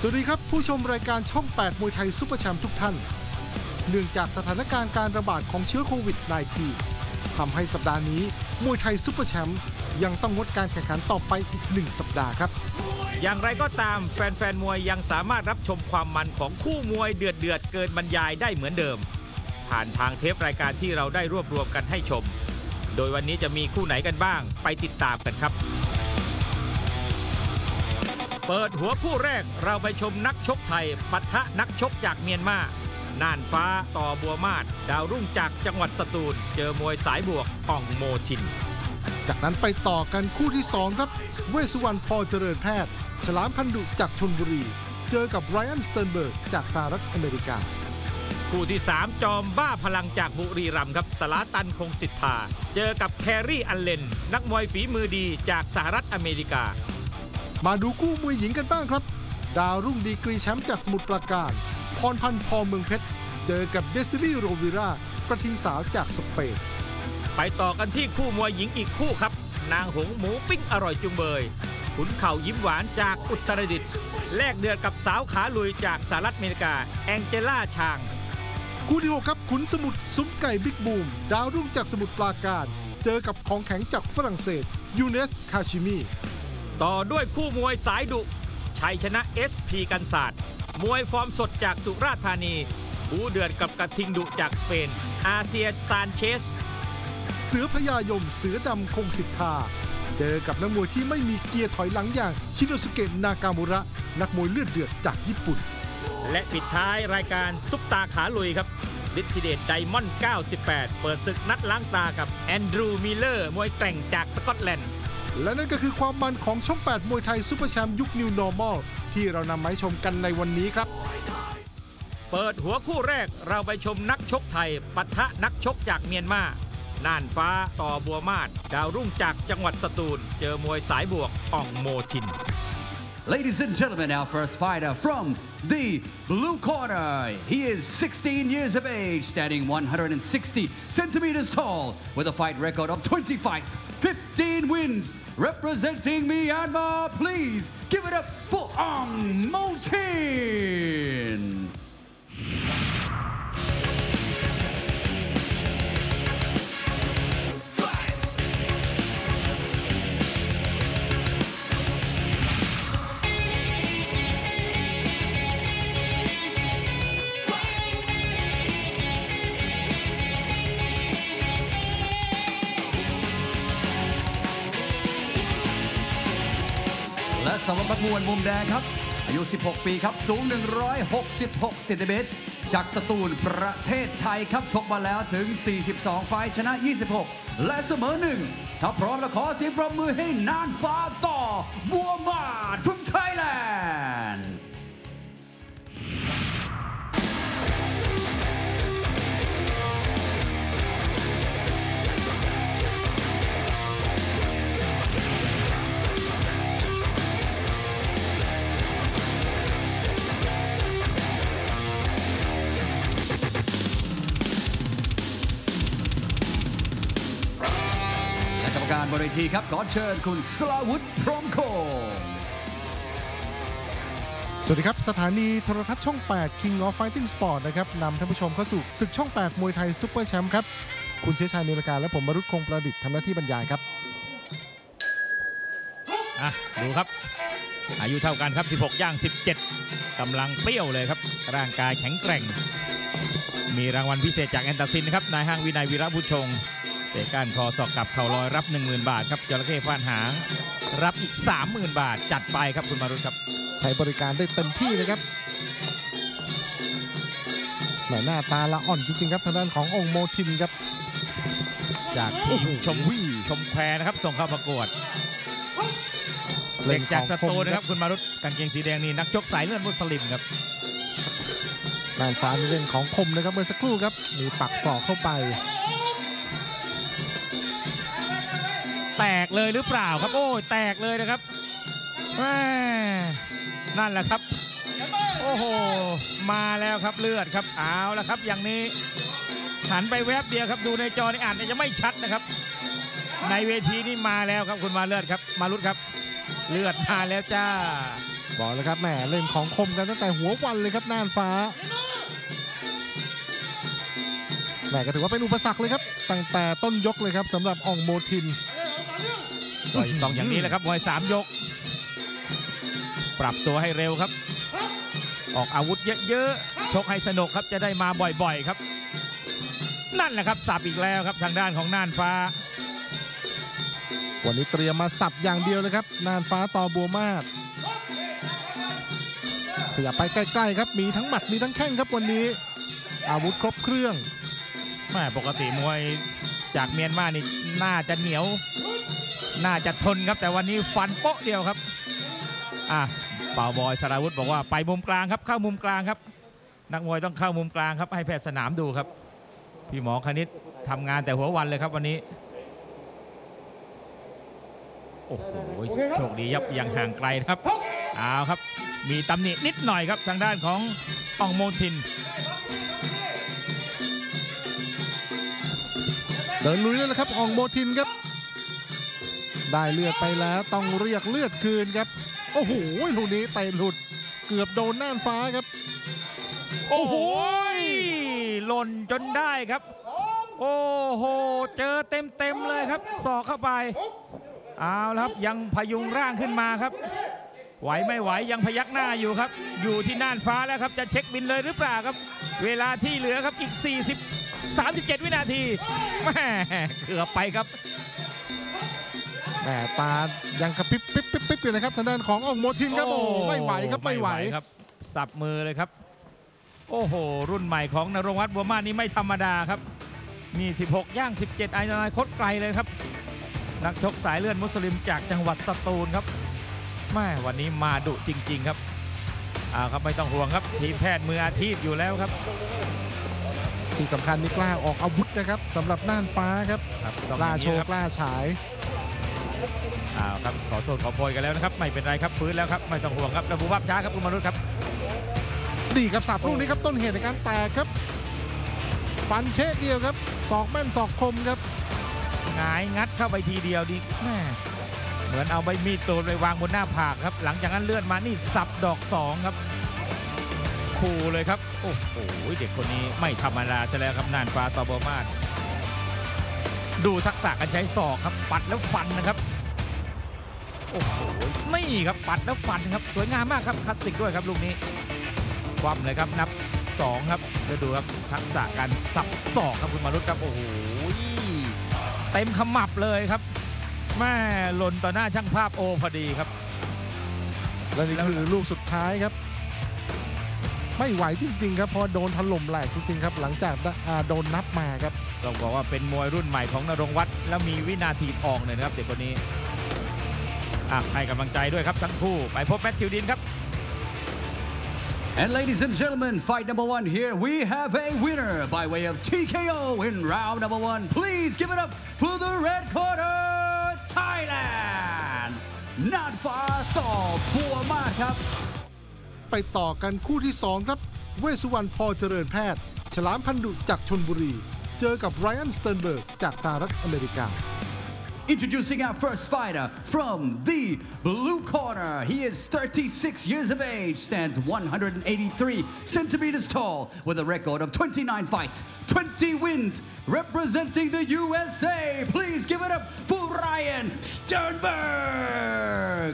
สวัสดีครับผู้ชมรายการช่อง 8 มวยไทยซุปเปอร์แชมป์ทุกท่านเนื่องจากสถานการณ์การระบาดของเชื้อโควิด -19 ทำให้สัปดาห์นี้มวยไทยซุปเปอร์แชมป์ยังต้องงดการแข่งขันต่อไปอีก1สัปดาห์ครับอย่างไรก็ตามแฟนๆมวยยังสามารถรับชมความมันของคู่มวยเดือดเกินบรรยายได้เหมือนเดิมผ่านทางเทปรายการที่เราได้รวบรวมกันให้ชมโดยวันนี้จะมีคู่ไหนกันบ้างไปติดตามกันครับเปิดหัวคู่แรกเราไปชมนักชกไทยปะทะนักชกจากเมียนมาน่านฟ้าต่อบัวมาศดาวรุ่งจากจังหวัดสตูลเจอมวยสายบวกอ่องโมทินจากนั้นไปต่อกันคู่ที่2ครับเวสสุวรรณ พ.เจริญแพทย์ฉลามพันดุจากชลบุรีเจอกับไรอัน สเติร์นเบิร์กจากสหรัฐอเมริกาคู่ที่3จอมบ้าพลังจากบุรีรัมย์ครับสลาตันคงสิทธาเจอกับแครี่อัลเลนนักมวยฝีมือดีจากสหรัฐอเมริกามาดูคู่มวยหญิงกันบ้างครับดาวรุ่งดีกรีแชมป์จากสมุทรปราการพรพันธ์ พ.เมืองเพชรเจอกับเดซิลี่ โรวิรากระทิงสาวจากสเปนไปต่อกันที่คู่มวยหญิงอีกคู่ครับนางหงหมูปิ้งอร่อยจุงเบยขุนเข่ายิ้มหวานจากอุตรดิตถ์แลกเดือดกับสาวขาลุยจากสหรัฐอเมริกาแองเจล่าชางคู่ที่6ครับขุนสมุทรซุ้มไก่บิ๊กบูมดาวรุ่งจากสมุทรปราการเจอกับของแข็งจากฝรั่งเศสยูเนสคาชิมีต่อด้วยคู่มวยสายดุชัยชนะ SP กันศาสตร์มวยฟอร์มสดจากสุราษฎร์ธานีบูเดือดกับกระทิงดุจากสเปนอาเซียซานเชสเสือพญายมเสือดำคงสิทธาเจอกับนักมวยที่ไม่มีเกียร์ถอยหลังอย่างชิโนสุเกะนากามุระนักมวยเลือดเดือดจากญี่ปุ่นและปิดท้ายรายการซุปตาขาลุยครับฤทธิเดชไดมอนด์98เปิดศึกนัดล้างตากับแอนดรูว์มิลเลอร์มวยแกร่งจากสกอตแลนด์และนั่นก็คือความมันของช่อง 8 มวยไทยซุปเปอร์แชมป์ยุค New Normal ที่เรานำมาให้ชมกันในวันนี้ครับเปิดหัวคู่แรกเราไปชมนักชกไทยปะทะนักชกจากเมียนมาน่านฟ้าต่อบัวมาศดาวรุ่งจากจังหวัดสตูลเจอมวยสายบวกอ่องโมทิน Ladies and gentlemen, our first fighter from the blue corner. He is 16 years of age, standing 160 centimeters tall, with a fight record of 20 fights, 15 wins. Representing Myanmar, please give it up for Ong Motin.และสำหรับนักมวยมุมแดงครับอายุ16ปีครับสูง166เซนติเมตรจากสตูลประเทศไทยครับชกมาแล้วถึง42ไฟท์ชนะ26และเสมอ1ถ้าพร้อมแล้วขอเสียงปรบมือให้น่านฟ้าต่อบัวมาศ from Thailandการบริทีครับขอเชิญคุณสลาวุฒิ พรหมโคสวัสดีครับสถานีโทรทัศน์ช่อง 8 King of Fighting Sport นะครับนำท่านผู้ชมเข้าสู่ศึกช่อง 8 มวยไทยซุปเปอร์แชมป์ครับคุณเชื้อชายในรายการและผมมรุตคงประดิษฐ์ทำหน้าที่บรรยายครับดูครับอายุเท่ากันครับ16ย่าง17กำลังเปรี้ยวเลยครับร่างกายแข็งแกร่งมีรางวัลพิเศษจากแอนตาซินครับนายห้างวินัยวีระผู้ชงเตะก้านคอศอกกับเข่าลอยรับ 10,000 บาทครับจระเข้ฟาดหางรับอีก 30,000 บาทจัดไปครับคุณมารุตครับใช้บริการได้เต็มที่เลยครับหน้าตาละอ่อนจริงๆครับทางด้านขององค์โมทินครับจากทีมชมแควนะครับส่งเข้าประกวดเด็กจากสตูนะครับคุณมารุตกางเกงสีแดงนี่นักชกสายเลือดมุสลิมครับน่านฟ้าในเรื่องของคมนะครับเมื่อสักครู่ครับมีปักศอกเข้าไปแตกเลยหรือเปล่าครับโอ้ยแตกเลยนะครับนั่นแหละครับโอ้โหมาแล้วครับเลือดครับเอาละครับอย่างนี้หันไปแวบเดียวครับดูในจอนี่อ่านจะไม่ชัดนะครับในเวทีนี่มาแล้วครับคุณมาเลือดครับมารุตครับเลือดมาแล้วจ้าบอกเลยครับแหมเล่นของคมกันตั้งแต่หัววันเลยครับน่านฟ้าแหมก็ถือว่าเป็นอุปสรรคเลยครับตั้งแต่ต้นยกเลยครับสำหรับอ่องโมทินก็ต้องอย่างนี้แหละครับมวย3 ยกปรับตัวให้เร็วครับออกอาวุธเยอะๆชกให้สนุกครับจะได้มาบ่อยๆครับนั่นแหละครับสับอีกแล้วครับทางด้านของน่านฟ้าวันนี้เตรียมมาสับอย่างเดียวเลยครับน่านฟ้าต่อบัวมาศขยับไปใกล้ๆครับมีทั้งหมัดมีทั้งแข้งครับวันนี้อาวุธครบเครื่องแม่ปกติมวยจากเมียนมานี่น่าจะเหนียวน่าจะทนครับแต่วันนี้ฟันโป๊ะเดียวครับเป่าบอยสราวุธบอกว่าไปมุมกลางครับเข้ามุมกลางครับนักมวยต้องเข้ามุมกลางครับให้แพทย์สนามดูครับพี่หมอคณิตทำงานแต่หัววันเลยครับวันนี้โอ้โหโชคดียับยังห่างไกลครับเอาครับมีตำหนินิดหน่อยครับทางด้านของอ่องโมทินเดินลุยเลยละครับอ่องโมทินครับได้เลือดไปแล้วต้องเรียกเลือดคืนครับโอ้โหลูกนี้เตะหลุดเกือบโดนน่านฟ้าครับโอ้โหหล่นจนได้ครับโอ้โหเจอเต็มเลยครับศอกเข้าไปเอาละครับยังพยุงร่างขึ้นมาครับไหวไม่ไหวยังพยักหน้าอยู่ครับอยู่ที่น่านฟ้าแล้วครับจะเช็คบินเลยหรือเปล่าครับเวลาที่เหลือครับอีก37 วินาทีแม่เกือบไปครับแหมตายังกระพริบปิ๊บอยู่นะครับทางด้านของอ่องโมทินครับโอ้ไม่ไหวครับไม่ไหวครับสับมือเลยครับโอ้โหรุ่นใหม่ของนรงค์วัฒน์บัวมาศนี่ไม่ธรรมดาครับมี16ย่าง17อนาคตไกลเลยครับนักชกสายเลือดมุสลิมจากจังหวัดสตูลครับแม่วันนี้มาดุจริงๆครับครับไม่ต้องห่วงครับทีมแพทย์มืออาชีพอยู่แล้วครับที่สำคัญนี่กล้าออกอาวุธนะครับสำหรับน่านฟ้าครับกล้าโชว์กล้าฉายครับขอโทษขอโพยกันแล้วนะครับไม่เป็นไรครับฟื้นแล้วครับไม่ต้องห่วงครับระบุวับช้าครับคุณมนุษย์ครับดีครับสับลูกนี้ครับต้นเหตุในการแตกครับฟันเชะเดียวครับศอกแม่นศอกคมครับหงายงัดเข้าไปทีเดียวดีแม่เหมือนเอาใบมีดโกนไปวางบนหน้าผากครับหลังจากนั้นเลื่อนมานี่สับดอก2ครับคู่เลยครับโอ้โหเด็กคนนี้ไม่ธรรมดาใช่แล้วครับน่านฟ้าต่อบัวมาศดูทักษะการใช้ศอกครับปัดแล้วฟันนะครับโอ้โหนี่ครับปัดแล้วฟันครับสวยงามมากครับคลาสสิกด้วยครับลูกนี้คว่ำเลยครับนับ2ครับแล้วดูครับทักษะการสับศอกครับคุณมนุษย์ครับโอ้โหเต็มขมับเลยครับแม่หล่นต่อหน้าช่างภาพโอพอดีครับและนี่คือลูกสุดท้ายครับไม่ไหวจริงๆครับพอโดนถล่มแหลกจริงๆครับหลังจากโดนนับมาครับต้องบอกว่าเป็นมวยรุ่นใหม่ของนรงค์วัฒน์แล้วมีวินาทีทองเลยนะครับเด็กคนนี้ให้กำลังใจด้วยครับทั้งคู่ไปพบแมทธิวดินครับ And ladies and gentlemen, fight number 1 here. We have a winner by way of TKO in round number 1. Please give it up for the red corner, Thailand. น่านฟ้าต่อบัวมาศครับไปต่อกันคู่ที่2ครับเวสสุวรรณ พอเจริญแพทย์ฉลามพันดุจากชลบุรีเจอกับไรอัน สเติร์นเบิร์กจากสหรัฐอเมริกา Introducing our first fighter from the blue corner. He is 36 years of age, stands 183 centimeters tall, with a record of 29 fights, 20 wins, representing the USA. Please give it up for Ryan Sternberg.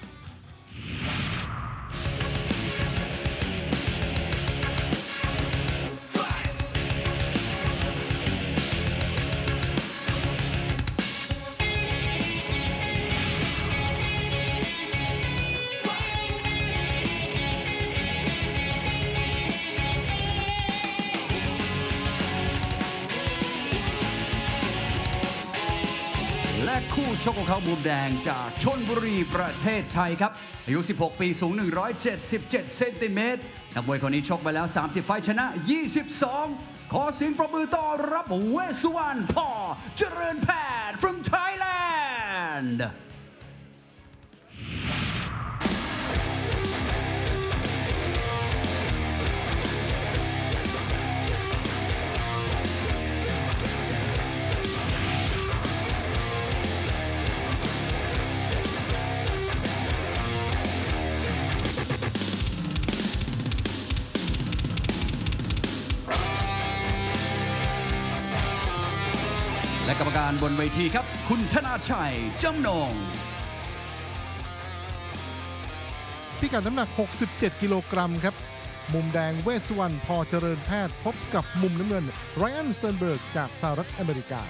คู่ชกของเขามุมแดงจากชลบุรีประเทศไทยครับอายุ16ปีสูง177เซนติเมตรนักมวยคนนี้ชกไปแล้ว30ไฟชนะ22ขอเสียงปรบมือต้อนรับเวสสุวรรณ พอเจริญแพทย์ from Thailand กรรมการบนเวทีครับคุณธนาชัยจำนงพิกัดน้ำหนัก67กิโลกรัมครับมุมแดงเวสสุวรรณพอเจริญแพทย์พบกับมุมน้ำเงินไรอัน สเติร์นเบิร์กจากสหรัฐอเมริกา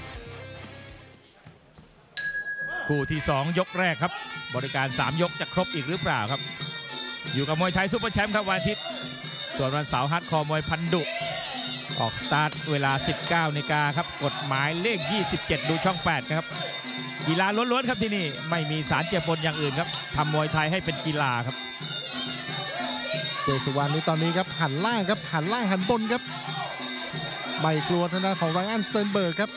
คู่ที่2ยกแรกครับบริการ3ยกจะครบอีกหรือเปล่าครับอยู่กับมวยไทยซุปเปอร์แชมป์ครับวันอาทิตย์ส่วนวันเสาร์ฮาร์ดคอร์มวยพันดุออกสตาร์ทเวลา 19 นาฬิกาครับกฎหมายเลข 27 ดูช่อง 8 ครับกีฬาล้วนๆครับที่นี่ไม่มีสารเจือปนอย่างอื่นครับทำมวยไทยให้เป็นกีฬาครับเวสสุวรรณนี่ตอนนี้ครับหันล่างครับหันล่างหันบนครับไม่กลัวทางด้านของไรอัน สเติร์นเบิร์กครับ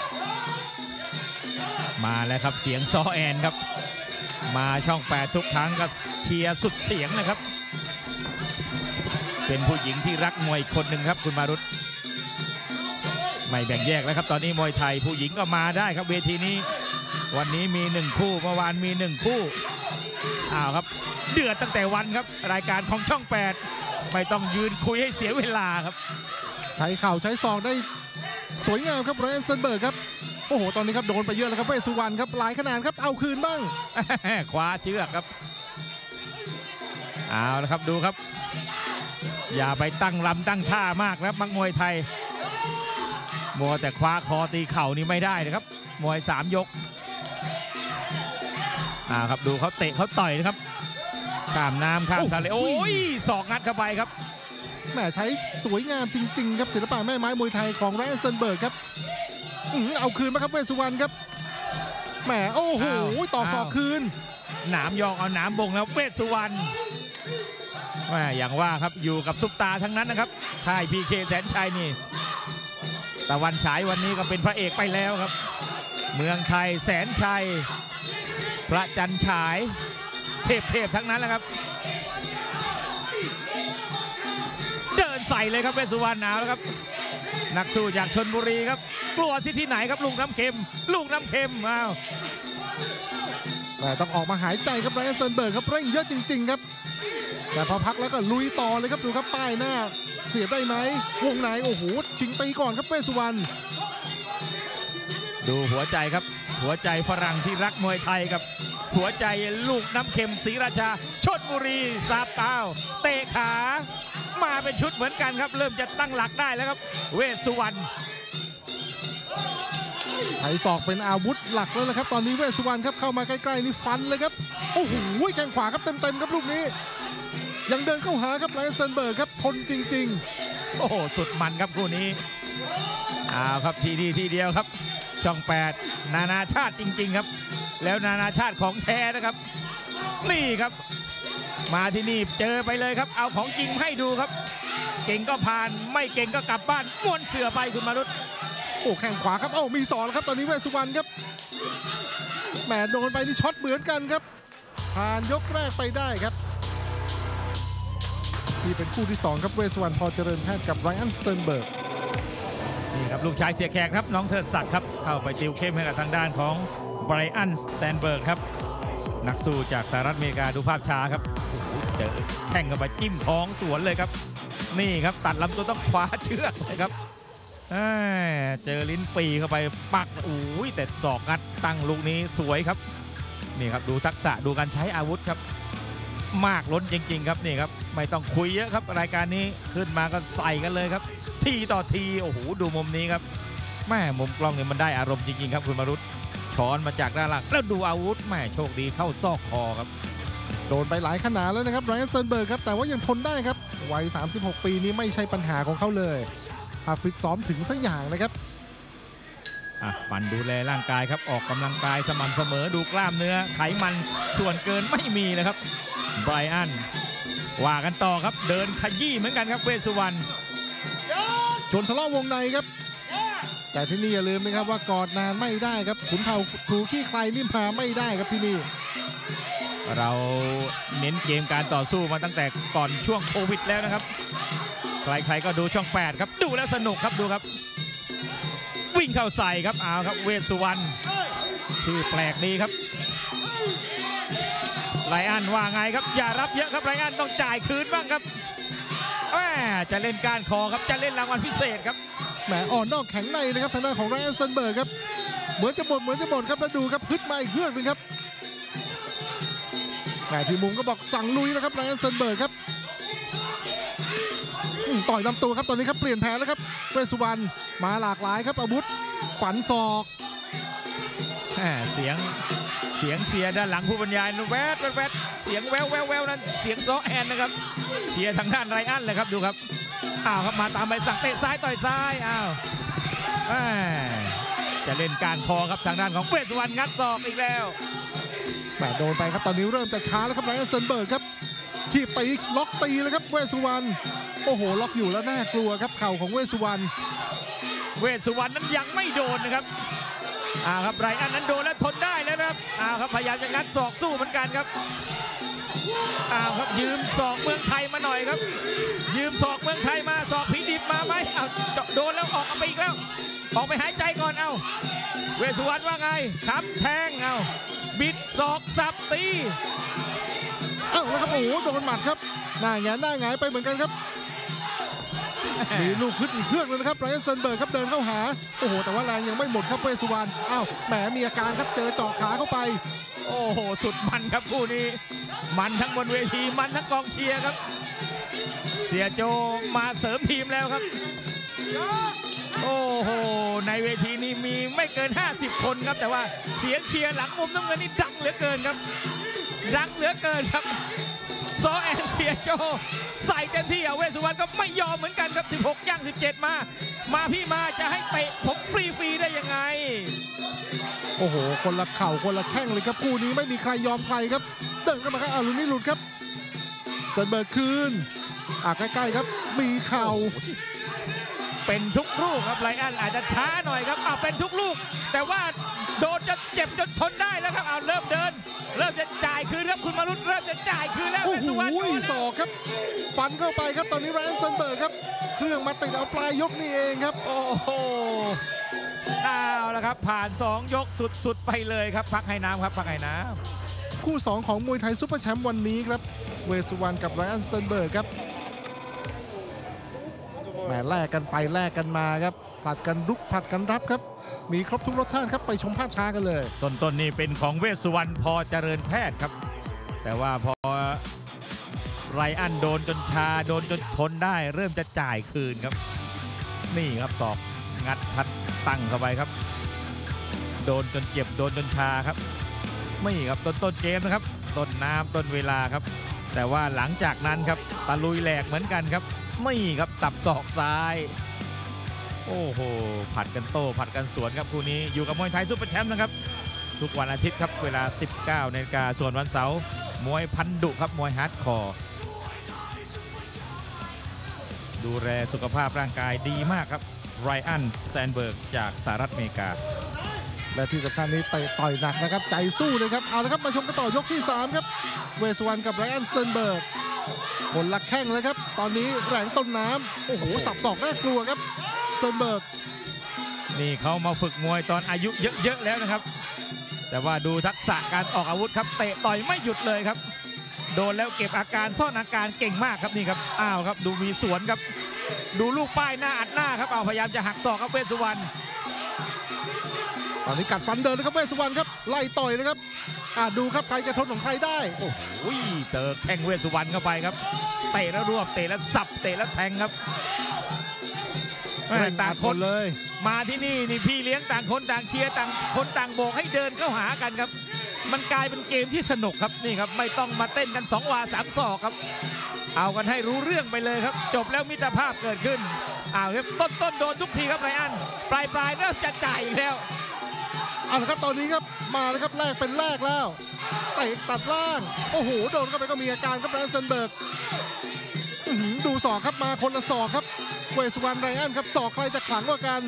มาแล้วครับเสียงซอแอนครับมาช่อง 8 ทุกครั้งก็เชียร์สุดเสียงนะครับเป็นผู้หญิงที่รักมวยคนหนึ่งครับคุณมารุตไม่แบ่งแยกแล้วครับตอนนี้มวยไทยผู้หญิงก็มาได้ครับเวทีนี้วันนี้มี1คู่เมื่อวานมี1คู่ครับเดือดตั้งแต่วันครับรายการของช่อง 8ไม่ต้องยืนคุยให้เสียเวลาครับใช้เข่าใช้ศอกได้สวยงามครับไรอัน สเติร์นเบิร์กครับโอ้โหตอนนี้ครับโดนไปเยอะแล้วครับเวสสุวรรณครับหลายขนาดครับเอาคืนบ้างคว้าเชือกครับเอาละครับดูครับอย่าไปตั้งลำตั้งท่ามากนะมักมวยไทยมัวแต่คว้าคอตีเข่านี่ไม่ได้นะครับมวย3ยกครับดูเขาเตะเขาต่อยนะครับข้ามน้ำข้ามทะเลโอ้ยศอกงัดเข้าไปครับแหมใช้สวยงามจริงๆครับศิลปะแม่ไม้มวยไทยของไรอัน สเติร์นเบิร์กครับเอาคืนมาครับเวสสุวรรณครับแหมโอ้โหต่อศอกคืนหนามยองเอาหนามบ่งแล้วเวสสุวรรณแหมอย่างว่าครับอยู่กับซุปตาทั้งนั้นนะครับค่ายพีเคแสนชัยนี่ตะวันฉายวันนี้ก็เป็นพระเอกไปแล้วครับเมืองไทยแสนชัยพระจันทร์ฉายเทพทั้งนั้นแหละครับเดินใส่เลยครับเวสสุวรรณเอาแล้วครับนักสู้จากชลบุรีครับกลัวสิที่ไหนครับลูกน้ำเค็มแต่ต้องออกมาหายใจครับไรอัน สเติร์นเบิร์กครับเร่งเยอะจริงๆครับแต่พอพักแล้วก็ลุยต่อเลยครับดูครับป้ายหน้าเสียบได้ไหมวงในโอ้โหชิงตีก่อนครับเวสสุวรรณดูหัวใจครับหัวใจฝรั่งที่รักมวยไทยกับหัวใจลูกน้ำเค็มศรีราชาชลบุรีซาเปาเตะขามาเป็นชุดเหมือนกันครับเริ่มจะตั้งหลักได้แล้วครับเวสสุวรรณไถศอกเป็นอาวุธหลักแล้วนะครับตอนนี้เวสสุวรรณครับเข้ามาใกล้ๆนี่ฟันเลยครับโอ้โหแข้งขวาครับเต็มๆครับลูกนี้ยังเดินเข้าหาครับไรอัน สเติร์นเบิร์กครับทนจริงๆโอ้โหสุดมันครับคู่นี้ครับทีเดียวครับช่อง 8นานาชาติจริงๆครับแล้วนานาชาติของแท้นะครับนี่ครับมาที่นี่เจอไปเลยครับเอาของจริงให้ดูครับเก่งก็ผ่านไม่เก่งก็กลับบ้านม้วนเสือไปคุณมารุตโอ้แข้งขวาครับมีศอกแล้วครับตอนนี้เวสสุวรรณครับแหมโดนไปนี่ช็อตเหมือนกันครับผ่านยกแรกไปได้ครับที่เป็นคู่ที่2ครับเวสสุวรรณพอเจริญแพทย์กับไรอัน สเติร์นเบิร์กนี่ครับลูกชายเสียแขกครับน้องเทิดศักดิ์ครับเข้าไปติวเข้มให้กับทางด้านของไรอัน สเติร์นเบิร์กครับนักสู้จากสหรัฐอเมริกาดูภาพช้าครับเจอแข่งกันไปจิ้มท้องสวนเลยครับนี่ครับตัดลำตัวต้องคว้าเชือกเลยครับเจอลิ้นปีเข้าไปปักแต่ศอกงัดตั้งลูกนี้สวยครับนี่ครับดูทักษะดูการใช้อาวุธครับมากล้นจริงๆครับนี่ครับไม่ต้องคุยเยอะครับรายการนี้ขึ้นมาก็ใส่กันเลยครับทีต่อทีโอ้โหดูมุมนี้ครับแม่มุมกล้องเนี่ยมันได้อารมณ์จริงๆครับคุณมารุตช้อนมาจากด้านหลังแล้วดูอาวุธแม่โชคดีเข้าซอกคอครับโดนไปหลายขนาดแล้วนะครับไรอัน สเติร์นเบิร์กครับแต่ว่ายังทนได้ครับวัย36 ปีนี้ไม่ใช่ปัญหาของเขาเลยฟิตซ้อมถึงสักอย่างนะครับมันดูแลร่างกายครับออกกำลังกายสม่ำเสมอดูกล้ามเนื้อไขมันส่วนเกินไม่มีเลยครับไบรอันว่ากันต่อครับเดินขยี้เหมือนกันครับเวสสุวรรณชนทะเลาะวงในครับแต่ที่นี่อย่าลืมนะครับว่ากอดนานไม่ได้ครับขุนเผ่าถูขี้ใครนิ่มพาไม่ได้ครับที่นี่เราเน้นเกมการต่อสู้มาตั้งแต่ก่อนช่วงโควิดแล้วนะครับใครๆก็ดูช่อง 8ครับดูแล้วสนุกครับดูครับวิ่งเข้าใส่ครับครับเวสสุวรรณชื่อแปลกดีครับไรอันว่าไงครับอย่ารับเยอะครับไรอันต้องจ่ายคืนบ้างครับจะเล่นการคอครับจะเล่นรางวัลพิเศษครับแหมอ่อนนอกแข็งในนะครับทางด้านของไรอัน สเติร์นเบิร์กครับเหมือนจะหมดครับแล้วดูครับฮึดมาอีกเรื่องหนึงครับแหมพี่มุมก็บอกสั่งลุยนะครับไรอันเซนเบิร์กครับต่อยลำตัวครับตอนนี้ครับเปลี่ยนแผนแล้วครับเวสสุวรรณมาหลากหลายครับอาวุธฝันศอกเสียงเชียร์ด้านหลังผู้บรรยายแวดเสียงแววนั้นเสียงซ้อแอนนะครับเชียร์ทางด้านไรอันเลยครับดูครับอ้าวครับมาตามใบสั่งเตะซ้ายต่อยซ้ายอ้าวจะเล่นการคอครับทางด้านของเวสสุวรรณงัดศอกอีกแล้วแหมโดนไปครับตอนนี้เริ่มจะช้าแล้วครับไรอันเซนเบิร์กครับทีบตีล็อกตีเลยครับเวสสุวรรณโอ้โหล็อกอยู่แล้วน่ากลัวครับเข่าของเวสสุวรรณนั้นยังไม่โดนนะครับครับไรอันนั้นโดนแล้วทนได้แล้วนะครับครับพยายามจะงัดศอกสู้เหมือนกันครับครับยืมศอกเมืองไทยมาหน่อยครับยืมศอกเมืองไทยมาศอกผีดิบมาไหมโดนแล้วออกไปอีกแล้วออกไปหายใจก่อนเวสสุวรรณว่าไงครับแทงบิดศอกสับตีแล้วครับโอ้โหโดนหมัดครับหน้าหงายไปเหมือนกันครับมีลูกขึ้นอีกเครื่องเลยนะครับไรอันเซนเบิร์กครับเดินเข้าหาโอ้โหแต่ว่าแรงยังไม่หมดครับเวสสุวรรณแหมมีอาการครับเจอเจาะขาเข้าไปโอ้โหสุดมันครับคู่นี้มันทั้งบนเวทีมันทั้งกองเชียร์ครับเสียโจมาเสริมทีมแล้วครับโอ้โหในเวทีนี้มีไม่เกิน50คนครับแต่ว่าเสียงเชียร์หลังมุมน้ำเงินนี่ดังเหลือเกินครับดังเหลือเกินครับซอแอนเสียโจใส่เต็มที่เวสสุวรรณก็ไม่ยอมเหมือนกันครับ16ย่าง17มาพี่มาจะให้เตะผมฟรีได้ยังไงโอ้โหคนละเข่าคนละแข้งเลยครับคู่นี้ไม่มีใครยอมใครครับเดินเข้ามาครับลูกนี้หลุดครับเซนเบิร์กคืนใกล้ๆครับมีเข่าเป็นทุกลูกครับไรอันอาจจะช้าหน่อยครับเป็นทุกลูกแต่ว่าโดนจนเจ็บจนทนได้แล้วครับเริ่มเดินเริ่มจะจ่ายคืนครับคุณมารุตเริ่มจะจ่ายคืนแล้วโอ้โหศอกครับฟันเข้าไปครับตอนนี้ไรอันเซนเบิร์กครับเครื่องมาติดเอาปลายยกนี่เองครับโอ้โหแล้วครับผ่าน2ยกสุดไปเลยครับพักให้น้ำครับพักให้น้ำคู่2ของมวยไทยซุปเปอร์แชมป์วันนี้ครับเวสสุวรรณกับไรอันเซนเบิร์กครับแหมแลกกันไปแลกกันมาครับผลัดกันรุกผลัดกันรับครับมีครบทุกรสชาติครับไปชมภาพช้ากันเลยต้นนี่เป็นของเวสสุวรรณพอเจริญแพทย์ครับแต่ว่าพอไรอันโดนจนชาโดนจนทนได้เริ่มจะจ่ายคืนครับนี่ครับศอกงัดพัดตั้งเข้าไปครับโดนจนเจ็บโดนจนชาครับไม่ครับต้นเกมนะครับต้นน้ำต้นเวลาครับแต่ว่าหลังจากนั้นครับตะลุยแหลกเหมือนกันครับไม่ครับสับศอกซ้ายโอ้โหผัดกันโต้ผัดกันสวนครับคู่นี้อยู่กับมวยไทยซุปเปอร์แชมป์นะครับทุกวันอาทิตย์ครับเวลา 19 นาฬิกาส่วนวันเสาร์มวยพันดุครับมวยฮาร์ดคอร์ดูแลสุขภาพร่างกายดีมากครับไรอันแซนเบิร์กจากสหรัฐอเมริกาและที่สำคัญนี้เตะต่อยหนักนะครับใจสู้เลยครับเอาละครับมาชมกันต่อยกที่3ครับเวสสุวรรณกับไรอันแซนเบิร์กคนละแข้งเลยครับตอนนี้แรงต้นน้ำโอ้โหสับศอกน่ากลัวครับเซนเบิร์กนี่เขามาฝึกมวยตอนอายุเยอะๆแล้วนะครับแต่ว่าดูทักษะการออกอาวุธครับเตะต่อยไม่หยุดเลยครับโดนแล้วเก็บอาการซ่อนอาการเก่งมากครับนี่ครับครับดูมีสวนครับดูลูกป้ายหน้าอัดหน้าครับพยายามจะหักศอกครับเวสสุวรรณตอนนี้กัดฟันเดินนะครับเวสสุวรรณครับไล่ต่อยนะครับดูครับใครจะทนของใครได้โอ้โหเจอแข้งเวสสุวรรณเข้าไปครับเตะแล้วรวบเตะแล้วสับเตะแล้วแทงครับต่างคนเลยมาที่นี่พี่เลี้ยงต่างคนต่างเชียร์ต่างคนต่างโบกให้เดินเข้าหากันครับมันกลายเป็นเกมที่สนุกครับนี่ครับไม่ต้องมาเต้นกัน2 วา 3 ศอกครับเอากันให้รู้เรื่องไปเลยครับจบแล้วมิตรภาพเกิดขึ้นครับต้นโดนทุกทีครับไรอันปลายเริ่มจะจ่ายอีกแล้วละครับตอนนี้ครับมาแล้วครับแรกเป็นแรกแล้วเตะตัดล่างโอ้โหโดนเข้าไปก็มีอาการครับไรอันเซนเบิร์กดูศอกครับมาคนละศอกครับเวสสุวรรณไรอันครับศอกใครจะขลังกว่ากัน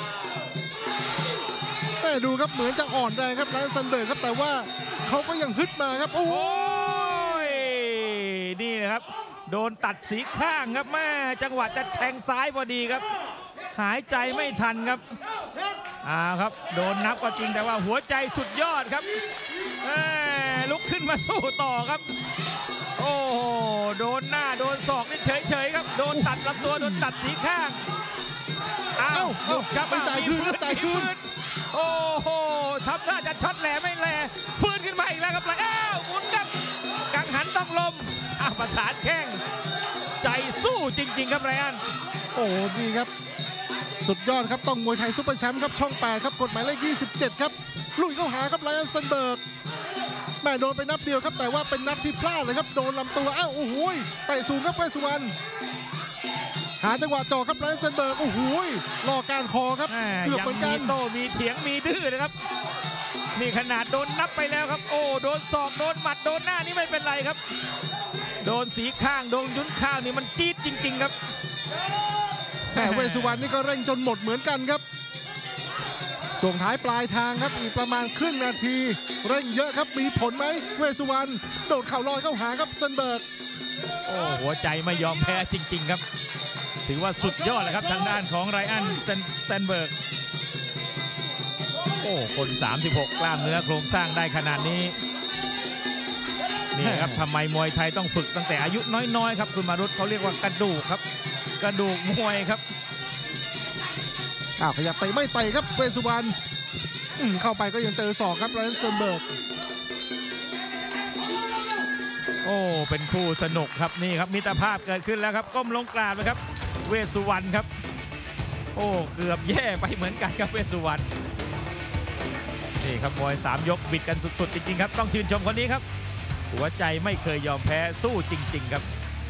ดูครับเหมือนจะอ่อนแรงครับไรอันเซนเบิร์กครับแต่ว่าเขาก็ยังฮึดมาครับโอ้ยนี่นะครับโดนตัดสีข้างครับแม่จังหวะจะแทงซ้ายพอดีครับหายใจไม่ทันครับครับโดนนับก็จริงแต่ว่าหัวใจสุดยอดครับลุกขึ้นมาสู้ต่อครับโอ้โหโดนหน้าโดนศอกนี่เฉยๆครับโดนตัดลำตัวโดนตัดสีข้างครับไม่จ่ายคืนจ่ายคืนโอ้โหทำท่าจะช็อตแหลไม่แหลฟื้นขึ้นมาอีกแล้วครับหมุนครับกังหันต้องลมประสานแข้งใจสู้จริงๆครับไรอันโอ้นี่ครับสุดยอดครับต้องมวยไทยซุปเปอร์แชมป์ครับช่อง8ครับกฎหมายเลข27ครับลุยเข้าหาครับไรอันเซนเบิร์กแม่โดนไปนัดเดียวครับแต่ว่าเป็นนัดที่พลาดเลยครับโดนลำตัวโอ้โหเตะสูงครับเวสสุวรรณหาจังหวะจ่อครับไรอันเซนเบิร์กโอ้โหรอการคอครับเกือบเหมือนกันมีโต้มีเถียงมีดื้อนะครับนี่ขนาดโดนนับไปแล้วครับโอ้โดนศอกโดนหมัดโดนหน้านี่ไม่เป็นไรครับโดนสีข้างโดนยุ้นข้างนี่มันจี๊ดจริงๆครับแต่เวสสุวรรณนี่ก็เร่งจนหมดเหมือนกันครับช่วงท้ายปลายทางครับอีกประมาณครึ่งนาทีเร่งเยอะครับมีผลไหมเวสสุวรรณโดดเข่าลอยเข้าหาครับเซนเบิร์กโอ้หัวใจไม่ยอมแพ้จริงๆครับถือว่าสุดยอดเลยครับทางด้านของไรอันเซนเบิร์กโอ้คน36กล้ามเนื้อโครงสร้างได้ขนาดนี้นี่ครับทำไมมวยไทยต้องฝึกตั้งแต่อายุน้อยๆครับคุณมารุตเขาเรียกว่ากระดูกครับกระดูกมวยครับขยับเตะไม่เตะครับเวสสุวรรณเข้าไปก็ยังเจอศอกครับไรอันเซนเบิร์กโอ้เป็นคู่สนุกครับนี่ครับมิตรภาพเกิดขึ้นแล้วครับก้มลงกราบเลยครับเวสสุวรรณครับโอ้เกือบแย่ไปเหมือนกันครับเวสสุวรรณนี่ครับมวย3 ยกบิดกันสุดๆจริงๆครับต้องชื่นชมคนนี้ครับหัวใจไม่เคยยอมแพ้สู้จริงๆครับ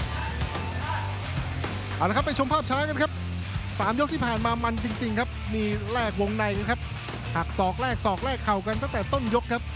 เอาละครับไปชมภาพช้ากันครับ3 ยกที่ผ่านมามันจริงๆครับมีแลกวงในกันครับหักศอกแลกเข่ากันตั้งแต่ต้นยกครับ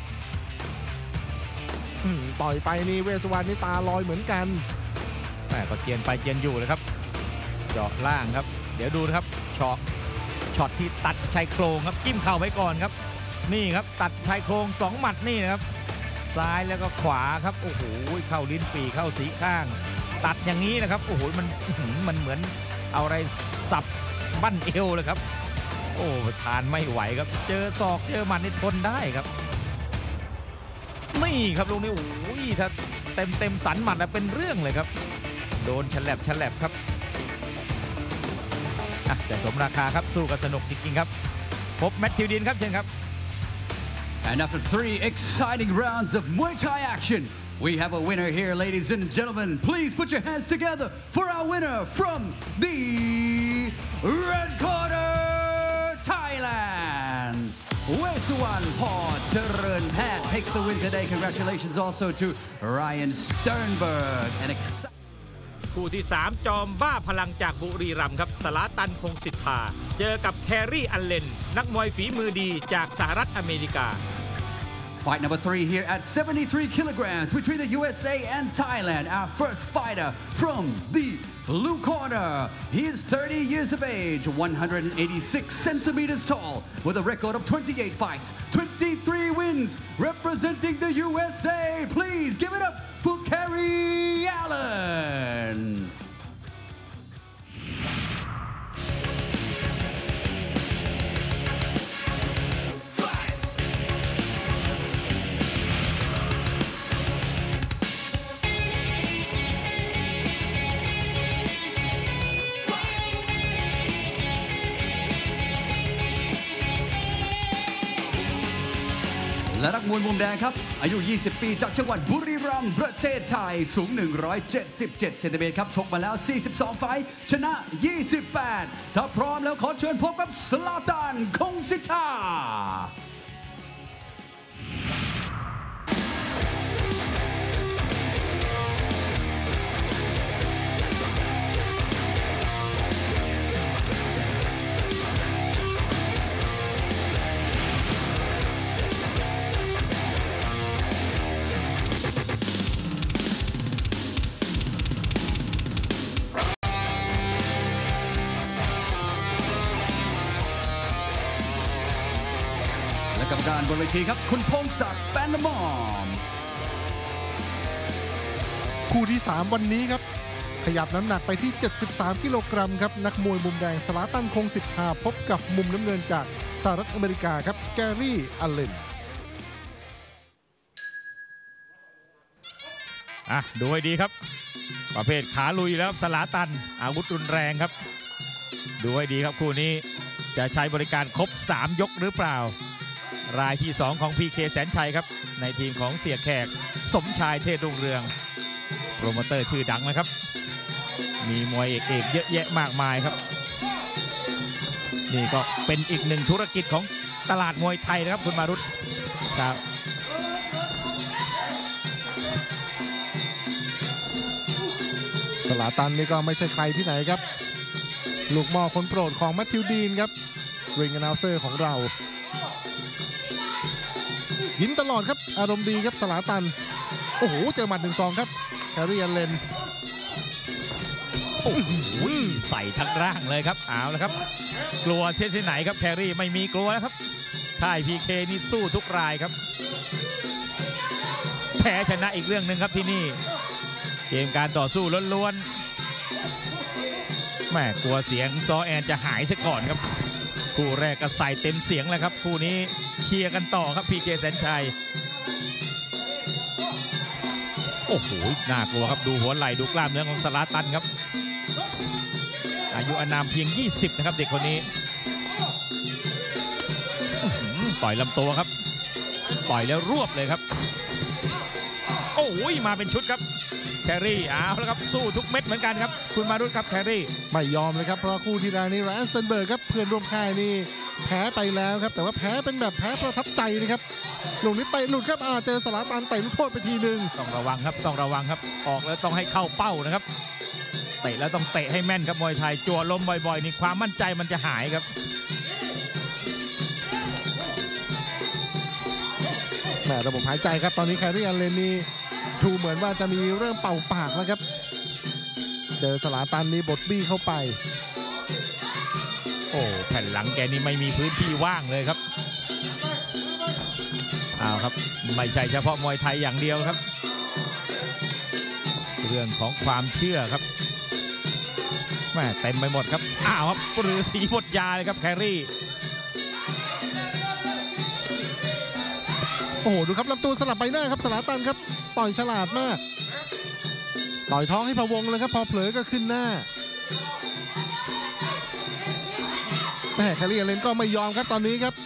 ต่อยไปนี่เวสสุวรรณนี่ตาลอยเหมือนกันแต่ก็เจียนไปเจียนอยู่เลยครับเจาะล่างครับเดี๋ยวดูนะครับช็อตที่ตัดชายโครงครับจิ้มเข่าไว้ก่อนครับนี่ครับตัดชายโครง2 หมัดนี่นะครับซ้ายแล้วก็ขวาครับโอ้โหเข้าลิ้นปี่เข้าสีข้างตัดอย่างนี้นะครับโอ้โหมันเหมือนเอาอะไรสับบั้นเอวเลยครับโอ้ทานไม่ไหวครับเจอศอกเจอหมัดนี่ทนได้ครับนี่ครับลูกนี้โอ้ยถ้าเต็มสันหมัดเป็นเรื่องเลยครับโดนฉลับครับจะสมราคาครับสู้กันสนุกจริงๆครับพบแมทธิวดีนครับเชิญครับ And after 3 exciting rounds of Muay Thai action, we have a winner here, ladies and gentlemen. Please put your hands together for our winner from the red corner, Thailand. Wesuwan Paul Charan Pat takes the win today. Congratulations also to Ryan Sternberg. And คู่ที่3จอมบ้าพลังจากบุรีรัมย์ครับสลาตันคงสิทธาเจอกับแครี่อัลเลนนักมวยฝีมือดีจากสหรัฐอเมริกา Fight number 3 here at 73 kilograms between the USA and Thailand. Our first fighter from the blue corner. He is 30 years of age, 186 centimeters tall, with a record of 28 fights, 23 wins, representing the USA. Please give it up for Kerry Allen.และนักมวยมุมแดงครับอายุ 20 ปีจากจังหวัดบุรีรัมย์ประเทศไทยสูง 177 เซนติเมตรครับชกมาแล้ว 42 ไฟท์ชนะ 28 ถ้าพร้อมแล้วขอเชิญพบกับสลาตันคงสิทธากรรมการบนเวทีครับคุณพงศักดิ์แปนมอมคู่ที่3วันนี้ครับขยับน้ำหนักไปที่73 กิโลกรัมครับนักมวยมุมแดงสลาตันคงสิทธาพบกับมุมน้ำเงินจากสหรัฐอเมริกาครับแกรี่อัลเลนดูให้ดีครับประเภทขาลุยแล้วสลาตันอาวุธรุนแรงครับดูให้ดีครับคู่นี้จะใช้บริการครบ3ยกหรือเปล่ารายที่ 2 ของ PK แสนชัยครับในทีมของเสียแขกสมชายเทศรุ่งเรืองโปรโมเตอร์ชื่อดังนะครับมีมวยเอกเยอะแยะมากมายครับนี่ก็เป็นอีกหนึ่งธุรกิจของตลาดมวยไทยนะครับคุณมารุตครับสลาตันนี่ก็ไม่ใช่ใครที่ไหนครับลูกหม้อคนโปรดของแมทธิวดีนครับริงอนาลเซอร์ของเรายิ้มตลอดครับอารมณ์ดีครับสลาตันโอ้โหเจอหมัด 1-2 ครับแครี่อันเลนโอ้โหใส่ทั้งร่างเลยครับเอาละครับกลัวเช่นไหนครับแครี่ไม่มีกลัวแล้วครับค่าย PK นี่สู้ทุกรายครับแพ้ชนะอีกเรื่องหนึ่งครับที่นี่เกมการต่อสู้ล้วนๆแม่กลัวเสียงซอแอนจะหายซะก่อนครับคู่แรกก็ใส่เต็มเสียงเลยครับคู่นี้เชียร์กันต่อครับ PK แสนชัยโอ้โหน่ากลัวครับดูหัวไหล่ดูกล้ามเนื้อของสลาตันครับอายุอานามเพียง20นะครับเด็กคนนี้ต่อยลำตัวครับต่อยแล้วรวบเลยครับโอ้ยมาเป็นชุดครับแครี่เอาแล้วครับสู้ทุกเม็ดเหมือนกันครับคุณมารุตครับแครี่ไม่ยอมเลยครับเพราะคู่ที่แล้วนี่แรนเซนเบิร์กครับเพื่อนร่วมค่ายนี่แพ้ไปแล้วครับแต่ว่าแพ้เป็นแบบแพ้ประทับใจนะครับลูกนี้เตะหลุดครับเจอสลาตันเตะลูกโทษไปทีหนึ่งต้องระวังครับต้องระวังครับออกแล้วต้องให้เข้าเป้านะครับเตะแล้วต้องเตะให้แม่นครับมวยไทยจั่วลมบ่อยๆนี่ความมั่นใจมันจะหายครับแหมระบบหายใจครับตอนนี้แครี่อันเลนนี่ดูเหมือนว่าจะมีเริ่มเป่าปากแล้วครับเจอสลาตันนี่บดบี้เข้าไปโอ้แผ่นหลังแกนี่ไม่มีพื้นที่ว่างเลยครับเอาครับไม่ใช่เฉพาะมวยไทยอย่างเดียวครับเรื่องของความเชื่อครับแม่เต็มไปหมดครับอ้าวครับฤาษีบทยาเลยครับแครี่โอ้โหดูครับลำตัวสลับใบหน้าครับสลาตันครับต่อยฉลาดมากต่อยท้องให้พะวงเลยครับพอเผลอก็ขึ้นหน้าแต่แครี่อันเลนก็ไม่ยอมครับตอนนี้ครับ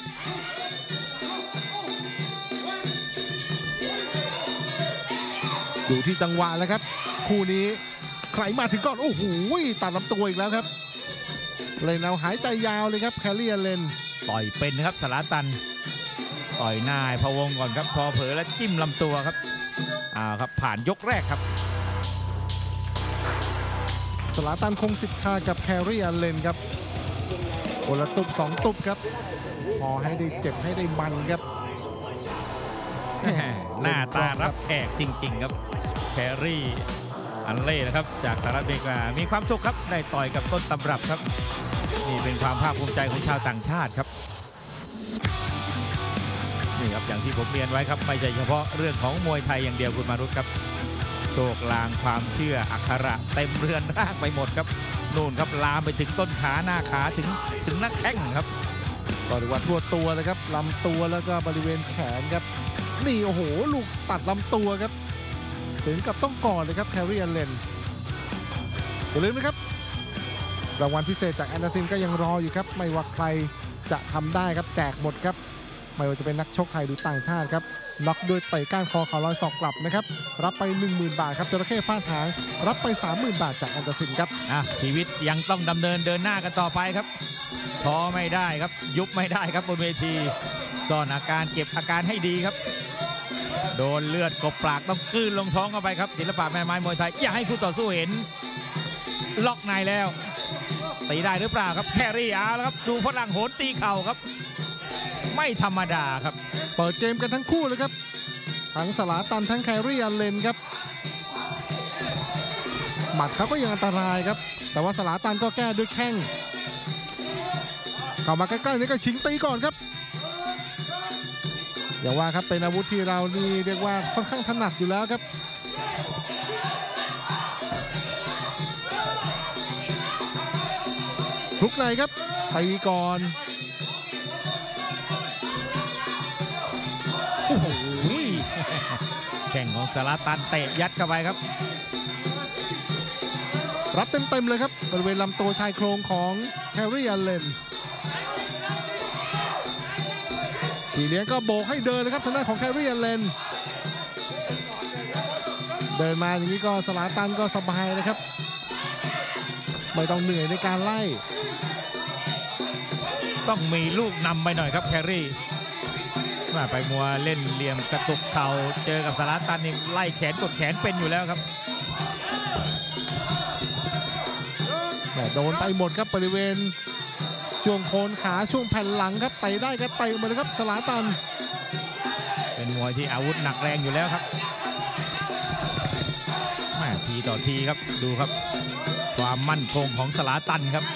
อยู่ที่จังหวะแล้วครับคู่นี้ใครมาถึงก่อนโอ้โหตัดลำตัวอีกแล้วครับเลยเอาหายใจยาวเลยครับแครี่อันเลนต่อยเป็นนะครับสลาตันต่อยหน้าพะวงก่อนครับพอเผลอแล้วจิ้มลำตัวครับครับผ่านยกแรกครับสลาตันคงสิทธิ์คากับแครี่อันเลนครับโอละตุบ2ตุบครับพอให้ได้เจ็บให้ได้มันครับหน้าตารับแขกจริงๆครับแครี่อันเล่นะครับจากสหรัฐอเมริกามีความสุขครับได้ต่อยกับต้นตำรับครับนี่เป็นความภาคภูมิใจของชาวต่างชาติครับนี่ครับอย่างที่ผมเรียนไว้ครับไม่ใช่เฉพาะเรื่องของมวยไทยอย่างเดียวคุณมารุตครับโชคลางความเชื่ออักขระเต็มเรือนร่างไปหมดครับนู่นครับลามไปถึงต้นขาหน้าขาถึงหน้าแข้งครับก็เรียกว่าทั่วตัวเลยครับลำตัวแล้วก็บริเวณแขนครับนี่โอ้โหลูกตัดลำตัวครับถึงกับต้องก่อนเลยครับแครี่อันเลนอย่าลืมนะครับรางวัลพิเศษจากแอนดาซินก็ยังรออยู่ครับไม่ว่าใครจะทำได้ครับแจกหมดครับไม่ว่าจะเป็นนักชกไทยหรือต่างชาติครับน็อกด้วยเตะก้านคอเข่าลอยศอกกลับนะครับรับไป 10,000 บาทครับจระเข้ฟาดหางรับไป 30,000 บาทจากแอนดาซินครับชีวิตยังต้องดำเนินเดินหน้ากันต่อไปครับท้อไม่ได้ครับยุบไม่ได้ครับบนเวทีซ่อนอาการเก็บอาการให้ดีครับโดนเลือดกบปากต้องกลืนลงท้องเข้าไปครับศิลปะแม่ไม้มวยไทยอย่าให้คู่ต่อสู้เห็นล็อกในแล้วตีได้หรือเปล่าครับแครี่เอาแล้วครับดูฝรั่งโหนตีเข่าครับไม่ธรรมดาครับเปิดเกมกันทั้งคู่เลยครับทั้งสลาตันทั้งแครี่อันเลนครับหมัดเขาก็ยังอันตรายครับแต่ว่าสลาตันก็แก้ด้วยแข้งเข้ามาใกล้ๆนี่ก็ชิงตีก่อนครับอย่าว่าครับเป็นอาวุธที่เรานี่เรียกว่าค่อนข้างถนัดอยู่แล้วครับลุกในครับตีก่อนโอ้โหแข่งของสลาตันเตะยัดเข้าไปครับรับเต็มๆเลยครับบริเวณลำตัวชายโครงของแครี่อันเลนพี่เลี้ยงก็โบกให้เดินเลยครับทางด้านของแครี่อันเลนเดินมาอย่างนี้ก็สลาตันก็สบายนะครับไม่ต้องเหนื่อยในการไล่ต้องมีลูกนำไปหน่อยครับแครี่มาไปมัวเล่นเหลี่ยมกระตุกเข่าเจอกับสลาตันนี่ไล่แขนกดแขนเป็นอยู่แล้วครับโดนไปหมดครับบริเวณช่วงโคนขาช่วงแผ่นหลังครับเตะได้ก็เตะมาเลยครับสลาตันเป็นมวยที่อาวุธหนักแรงอยู่แล้วครับทีต่อทีครับดูครับความมั่นคงของสลาตันครับ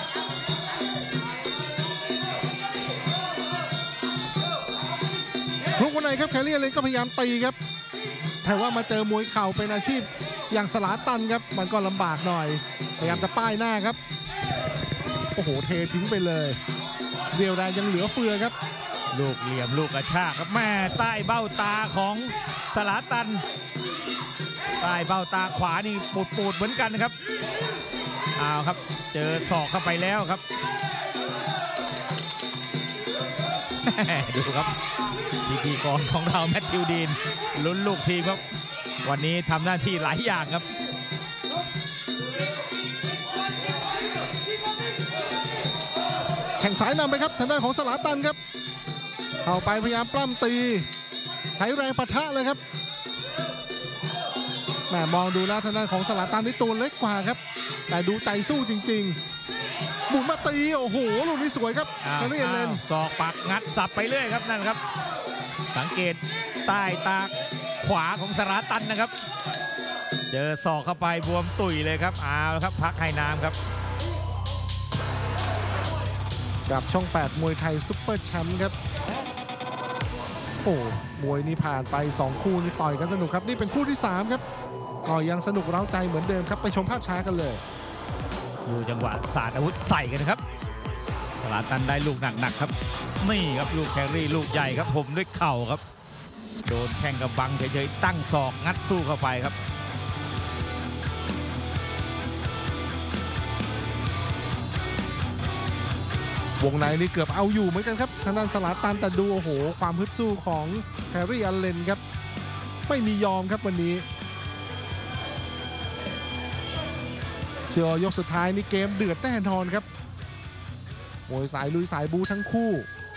ลุกวันไหนครับแครี่อันเลนก็พยายามตีครับแต่ว่ามาเจอมวยเข่าเป็นอาชีพอย่างสลาตันครับมันก็ลำบากหน่อยพยายามจะป้ายหน้าครับโอ้โหเททิ้งไปเลยเรียวแรงยังเหลือเฟือครับลูกเหลี่ยมลูกกระชากครับแม่ใต้เบ้าตาของสลาตันใต้เบ้าตาขวานี่ปูดเหมือนกันนะครับเอาครับเจอศอกเข้าไปแล้วครับดูครับพิธีกรของเราแมทธิวดีนลุ้นลูกทีมครับวันนี้ทำหน้าที่หลายอย่างครับแข่งสายนำไปครับทางด้านของสลาตันครับเข้าไปพยายามปล้ำตีใช้แรงปะทะเลยครับแหมมองดูแล้วทางด้านของสลาตันนี่ตัวเล็กกว่าครับแต่ดูใจสู้จริงๆหมุนมาตีโอ้โหลูกนี้สวยครับแครี่อันเลนศอกปักงัดสับไปเรื่อยครับนั่นครับสังเกตใต้ตาขวาของสลาตันนะครับเจอศอกเข้าไปบวมตุ่ยเลยครับเอาละครับพักให้น้ำครับกับช่อง8มวยไทยซุปเปอร์แชมป์ครับโอ้มวยนี้ผ่านไป2คู่นี่ต่อยกันสนุกครับนี่เป็นคู่ที่3ครับก็ยังสนุกเร้าใจเหมือนเดิมครับไปชมภาพช้ากันเลยดูจังหวะศาสตร์อาวุธใส่กันครับสลาตันได้ลูกหนักๆครับนี่ครับลูกแครี่ลูกใหญ่ครับผมด้วยเข่าครับโดนแข้งกับบังเฉยๆตั้งศอกงัดสู้เข้าไปครับวงในนี่เกือบเอาอยู่เหมือนกันครับทางด้านสลาตันแต่ดูโอ้โหความฮึดสู้ของแครี่อันเลนครับไม่มียอมครับวันนี้เชื่อยกสุดท้ายนี่เกมเดือดแน่นอนครับมวยสายลุยสายบูทั้งคู่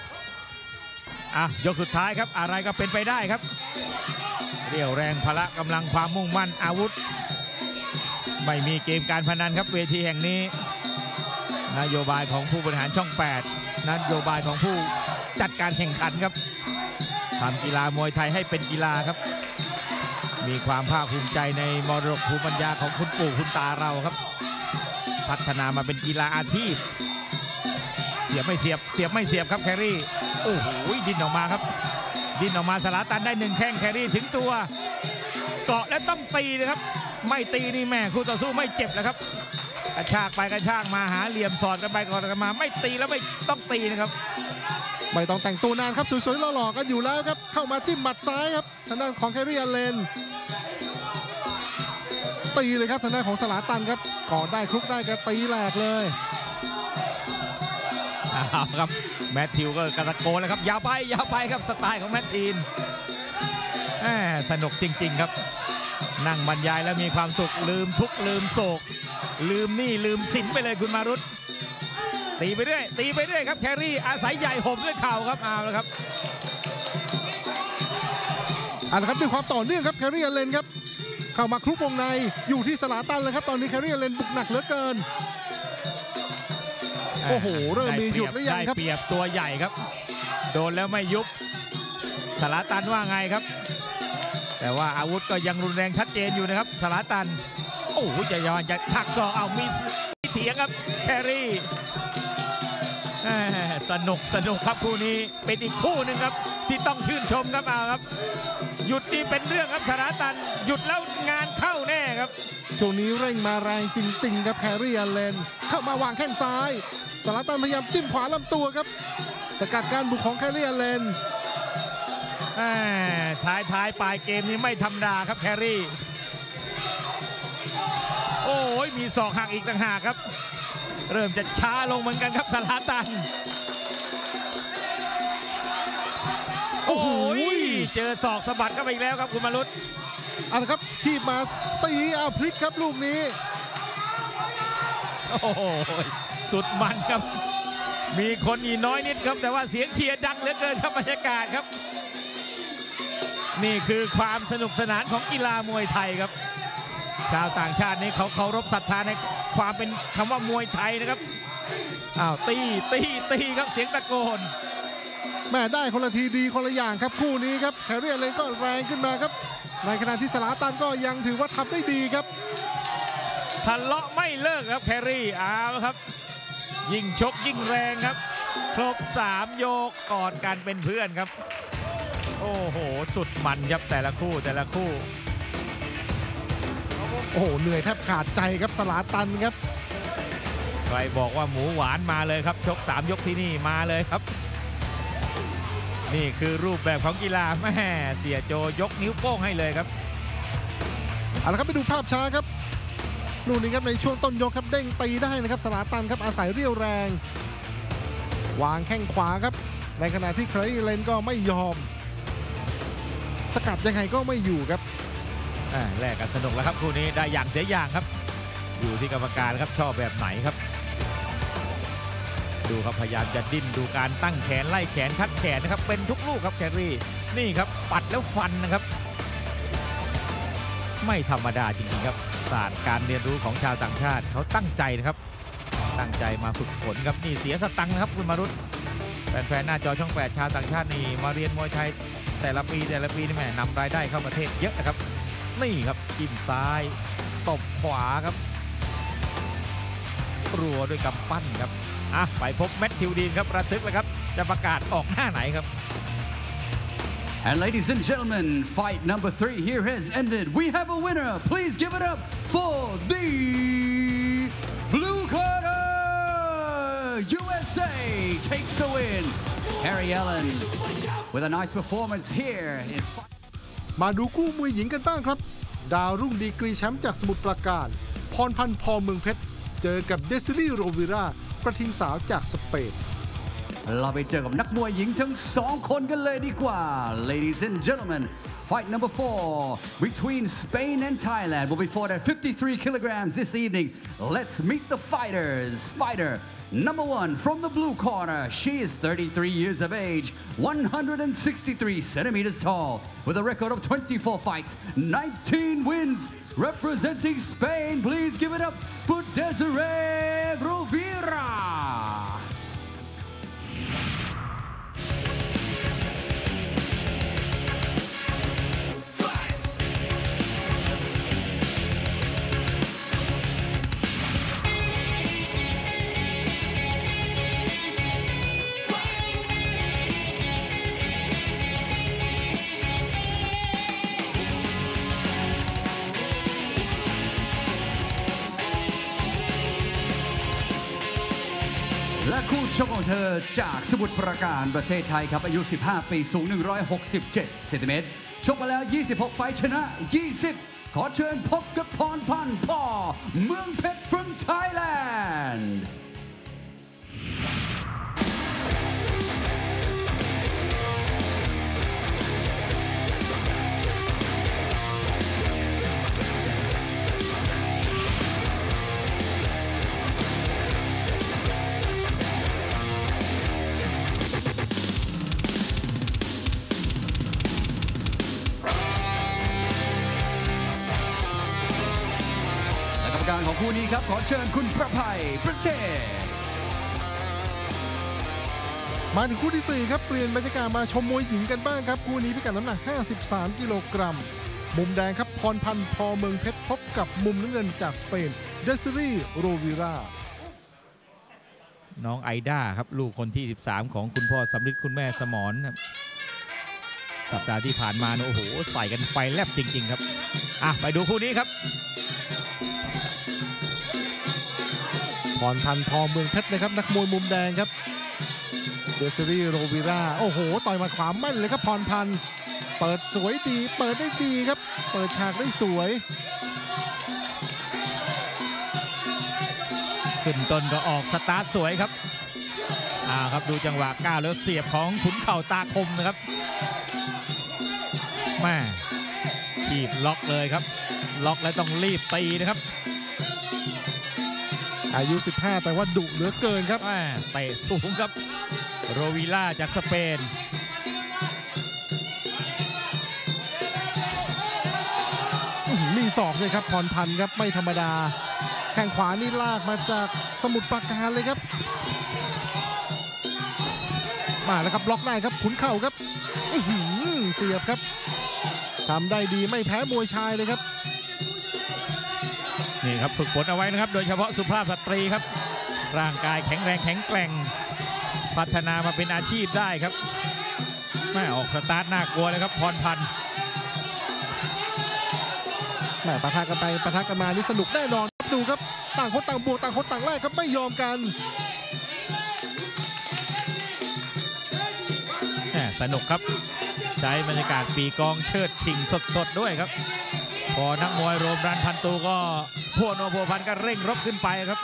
ยกสุดท้ายครับอะไรก็เป็นไปได้ครับเรี่ยวแรงพละกำลังความมุ่งมั่นอาวุธไม่มีเกมการพนันครับเวทีแห่งนี้นโยบายของผู้บริหารช่อง8นโยบายของผู้จัดการแข่งขันครับทำกีฬามวยไทยให้เป็นกีฬาครับมีความภาคภูมิใจในมรดกภูมิปัญญาของคุณปู่คุณตาเราครับพัฒนามาเป็นกีฬาอาชีพเสียบไม่เสียบไม่เสียบครับแครี่โอ้โหดิ้นออกมาครับดิ้นออกมาสลาตันได้1แข้งแครี่ถึงตัวเกาะและต้องตีเลยครับไม่ตีนี่แม่คู่ต่อสู้ไม่เจ็บแล้วครับกระชากไปกระชากมาหาเหลี่ยมสอดกันไปก่อนกันมาไม่ตีแล้วไม่ต้องตีนะครับไม่ต้องแต่งตัวนานครับสวยๆหล่อๆกันอยู่แล้วครับเข้ามาจิ้มหมัดซ้ายครับทางด้านของแครี่อันเลนตีเลยครับทางด้านของสลาตันครับก่อนได้คลุกได้ก็ตีแหลกเลยครับแมทธิวก็กระโกนแล้วครับยาวไปครับสไตล์ของแมททีนสนุกจริงๆครับนั่งบรรยายแล้วมีความสุขลืมทุกข์ลืมโศกลืมหนี้ลืมสินไปเลยคุณมารุตตีไปเรื่อยครับแครี่อาศัยใหญ่ห่มด้วยเข่าครับเอาละครับครับด้วยความต่อเนื่องครับแครี่อันเลนครับเข้ามาคลุกวงในอยู่ที่สลาตันเลยครับตอนนี้แครี่อันเลนบุกหนักเหลือเกินโอ้โหเริ่มมีหยุดหรือยังครับได้เปรียบตัวใหญ่ครับโดนแล้วไม่ยุบสลาตันว่าไงครับแต่ว่าอาวุธก็ยังรุนแรงชัดเจนอยู่นะครับสลาตันโอ้โหจะย้อนจะถักศอกเอามีเถียงครับแครี่สนุกครับคู่นี้เป็นอีกคู่หนึ่งครับที่ต้องชื่นชมครับครับหยุดนี่เป็นเรื่องครับสลาตันหยุดแล้วงานเข้าแน่ครับช่วงนี้เร่งมาแรงจริงๆครับแครี่อันเลนเข้ามาวางแข้งซ้ายสลาตันพยายามจิ้มขวาลำตัวครับสกัดการบุกของแครี่อันเลนท้ายปลายเกมนี้ไม่ธรรมดาครับแครี่โอ้ยมีศอกหักอีกต่างหากครับเริ่มจะช้าลงเหมือนกันครับสลาตันโอ้โหเจอศอกสะบัดเข้าไปอีกแล้วครับคุณมารุตเอาละครับทีบมาตีพลิกครับลูกนี้โอ้โหสุดมันครับมีคนอีกน้อยนิดครับแต่ว่าเสียงเชียร์ดังเหลือเกินครับบรรยากาศครับนี่คือความสนุกสนานของกีฬามวยไทยครับชาวต่างชาตินี่เขาเคารพศรัทธาในความเป็นคำว่ามวยไทยนะครับอ้าวตีครับเสียงตะโกนแม่ได้คนละทีดีคนละอย่างครับคู่นี้ครับแคเรียเลนก็แรงขึ้นมาครับในขณะที่สลาตันก็ยังถือว่าทำได้ดีครับทะเลาะไม่เลิกครับแครี่เอาครับยิ่งชกยิ่งแรงครับครบ3โยกกอดกันเป็นเพื่อนครับโอ้โหสุดมันครับแต่ละคู่โอ้โหเหนื่อยแทบขาดใจครับสลาตันครับใครบอกว่าหมูหวานมาเลยครับชก3ยกที่นี่มาเลยครับนี่คือรูปแบบของกีฬาแม่เสียโจยกนิ้วโป้งให้เลยครับเอาละครับไปดูภาพช้าครับลูกนี้ครับในช่วงต้นยกครับเด้งตีได้นะครับสลาตันครับอาศัยเรี่ยวแรงวางแข้งขวาครับในขณะที่เครย์เลนก็ไม่ยอมสกัดยังไงก็ไม่อยู่ครับแลกกันสนุกแล้วครับคู่นี้ได้อย่างเสียอย่างครับอยู่ที่กรรมการครับชอบแบบไหนครับดูครับพยายามจะดิ้นดูการตั้งแขนไล่แขนคัดแขนนะครับเป็นทุกลูกครับแครี่นี่ครับปัดแล้วฟันนะครับไม่ธรรมดาจริงๆครับศาสตร์การเรียนรู้ของชาวต่างชาติเขาตั้งใจนะครับตั้งใจมาฝึกฝนครับนี่เสียสตังค์นะครับคุณมารุตแฟนๆหน้าจอช่อง8ชาวต่างชาตินี่มาเรียนมวยไทยแต่ละปีนี่แม่นำรายได้เข้าประเทศเยอะนะครับนี่ครับจิ้มซ้ายตบขวาครับรัวด้วยกำปั้นครับไปพบแมทธิวดีนครับระทึกเลยครับจะประกาศออกหน้าไหนครับ And ladies and gentlemen, fight number 3 here has ended. We have a winner. Please give it up for the blue corner. USA takes the win. Harry Allen with a nice performance here. มาดูคู่มวยหญิงกันบ้างครับดาวรุ่งดีกรีแชมป์จากสมุทรปราการพรพันธ์พอเมืองเพชรเจอกับเดซิลี่โรวิรากระทิงสาวจากสเปนเราไปเจอกับนักมวยหญิงทั้ง2คนกันเลยดีกว่า Ladies and gentlemen, fight number 4 between Spain and Thailand will be fought at 53 kilograms this evening. Let's meet the fighters. Fighter number 1 from the blue corner. She is 33 years of age, 163 centimeters tall, with a record of 24 fights, 19 wins. Representing Spain, please give it up for Desiree Rovira.และคู่ชกของเธอจากสมุทรปราการประเทศไทยครับอายุ15ปีสูง167เซนติเมตรชกมาแล้ว26ไฟท์ชนะ20ขอเชิญพบกับพรพันธ์พ่อเมืองเพชร from Thailandการของคู่นี้ครับขอเชิญคุณประภัยประเทศมาถึงคู่ที่4ครับเปลี่ยนบรรยากาศมาชมมวยหญิงกันบ้างครับคู่นี้พิกัดน้ำหนัก53กิโลกรัมมุมแดงครับพรพันธ์พอเมืองเพชรพบกับมุมน้ำเงินจากสเปนเดซิลี่โรวิราน้องไอด้าครับลูกคนที่13ของคุณพ่อสำริดคุณแม่สมรครับสัปดาห์ที่ผ่านมาโอ้โหใส่กันไฟแลบจริงๆครับไปดูคู่นี้ครับพรพันธ์พอเมืองเพชรนะครับนักมวยมุมแดงครับเดซิลี่โรวิราโอ้โหต่อยหมัดขวาแม่นเลยครับพรพันธ์เปิดสวยดีเปิดได้ดีครับเปิดฉากได้สวยขึ้นต้นก็ออกสตาร์ทสวยครับครับดูจังหวะก้าวแล้วเสียบของขุนเข่าตาคมนะครับแม่ขีบล็อกเลยครับล็อกแล้วต้องรีบตีนะครับอายุ15แต่ว่าดุเหลือเกินครับเตะสูงครับโรวิล่าจากสเปนมีศอกเลยครับพรพันธ์ครับไม่ธรรมดาแข้งขวานี่ลากมาจากสมุทรปราการเลยครับมาแล้วครับล็อกได้ครับขุนเข่าครับเสียบครับทำได้ดีไม่แพ้มวยชายเลยครับนี่ครับฝึกฝนเอาไว้นะครับโดยเฉพาะสุภาพสตรีครับร่างกายแข็งแรงแข็งแกร่งพัฒนามาเป็นอาชีพได้ครับไม่ออกสตาร์ทน่ากลัวเลยครับพรพันธ์แม่ปะทะกันไปปะทะกันมานี่สนุกแน่นอนดูครับต่างคนต่างบวกต่างคนต่างไล่ครับไม่ยอมกันสนุกครับใช้บรรยากาศปีกองเชิดชิงสดๆด้วยครับพอนักมวยโรมรันพันตูก็พวกโนโพพันก็เร่งรบขึ้นไปครับ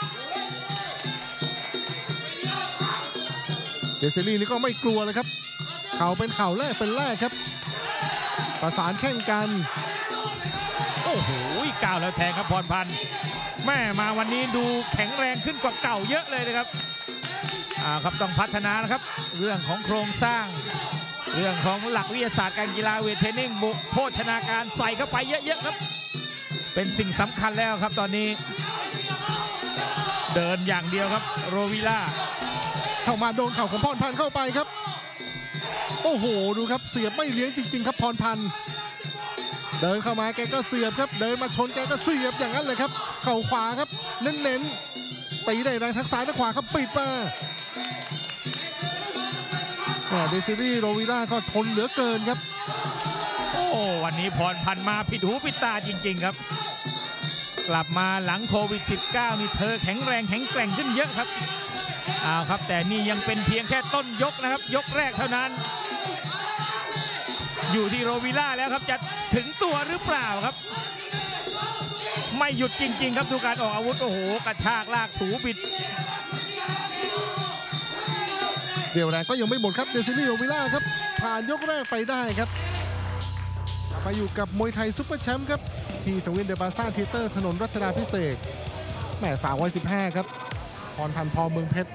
เดซิลี่นี่ก็ไม่กลัวเลยครับเข่าเป็นเข่าแรกเป็นแรกครับประสานแข่งกันโอ้โหก้าวแล้วแทงครับพรพันธ์แม่มาวันนี้ดูแข็งแรงขึ้นกว่าเก่าเยอะเลยนะครับครับต้องพัฒนานะครับเรื่องของโครงสร้างเรื่องของหลักวิทยาศาสตร์การกีฬาเวทเทรนนิ่งบุกโภชนาการใส่เข้าไปเยอะๆครับเป็นสิ่งสำคัญแล้วครับตอนนี้เดินอย่างเดียวครับโรวิล่าเข้ามาโดนเข่าของพรพันธ์เข้าไปครับโอ้โหดูครับเสียบไม่เลี้ยงจริงๆครับพรพันธ์เดินเข้ามาแกก็เสียบครับเดินมาชนแกก็เสียบอย่างนั้นเลยครับเข่าขวาครับเน้นๆตีได้แรงทั้งซ้ายทั้งขวาครับปิดมาเดซิลี่โรวิล่าก็ทนเหลือเกินครับโอ้วันนี้พรพันธ์มาผิดหูผิดตาจริงๆครับกลับมาหลังโควิด -19 นี่เธอแข็งแรงแข็งแกร่งขึ้นเยอะครับครับแต่นี่ยังเป็นเพียงแค่ต้นยกนะครับยกแรกเท่านั้นอยู่ที่โรวิล่าแล้วครับจะถึงตัวหรือเปล่าครับไม่หยุดจริงๆครับดูการออกอาวุธโอ้โหกระชากลากถูบิดเดี๋ยวแรงก็ยังไม่หมดครับเดซิลี่โรวิล่าครับผ่านยกแรกไปได้ครับมาอยู่กับมวยไทยซุปเปอร์แชมป์ครับที่สังเวียนเดบาซ่าธีเตอร์ถนนรัชดาภิเษกแม่315ครับพรพันธ์พอเมืองเพชร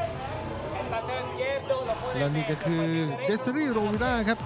และนี่ก็คือเดซิลี่โรวิล่าครับ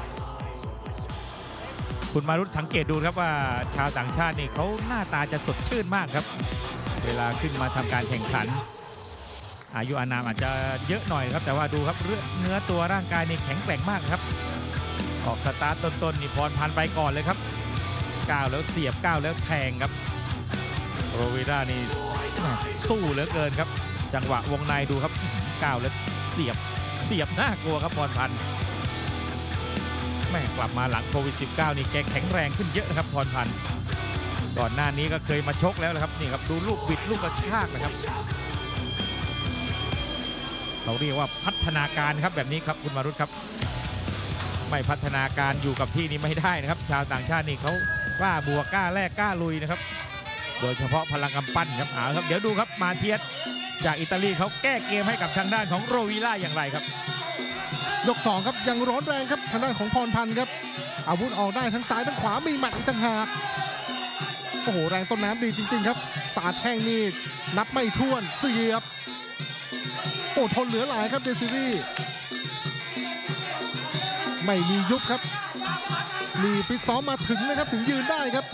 คุณมารุตสังเกตดูครับว่าชาวต่างชาตินี่เขาหน้าตาจะสดชื่นมากครับเวลาขึ้นมาทำการแข่งขันอายุอานามอาจจะเยอะหน่อยครับแต่ว่าดูครับเนื้อตัวร่างกายนี่แข็งแกร่งมากครับออกสตาร์ทต้นๆนี่พรพันธ์ไปก่อนเลยครับก้าวแล้วเสียบก้าวแล้วแทงครับโรวิล่านี่สู้เหลือเกินครับจังหวะวงในดูครับก้าวแล้วเสียบน่ากลัวครับพรพันธ์แม่กลับมาหลังโควิด -19 นี่แกแข็งแรงขึ้นเยอะครับพรพันธ์ก่อนหน้านี้ก็เคยมาชกแล้วนะครับนี่ครับดูลูกบิดลูกกระชากนะครับเราเรียกว่าพัฒนาการครับแบบนี้ครับคุณมารุตครับไม่พัฒนาการอยู่กับที่นี่ไม่ได้นะครับชาวต่างชาตินี่เขากล้าบวกกล้าแลกกล้าลุยนะครับโดยเฉพาะพลังกำปั้นครับครับเดี๋ยวดูครับมาเทียสจากอิตาลีเขาแก้เกมให้กับทางด้านของโรวิล่าอย่างไรครับยก2ครับยังร้อนแรงครับทางด้านของพรพันธ์ครับอาวุธออกได้ทั้งซ้ายทั้งขวามีหมัดอีกต่างหากโอ้โหแรงต้นน้ำดีจริงๆครับสาดแข้งนี่นับไม่ถ้วนเสียบโอ้ทนเหลือหลายครับเดซิลี่ไม่มียุบครับมีฟิตซ้อมมาถึงนะครับถึงยืนได้ครับ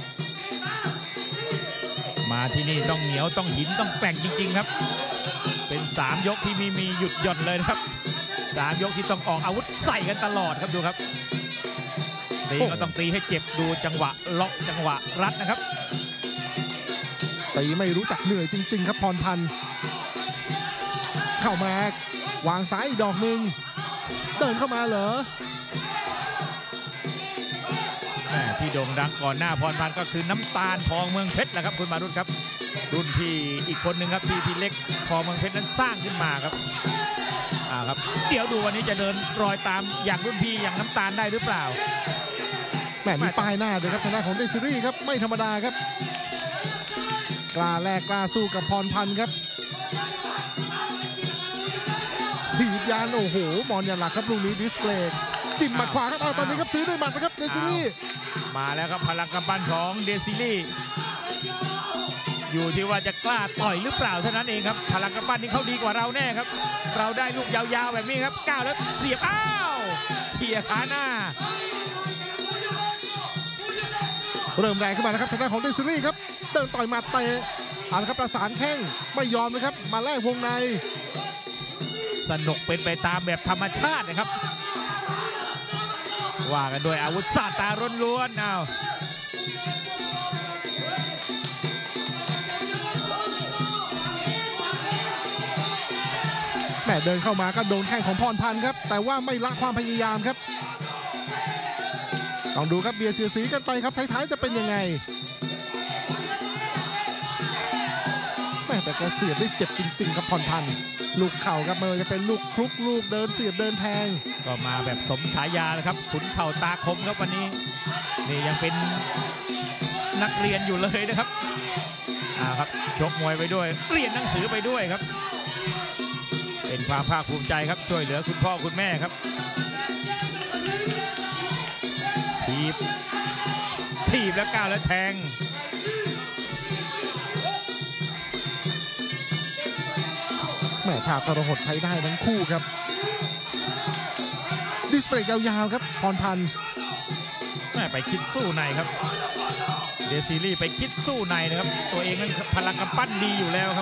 มาที่นี่ต้องเหนียวต้องหินต้องแกร่งจริงๆครับเป็น3ยกที่มีหยุดหย่อนเลยนะครับ3ยกที่ต้องออกอาวุธใส่กันตลอดครับดูครับตีก็ต้องตีให้เจ็บดูจังหวะล็อกจังหวะรัดนะครับตีไม่รู้จักเหนื่อยจริงๆครับพรพันธ์เข้ามาวางซ้ายอีกดอกหนึ่งเดินเข้ามาเหรอที่โด่งดังก่อนหน้าพรพันธ์ก็คือน้ำตาลทองเมืองเพชรแหละครับคุณมารุตครับรุ่นพี่อีกคนหนึ่งครับที่เล็กทองเมืองเพชรนั้นสร้างขึ้นมาครับครับเดี๋ยวดูวันนี้จะเดินรอยตามอย่างรุ่นพี่อย่างน้ำตาลได้หรือเปล่าแหมมีป้ายหน้าด้วยครับทางด้านของเดซิลี่ครับไม่ธรรมดาครับกล้าแลกกล้าสู้กับพรพันธ์ครับยันโอ้โหมอนยันหลักครับลูกนี้ดิสเพลย์จิ้มหมัดขวาครับตอนนี้ครับซื้อด้วยหมัดนะครับเดซิลี่มาแล้วครับพลังกำปั้นของเดซิลี่อยู่ที่ว่าจะกล้าต่อยหรือเปล่าเท่านั้นเองครับพลังกำปั้นนี่เขาดีกว่าเราแน่ครับเราได้ลูกยาวๆแบบนี้ครับก้าวแล้วเสียบอ้าวเขี่ยขาหน้าเริ่มแรงขึ้นมาแล้วครับทางด้านของเดซิลี่ครับเดินต่อยหมัดเตะเอาละครับประสานแข้งไม่ยอมนะครับมาแลกวงในสนุกเป็นไปตามแบบธรรมชาตินะครับว่ากันโดยอาวุธศาสตร์ตาล้วนๆเอาแม่เดินเข้ามาก็โดนแข้งของพรพันธ์ครับแต่ว่าไม่ละความพยายามครับต้องดูครับเบียร์เสียสีกันไปครับท้ายๆจะเป็นยังไงแม่แต่แกเสียบได้เจ็บจริงๆครับพรพันธ์ลูกเข่าครับเมื่อจะเป็นลูกคลุกลูกเดินเสียบเดินแทงก็มาแบบสมฉายาเลยครับขุนเข่าตาคมครับวันนี้นี่ยังเป็นนักเรียนอยู่เลยนะครับครับชกมวยไปด้วยเรียนหนังสือไปด้วยครับเป็นความภาคภูมิใจครับช่วยเหลือคุณพ่อคุณแม่ครับถีบแล้วก้าวแล้วแทงแม่ท่าทรหดใช้ได้ทั้งคู่ครับดิสเพลย์ยาวๆครับพรพันธ์แม่ไปคิดสู้ในครับเดซิลี่ไปคิดสู้ในนะครับตัวเองนั้นพลังกำปั้นดีอยู่แล้วครับ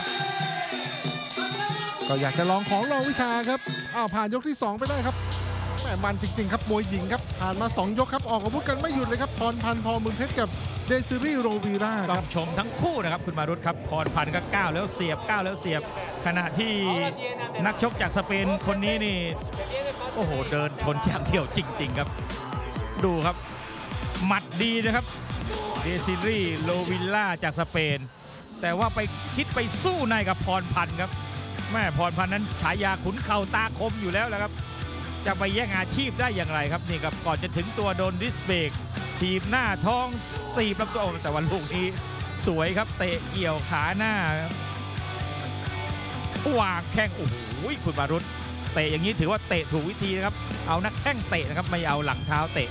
ก็อยากจะลองของลองวิชาครับผ่านยกที่2ไปได้ครับแม่มันจริงๆครับมวยหญิงครับผ่านมา2ยกครับออกอาวุธกันไม่หยุดเลยครับพรพันธ์พอมือเพชรกับเดซิลี่โรวีราครับชมทั้งคู่นะครับคุณมารุตครับพรพันธ์ก็ก้าวแล้วเสียบก้าวแล้วเสียบขณะที่นักชกจากสเปนคนนี้นี่โอ้โหเดินชนอย่างเดียวจริงๆครับดูครับหมัดดีนะครับเดซิลี่โรวิลล่าจากสเปนแต่ว่าไปคิดไปสู้ในกับพรพันธ์ครับแม่พรพันธ์นั้นฉายาขุนเข่าตาคมอยู่แล้วนะครับจะไปแย่งอาชีพได้อย่างไรครับนี่ครับก่อนจะถึงตัวโดนดิสเบรกทีบหน้าท้องตีบลำตัวแต่วันลูกนี้สวยครับเตะเกี่ยวขาหน้าวางแข้งโอ้โหคุณมารุตเตะอย่างนี้ถือว่าเตะถูกวิธีนะครับเอานักแข้งเตะนะครับไม่เอาหลังเท้าเตะ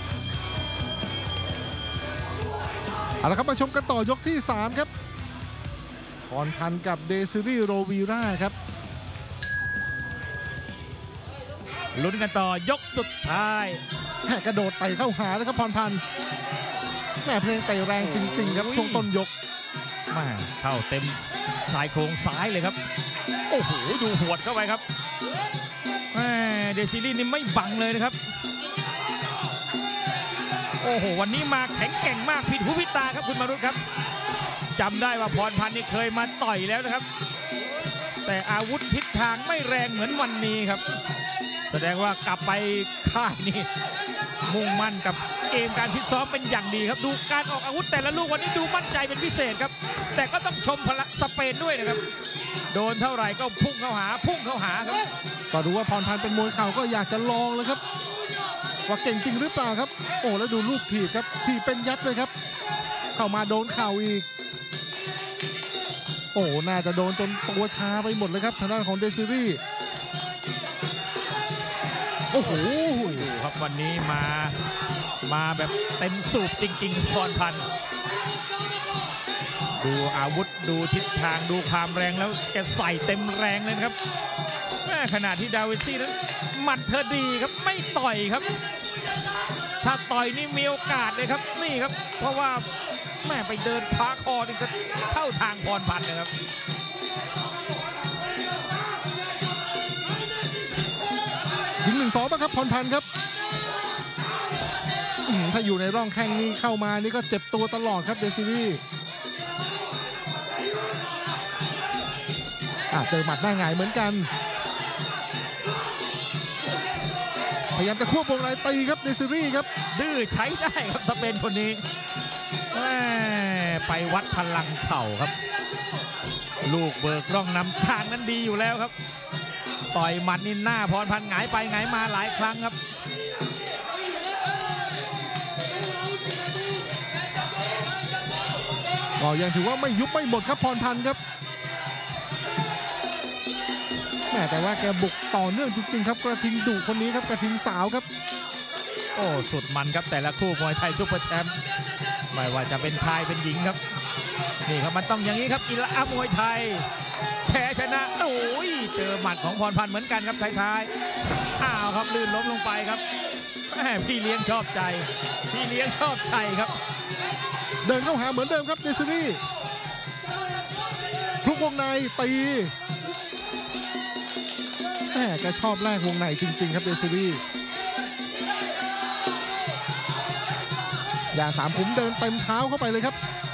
เอาละครับมาชมกันต่อยกที่3ครับพรพันธ์กับเดซิลี่โรวีราครับลุ้นกันต่อยกสุดท้ายแม่กระโดดไต่เข้าหาแล้วครับพรพันธ์แม่เพลงไต่แรงจริงๆครับช่วงต้นยกแม่เข้าเต็มชายโครงซ้ายเลยครับโอ้โหดูหวดเข้าไปครับแม่เดซิลี่นี่ไม่บังเลยนะครับโอ้โหวันนี้มาแข็งแกร่งมากผิดหูผิดตาครับคุณมารุตครับจำได้ว่าพรพันธ์นี่เคยมาต่อยแล้วนะครับแต่อาวุธทิศทางไม่แรงเหมือนวันนี้ครับแสดงว่ากลับไปค่ายนี่มุ่งมั่นกับเกมการฟิตซ้อมเป็นอย่างดีครับดูการออกอาวุธแต่ละลูกวันนี้ดูมั่นใจเป็นพิเศษครับแต่ก็ต้องชมพลังสเปนด้วยนะครับโดนเท่าไหร่ก็พุ่งเข้าหาครับก็ดูว่าพรพันธ์เป็นมวยเข่าก็อยากจะลองเลยครับว่าเก่งจริงหรือเปล่าครับโอ้แล้วดูลูกถีบครับถีบเป็นยับเลยครับเข้ามาโดนเข่าอีกโอ้น่าจะโดนจนตัวชาไปหมดเลยครับทางด้านของเดซิลี่โอ้โหดูครับวันนี้มาแบบเต็มสูบจริงๆพรพันธ์ดูอาวุธดูทิศทางดูความแรงแล้วแกใส่เต็มแรงเลยครับแม่ขณะที่ดาวิซี่นั้นหมัดเธอดีครับไม่ต่อยครับถ้าต่อยนี่มีโอกาสเลยครับนี่ครับเพราะว่าแม่ไปเดินพาคอนี่ก็เข้าทางพรพันธ์นะครับถึง 1-2 ป่ะครับพรพันธ์ครับถ้าอยู่ในร่องแข้งนี้เข้ามานี่ก็เจ็บตัวตลอดครับเดซิลี่เจอหมัดหน้าหงายเหมือนกันพยายามจะควบวงในตีครับเดซิลี่ครับดื้อใช้ได้ครับสเปนคนนี้ไปวัดพลังเข่าครับลูกเบิกร่องนำทางนั้นดีอยู่แล้วครับต่อยหมัดนี่หน้าพรพันธ์หงายไปหงายมาหลายครั้งครับก็ยังถือว่าไม่ยุบไม่หมดครับพรพันธ์ครับแต่ว่าแกบุกต่อเนื่องจริงๆครับกระทิงดุคนนี้ครับกระทิงสาวครับโอ้สุดมันครับแต่ละคู่มวยไทยซุปเปอร์แชมป์ไม่ว่าจะเป็นชายเป็นหญิงครับนี่ครับมันต้องอย่างนี้ครับกีฬามวยไทยแพ้ชนะโอ้ยเจอหมัดของพรพันธ์เหมือนกันครับท้ายๆอ้าวครับลื่นล้มลงไปครับพี่เลี้ยงชอบใจพี่เลี้ยงชอบใจครับเดินเข้าหาเหมือนเดิมครับเดซิรี่คลุกวงในตีแกชอบแลกวงในจริงๆครับเดซิรี่อย่างสามขุมเดินเต็มเท้าเข้าไปเลยครับ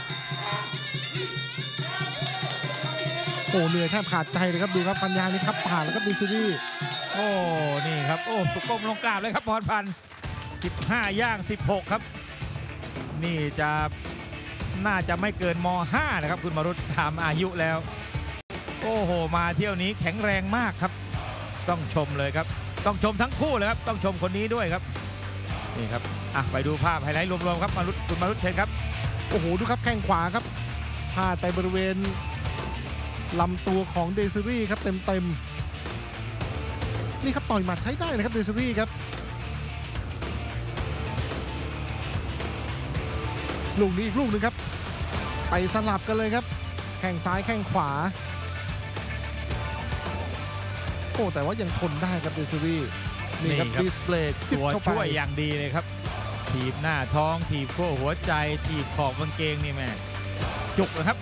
โอ้เหนื่อยแทบขาดใจเลยครับดูครับปัญญานี่ครับผ่านแล้วครับเดซิรี่โอ้นี่ครับโอ้สุกก้มลงกราบเลยครับพรพันธ์15ย่าง16ครับนี่จะน่าจะไม่เกินม.5 นะครับคุณมรุตถามอายุแล้วโอ้โหมาเที่ยวนี้แข็งแรงมากครับต้องชมเลยครับต้องชมทั้งคู่เลยครับต้องชมคนนี้ด้วยครับนี่ครับไปดูภาพไฮไลท์รวมๆครับคุณมรุตเชิญครับโอ้โหดูครับแข้งขวาครับพาดไปบริเวณลำตัวของเดซิรี่ครับเต็มนี่ครับต่อยหมัดใช้ได้นะครับเดซิรี่ครับลูกนี้อีกลูกหนึ่งครับไปสลับกันเลยครับแข้งซ้ายแข้งขวาโอ้แต่ว่ายังทนได้ครับเดซิรี่นี่ครับดิสเพลย์ตัวช่วยอย่างดีเลยครับถีบหน้าท้องถีบโค้หัวใจถีบขอบกางเกงนี่แม่จุกนะครับ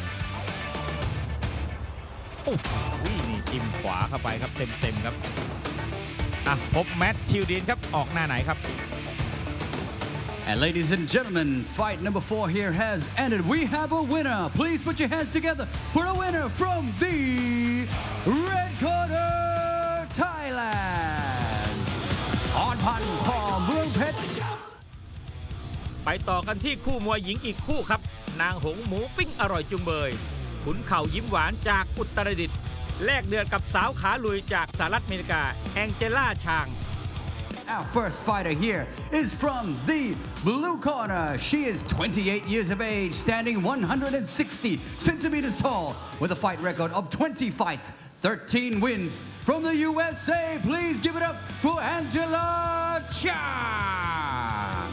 โอ้โหนี่จิ้มขวาเข้าไปครับเต็มครับพบแมตต์ชิลดีนครับออกหน้าไหนครับ And ladies and gentlemen, fight number 4 here has ended. We have a winner. Please put your hands together for a winner from the red corner, Thailand. พรพันธ์ พ.เมืองเพชรไปต่อกันที่คู่มวยหญิงอีกคู่ครับนางหงหมูปิ้งอร่อยจุงเบยขุนเข่ายิ้มหวานจากอุตรดิตถ์แลกเดือดกับสาวขาลุยจากสหรัฐอเมริกาแองเจล่าชาง Our first fighter here is from the blue corner. She is 28 years of age, standing 160 centimeters tall, with a fight record of 20 fights, 13 wins. From the USA, please give it up for Angela Chang.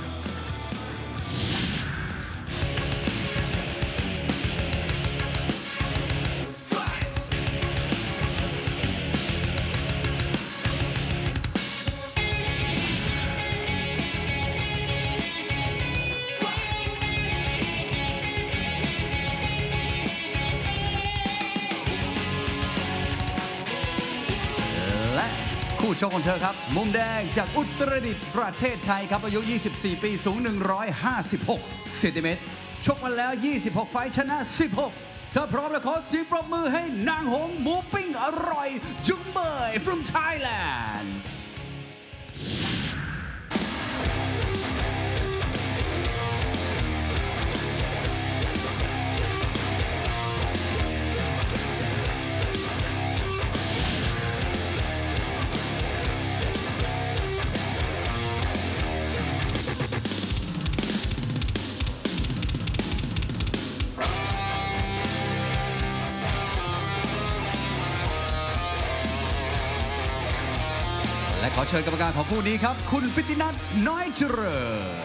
คู่ชกของเธอครับมุมแดงจากอุตรดิตถ์ประเทศไทยครับอายุ24 ปีสูง156เซนติเมตรชกมาแล้ว26ไฟท์ชนะ16ถ้าพร้อมแล้วขอเสียงปรบมือให้นางหงหมูปิ้งอร่อยจุงเบย from Thailandและขอเชิญกรรมการของคู่นี้ครับคุณปิตินัทน้อยเจริญ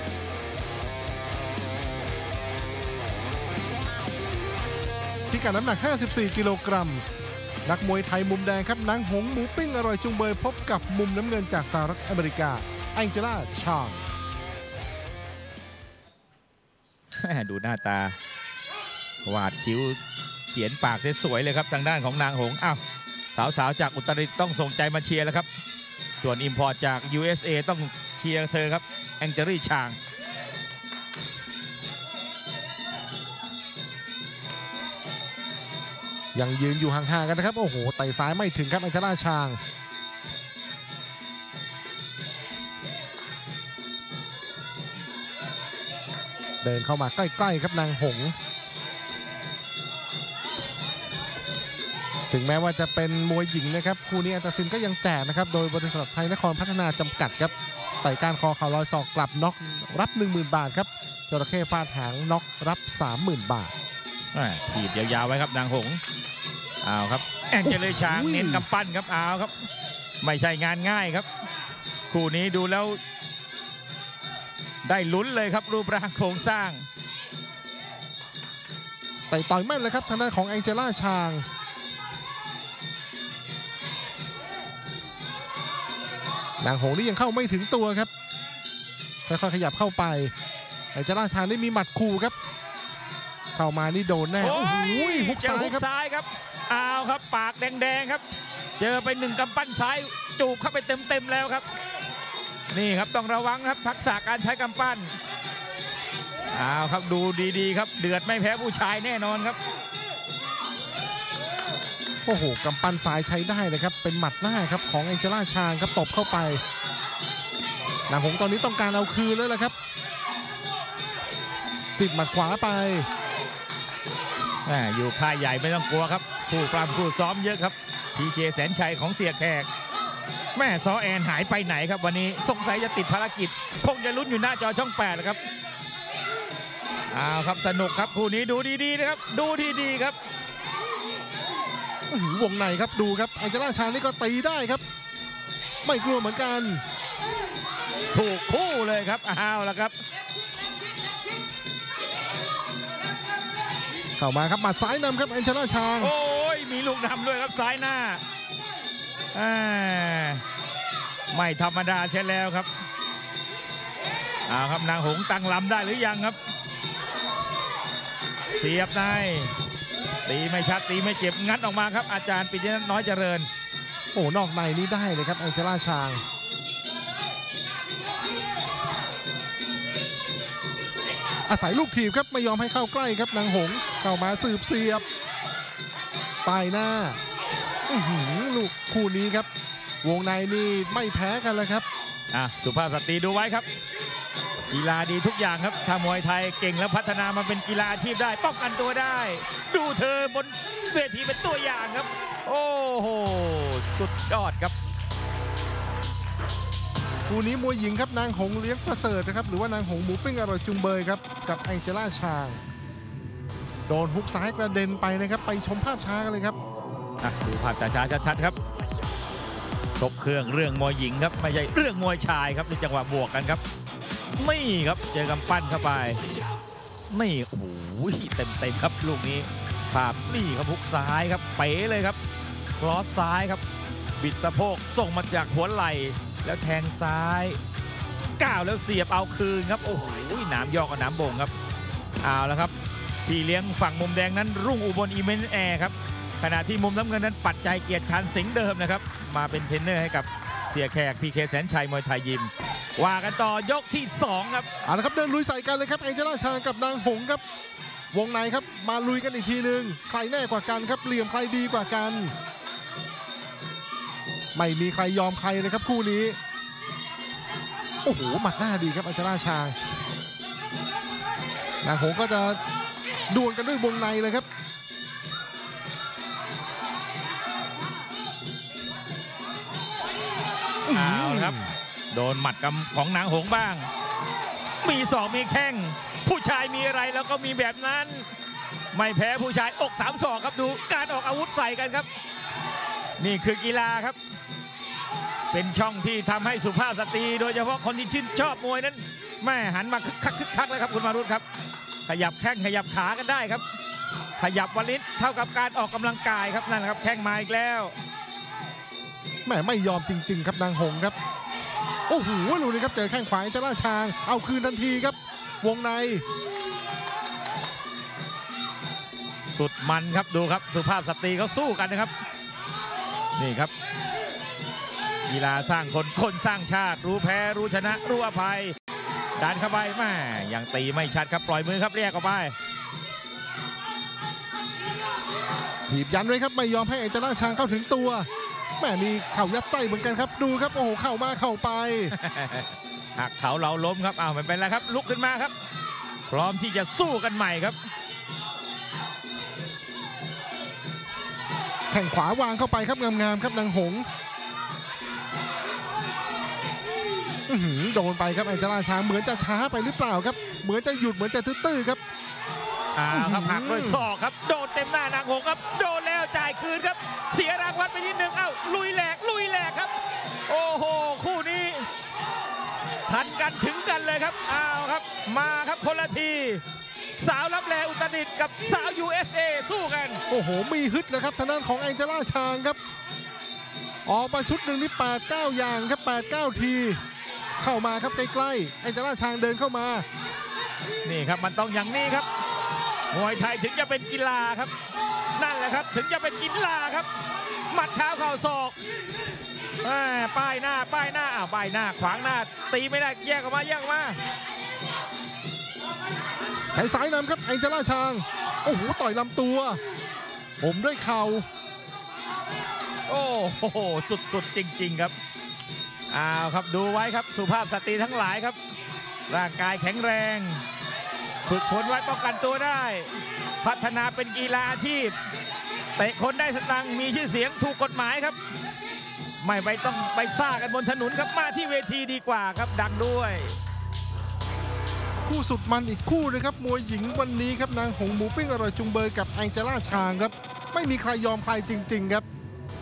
พิกัดน้ำหนัก54กิโลกรัมนักมวยไทยมุมแดงครับนางหงหมูปิ้งอร่อยจุงเบยพบกับมุมน้ำเงินจากสหรัฐอเมริกาแองเจล่าชางดูหน้าตาหวาดคิ้วเขียนปากสวยๆเลยครับทางด้านของนางหงสาวๆจากอุตรดิตถ์ต้องส่งใจมาเชียร์แล้วครับส่วนอิมพอร์ตจาก USA ต้องเชียร์เธอครับแองเจลี่ชางยังยืนอยู่ห่างๆกันนะครับโอ้โหไต่ซ้ายไม่ถึงครับแองเจล่าชางเดินเข้ามาใกล้ๆครับนางหงถึงแม้ว่าจะเป็นมวยหญิงนะครับคู่นี้อันตรสินก็ยังแจกนะครับโดยบริษัทไทยนครพัฒนาจำกัดครับไต่ก้านคอเข่าลอยศอกกลับน็อกรับ 10,000 บาทครับจระเข้ฟาดหางน็อกรับ 30,000 บาทถีบยาวๆไว้ครับนางหงเอาครับแองเจลิชางเน้นกำปั้นครับเอาครับไม่ใช่งานง่ายครับคู่นี้ดูแล้วได้ลุ้นเลยครับรูปร่างโครงสร้างต่อยแม่นเลยครับทางด้านของแองเจล่าชางนางหงนี่ยังเข้าไม่ถึงตัวครับค่อยๆขยับเข้าไปแองเจล่าชางได้มีหมัดคู่ครับเข้ามานี่โดนแน่โอ้โหฮุกซ้ายครับเอาครับปากแดงๆครับเจอไป1กำปั้นซ้ายจูบเข้าไปเต็มๆแล้วครับนี่ครับต้องระวังครับทักษะการใช้กำปั้นเอาครับดูดีๆครับเดือดไม่แพ้ผู้ชายแน่นอนครับโอ้โหกำปั้นซ้ายใช้ได้เลยครับเป็นหมัดหน้าครับของแองเจล่าชางครับตบเข้าไปนางหงตอนนี้ต้องการเอาคืนแล้วละครับติดหมัดขวาไปอยู่ค่ายใหญ่ไม่ต้องกลัวครับผู้ปรามผู้ซ้อมเยอะครับพีเคแสนชัยของเสียแขกแม่ซอแอนหายไปไหนครับวันนี้สงสัยจะติดภารกิจคงจะลุ้นอยู่หน้าจอช่อง8นะครับเอาครับสนุกครับคู่นี้ดูดีๆนะครับดูดีๆครับวงในครับดูครับแองเจล่าชางนี่ก็ตีได้ครับไม่กลัวเหมือนกันถูกคู่เลยครับเอาละครับเข้ามาครับหมัดซ้ายนำครับแองเจล่าชางโอ้ยมีลูกนำด้วยครับซ้ายหน้าไม่ธรรมดาใช่แล้วครับเอาครับนางหงตั้งลำได้หรือยังครับเสียบในตีไม่ชัดตีไม่เจ็บงัดออกมาครับอาจารย์ปิยะน้อยเจริญโอ้นอกในนี้ได้เลยครับแองเจล่าชางอาศัยลูกถีบครับไม่ยอมให้เข้าใกล้ครับนางหงเข้ามาสืบเสียบป้ายหน้าลูกคู่นี้ครับวงในนี่ไม่แพ้กันเลยครับสุภาพสตรีดูไว้ครับกีฬาดีทุกอย่างครับถ้ามวยไทยเก่งแล้วพัฒนามาเป็นกีฬาอาชีพได้ป้องกันตัวได้ดูเธอบนเวทีเป็นตัวอย่างครับโอ้โหสุดยอดครับคู่นี้มวยหญิงครับนางหงเลี้ยงประเสริฐนะครับหรือว่านางหงหมูปิ้งอร่อยจุงเบยครับกับแองเจล่าชางโดนฮุกซ้ายกระเด็นไปนะครับไปชมภาพช้ากันเลยครับดูภาพช้าๆชัดๆครับครบเครื่องเรื่องมวยหญิงครับไม่ใช่เรื่องมวยชายครับในจังหวะบวกกันครับนี่ครับเจอกำปั้นเข้าไปนี่โอ้โหเต็มครับลูกนี้ภาพนี่ครับฮุกซ้ายครับเป๋เลยครับครอสซ้ายครับบิดสะโพกส่งมาจากหัวไหล่แล้วแทงซ้ายก้าวแล้วเสียบเอาคืนครับโอ้โหหนามยอกกับหนามบ่งครับเอาแล้วครับพี่เลี้ยงฝั่งมุมแดงนั้นรุ่งอุบลอีเมนแอร์ครับขณะที่มุมน้ำเงินนั้นปัจจัยเกียรติชันสิงห์เดิมนะครับมาเป็นเทรนเนอร์ให้กับเสียแขกพีเคแสนชัยมวยไทยยิมว่ากันต่อยกที่2ครับเอาละครับเดินลุยใส่กันเลยครับแองเจล่าชางกับนางหงครับวงในครับมาลุยกันอีกทีนึงใครแน่กว่ากันครับเหลี่ยมใครดีกว่ากันไม่มีใครยอมใครเลยครับคู่นี้โอ้โหหมัดหน้าดีครับแองเจล่าชางนางหงก็จะดวลกันด้วยวงในเลยครับเอาครับโดนหมัดกำของนางหงบ้างมีศอกมีแข้งผู้ชายมีอะไรแล้วก็มีแบบนั้นไม่แพ้ผู้ชายอก3 ศอกครับดูการออกอาวุธใส่กันครับนี่คือกีฬาครับเป็นช่องที่ทำให้สุภาพสตรีโดยเฉพาะคนที่ชื่นชอบมวยนั้นแม่หันมาคึกคักแล้วครับคุณมารุตครับขยับแข้งขยับขากันได้ครับขยับวันนี้เท่ากับการออกกำลังกายครับนั่นครับแข้งมาอีกแล้วแม่ไม่ยอมจริงๆครับนางหงครับโอ้โหลูกนี้ครับเจอแข้งขวาแองเจล่าชางเอาคืนทันทีครับวงในสุดมันครับดูครับสุภาพสตรีเขาสู้กันนะครับนี่ครับกีฬาสร้างคนสร้างชาติรู้แพ้รู้ชนะรู้อภัยดันเข้าไปแม่ยังตีไม่ชัดครับปล่อยมือครับเรียกออกไปถีบยันไว้ครับไม่ยอมให้แองเจล่าชางเข้าถึงตัวแม่มีเข่ายัดไส้เหมือนกันครับดูครับโอ้โหเข่ามาเข่าไปหักเข่าเราล้มครับไม่เป็นไรครับลุกขึ้นมาครับพร้อมที่จะสู้กันใหม่ครับแข้งขวาวางเข้าไปครับงามๆครับนางหงโดนไปครับแองเจล่าชางเหมือนจะช้าไปหรือเปล่าครับเหมือนจะหยุดเหมือนจะตื้อๆครับครับหักด้วยศอกครับโดนเต็มหน้านางหงครับโดนแล้วจ่ายคืนครับเสียรางวัลไปนิดนึงลุยแหลกครับโอ้โหคู่นี้ทันกันถึงกันเลยครับครับมาครับคนละทีสาวรับแลอุตรดิตถ์กับสาว USA สู้กันโอ้โหมีฮึดเลยครับทางด้านของแองเจล่าชางครับออกมาชุดหนึ่งนี่8-9 อย่างครับ8-9 ทีเข้ามาครับใกล้ๆแองเจล่าชางเดินเข้ามานี่ครับมันต้องอย่างนี้ครับมวยไทยถึงจะเป็นกีฬาครับนั่นแหละครับถึงจะเป็นกีฬาครับหมัดเท้าเข่าศอกป้ายหน้าป้ายหน้าขวางหน้าตีไม่ได้แยกออกมาใช้สายนำครับแองเจล่าชางโอ้โหต่อยลำตัวผมด้วยเข่าโอ้โหสุดจริงๆครับครับดูไว้ครับสุภาพสตรีทั้งหลายครับร่างกายแข็งแรงฝึกฝนไว้ป้องกันตัวได้พัฒนาเป็นกีฬาอาชีพเตะคนได้สตังค์มีชื่อเสียงถูกกฎหมายครับไม่ไปต้องไปซ่ากันบนถนนครับมาที่เวทีดีกว่าครับดังด้วยคู่สุดมันอีกคู่นะครับมวยหญิงวันนี้ครับนางหงหมูปิ้งอร่อยจุงเบยกับแองเจล่าชางครับไม่มีใครยอมใครจริงๆครับ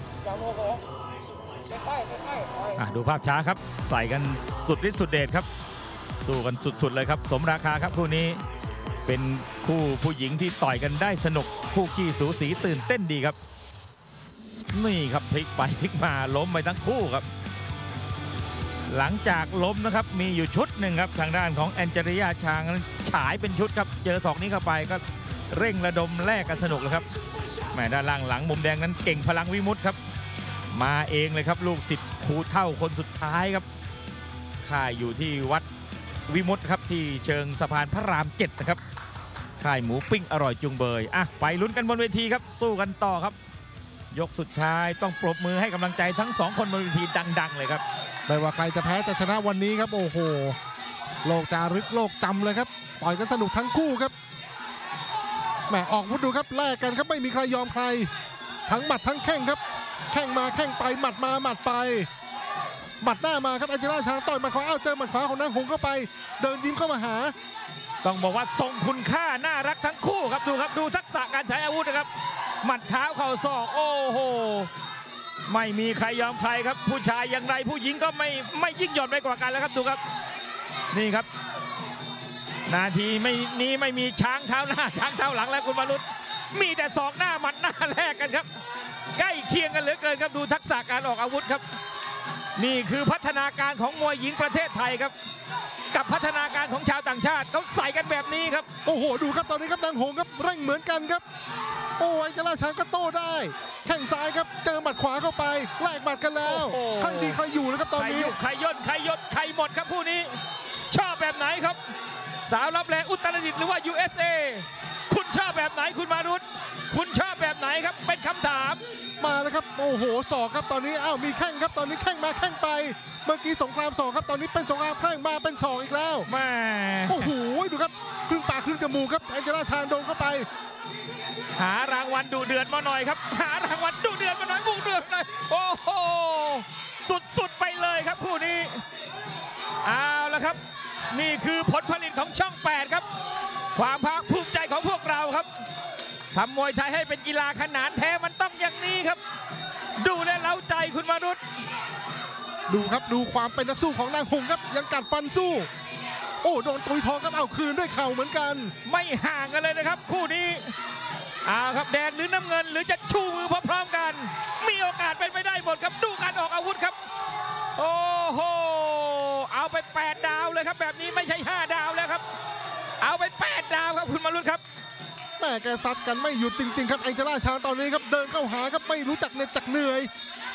ดูภาพช้าครับใส่กันสุดฤทธิ์สุดเดชครับสู้กันสุดๆเลยครับสมราคาครับคู่นี้เป็นคู่ผู้หญิงที่ต่อยกันได้สนุกคู่ขี้สูสีตื่นเต้นดีครับนี่ครับพลิกไปพลิกมาล้มไปทั้งคู่ครับหลังจากล้มนะครับมีอยู่ชุดหนึ่งครับทางด้านของแองเจลิาชางฉายเป็นชุดครับเจอศอกนี้เข้าไปก็เร่งระดมแลกกันสนุกเลยครับแม่ด้านล่างหลังมุมแดงนั้นเก่งพลังวิมุตต์ครับมาเองเลยครับลูกศิษย์ครูเท่าคนสุดท้ายครับค่ายอยู่ที่วัดวิมุตต์ครับที่เชิงสะพานพระราม7นะครับค่ายหมูปิ้งอร่อยจุงเบยไปลุ้นกันบนเวทีครับสู้กันต่อครับยกสุดท้ายต้องปรบมือให้กำลังใจทั้ง2คนบนเวทีดังๆเลยครับไม่ว่าใครจะแพ้จะชนะวันนี้ครับโอ้โหโลกจารึกโลกจำเลยครับต่อยกันสนุกทั้งคู่ครับแหมออกวุธดูครับแลกกันครับไม่มีใครยอมใครทั้งหมัดทั้งแข้งครับแข้งมาแข้งไปหมัดมาหมัดไปหมัดหน้ามาครับแองเจล่าชางต่อยหมัดขวาเจอหมัดขวาของนางหงเข้าไปเดินยิ้มเข้ามาหาต้องบอกว่าทรงคุณค่าน่ารักทั้งคู่ครับดูทักษะการใช้อาวุธนะครับหมัดเท้าเข่าศอกโอ้โหไม่มีใครยอมใครครับผู้ชายอย่างไรผู้หญิงก็ไม่ยิ่งหย่อนไปกว่ากันแล้วครับดูครับนี่ครับนาทีนี้ไม่มีช้างเท้าหน้าช้างเท้าหลังแล้วคุณวรุษมีแต่ศอกหน้าหมัดหน้าแลกกันครับใกล้เคียงกันเหลือเกินครับดูทักษะการออกอาวุธครับนี่คือพัฒนาการของมวยหญิงประเทศไทยครับกับพัฒนาการของชาวต่างชาติเขาใส่กันแบบนี้ครับโอ้โหดูครับตอนนี้ครับนางหงครับเร่งเหมือนกันครับโอ้แองเจล่าชางก็โต้ได้แข้งซ้ายครับเจอหมัดขวาเข้าไปแลกหมัดกันแล้วใครดีใครอยู่นะครับตอนนี้ใครย่นใครยดใครหมดครับคู่นี้ชอบแบบไหนครับสาวรับแลอุตรดิตถ์หรือว่า USA คุณชอบแบบไหนคุณมารุตคุณชอบแบบไหนครับเป็นคำถามมาแล้วครับโอ้โหศอกครับตอนนี้มีแข้งครับตอนนี้แข้งมาแข้งไปเมื่อกี้สงครามศอกครับตอนนี้เป็นสงครามแข้งมาเป็นศอกอีกแล้วแม่โอ้โหดูครับครึ่งปากครึ่งจมูกครับแองเจล่าชางโดนเข้าไปหารางวัลดุเดือดมาหน่อยครับหารางวัลดุเดือดมาหน่อยบุกเดือดหน่อยโอ้โหสุดไปเลยครับคู่นี้เอาละครับนี่คือผลผลิตของช่อง8ครับความภาคภูมิใจของพวกเราครับทำมวยไทยให้เป็นกีฬาขนานแท้มันต้องอย่างนี้ครับดูและเล้าใจคุณมารุตดูครับดูความเป็นนักสู้ของนางหงครับยังกัดฟันสู้โอ้โดนตุยทองครับเอาคืนด้วยเข่าเหมือนกันไม่ห่างกันเลยนะครับคู่นี้ครับแดงหรือน้ำเงินหรือจะชูมือพร้อมๆกันมีโอกาสเป็นไปได้หมดครับดูการออกอาวุธครับโอ้โหเอาไป8ดาวเลยครับแบบนี้ไม่ใช่5ดาวแล้วครับเอาไป8ดาวครับคุณมารุตครับแม่แกซัดกันไม่หยุดจริงๆครับแองเจล่าชางตอนนี้ครับเดินเข้าหาครับไม่รู้จักเหน็ดจักเหนื่อย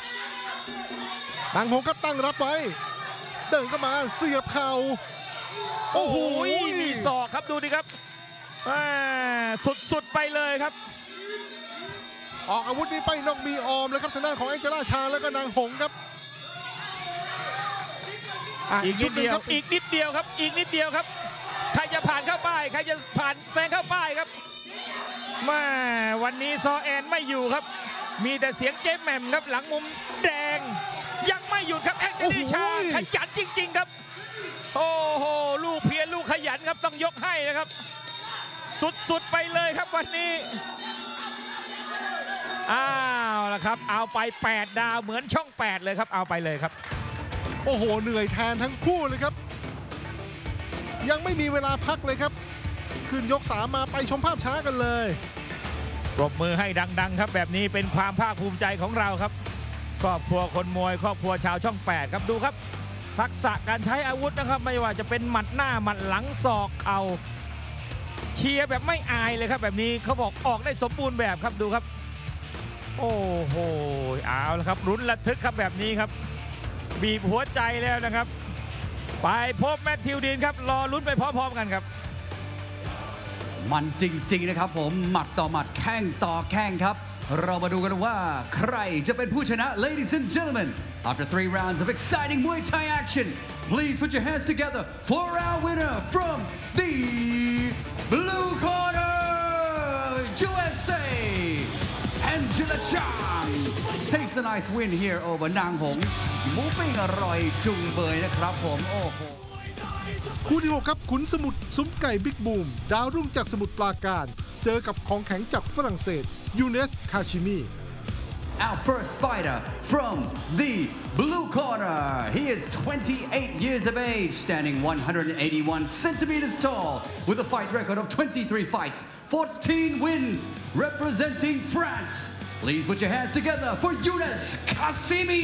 นางหงครับตั้งรับไว้เดินเข้ามาเสียบเข่าโอ้โหมีศอกครับดูดิครับสุดไปเลยครับออกอาวุธนี้ไปนอกมีออมเลยครับทางด้านของแองเจล่าชางแล้วก็นางหงครับอีกนิดเดียวครับอีกนิดเดียวครับอีกนิดเดียวครับใครจะผ่านเข้าป้ายใครจะผ่านแซงเข้าป้ายครับมาวันนี้ซอแอนไม่อยู่ครับมีแต่เสียงเจ๊แหม่มครับหลังมุมแดงยังไม่หยุดครับแองเจลิาชางขยันจริงๆครับโอ้โหลูกเพียรลูกขยันครับต้องยกให้นะครับสุดไปเลยครับวันนี้อ้าวละครับเอาไป8 ดาวเหมือนช่อง8เลยครับเอาไปเลยครับโอ้โหเหนื่อยแทนทั้งคู่เลยครับยังไม่มีเวลาพักเลยครับขึ้นยก3มาไปชมภาพช้ากันเลยปรบมือให้ดังๆครับแบบนี้เป็นความภาคภูมิใจของเราครับครอบครัวคนมวยครอบครัวชาวช่อง8ครับดูครับทักษะการใช้อาวุธนะครับไม่ว่าจะเป็นหมัดหน้าหมัดหลังศอกเข่าเชียร์แบบไม่อายเลยครับแบบนี้เขาบอกออกได้สมบูรณ์แบบครับดูครับโอ้โหเอาละครับลุ้นระทึกครับแบบนี้ครับบีบหัวใจแล้วนะครับไปพบแมทธิวดีนครับรอลุ้นไปพร้อมๆกันครับมันจริงๆนะครับผมหมัดต่อหมัดแข้งต่อแข้งครับเรามาดูกันว่าใครจะเป็นผู้ชนะ Ladies and gentlemen after 3 rounds of exciting Muay Thai action please put your hands together for our winner from the blue corner USA Angela Chang takes a nice win here over นางหงหมูปิ้งอร่อยจุงเบยนะครับผมโอ้โหคู่ที่ 6 ครับขุนสมุทรซุ้มไก่บิ๊กบูมดาวรุ่งจากสมุทรปราการเจอกับของแข็งจากฝรั่งเศสยูเนสคาชิมี Our first fighter from the blue corner he is 28 years of age standing 181 centimeters tall with a fight record of 23 fights 14 wins representing France please put your hands together for Younes Kassimi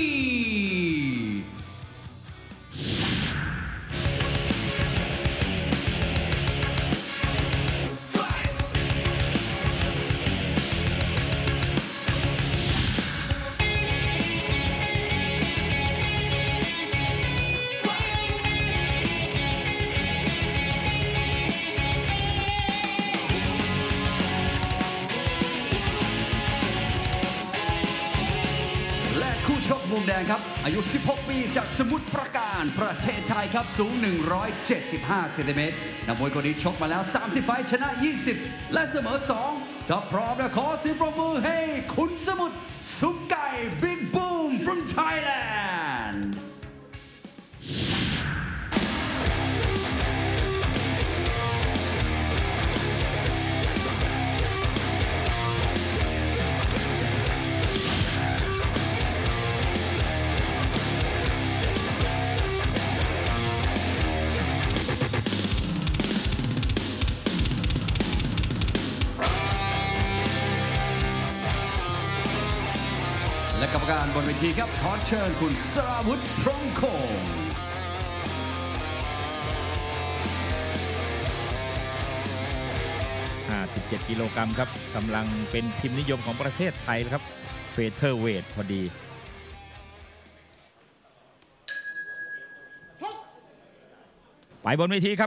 คู่ชกมุมแดงครับอายุ 16 ปีจากสมุทรปราการประเทศไทยครับสูง 175 เซนติเมตรนักมวยคนนี้ชกมาแล้ว 30 ไฟท์ชนะ 20 และเสมอ 2 ถ้าพร้อมแล้วขอเสียงปรบมือให้ขุนสมุทรซุ้มไก่ Big Boom from Thailandและกรรมการบนเวทีครับขอเชิญคุณสราวุธพรหมคง 57 กิโลกรัมครับกำลังเป็นพิมพ์นิยมของประเทศไทยครับเฟเธอร์เวทพอดีไปบนเวทีครับ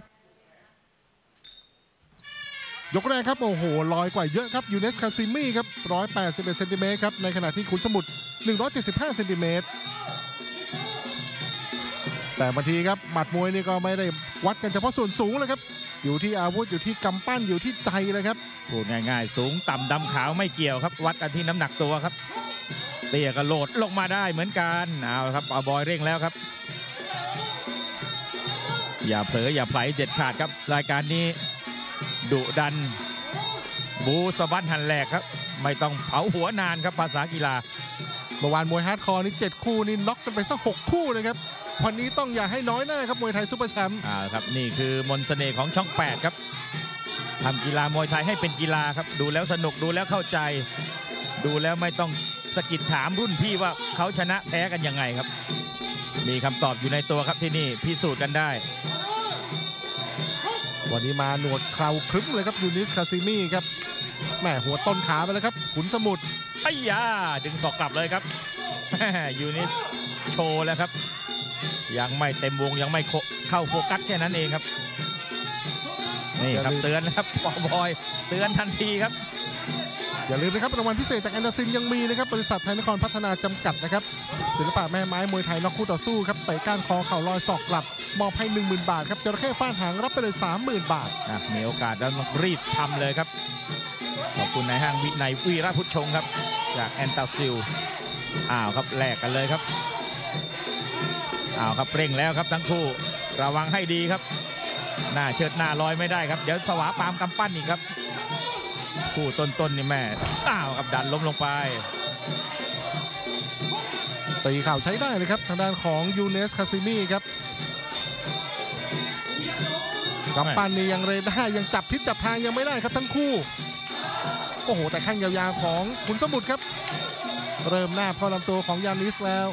ยกแรกครับโอ้โหลอยกว่าเยอะครับยูเนสคาซิมี่ครับ181 เซนติเมตรครับในขณะที่ขุนสมุทร175 เซนติเมตรแต่บางทีครับหมัดมวยนี่ก็ไม่ได้วัดกันเฉพาะส่วนสูงเลยครับอยู่ที่อาวุธอยู่ที่กำปั้นอยู่ที่ใจเลยครับพูดง่ายๆสูงต่ำดำขาวไม่เกี่ยวครับวัดกันที่น้ำหนักตัวครับเตี้ยกระโดดลงมาได้เหมือนกันเอาครับเอาบอยเร่งแล้วครับอย่าเผลออย่าไผลเด็ดขาดครับรายการนี้ดุดันบูสะบัดหันแหลกครับไม่ต้องเผาหัวนานครับภาษากีฬาเมื่อวานมวยฮาร์ดคอร์นี่7 คู่นี่น็อกกันไปสัก6 คู่นะครับวันนี้ต้องอย่าให้น้อยหน้าครับมวยไทยซุปเปอร์แชมป์ครับนี่คือมนต์เสน่ห์ของช่อง8ครับทำกีฬามวยไทยให้เป็นกีฬาครับดูแล้วสนุกดูแล้วเข้าใจดูแล้วไม่ต้องสะกิดถามรุ่นพี่ว่าเขาชนะแพ้กันยังไงครับมีคำตอบอยู่ในตัวครับที่นี่พิสูจน์กันได้วันนี้มาหนวดเคราครึ้มเลยครับยูนิสคาซิมี่ครับแม่หัวต้นขาไปแล้วครับขุนสมุทรไอ้ยาดึงศอกกลับเลยครับยูนิสโชว์แล้วครับยังไม่เต็มวงยังไม่เข้าโฟกัสแค่นั้นเองครับนี่ครับเตือนนะครับปอบอยเตือนทันทีครับอย่าลืมนะครับรางวัลพิเศษจากแอนเดอร์ซินยังมีนะครับบริษัทไทยนครพัฒนาจำกัดนะครับศิลปะแม่ไม้มวยไทยน็อกคู่ต่อสู้ครับเตะก้านคอเข่าลอยศอกกลับมอบให้ 10,000 บาทครับจระเข้ฟาดหางรับไปเลย 30,000 บาทมีโอกาสแล้วรีบทำเลยครับขอบคุณนายห้างวินัยวีระพุทธชงครับจากแอนตาซิลครับแลกกันเลยครับครับเร่งแล้วครับทั้งคู่ระวังให้ดีครับหน้าเชิดหน้าลอยไม่ได้ครับเดี๋ยวสวาปามกำปั้นอีกครับคู่ต้นนี่แม่อ้าวกับดันล้มลงไปตีเข่าใช้ได้เลยครับทางด้านของยูเนสคาซิมีครับกำปั้นนี่ยังเรได้ยังจับทิศจับทางยังไม่ได้ครับทั้งคู่โอ้โหแต่แข้งยาวๆของขุนสมุทรครับเริ่มหน้าเข้าลำตัวของยานิสแล้ว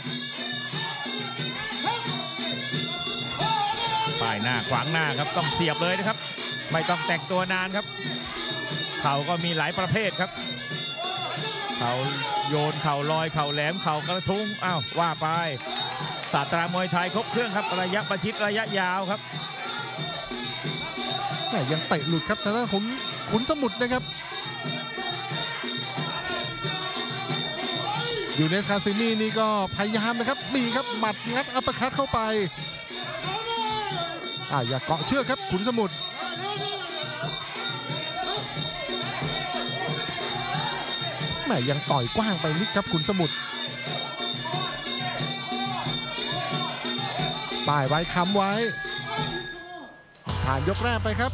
ป้ายหน้าขวางหน้าครับต้องเสียบเลยนะครับไม่ต้องแต่งตัวนานครับเข่าก็มีหลายประเภทครับเข่าโยนเข่าลอยเข่าแหลมเข่ากระทุ้งอ้าวว่าไปศาสตรามวยไทยครบเครื่องครับระยะประชิดระยะยาวครับยังเตะหลุดครับทางด้านขุนสมุทรนะครับยูเนสคาซิมีนี่ก็พยายามนะครับมีครับหมัดงัดอัปเปอร์คัตเข้าไปอย่าเกาะเชือกครับขุนสมุทรยังต่อยกว้างไปนิดครับขุนสมุทรป้ายไว้ค้ำไว้ผ่านยกแรกไปครับ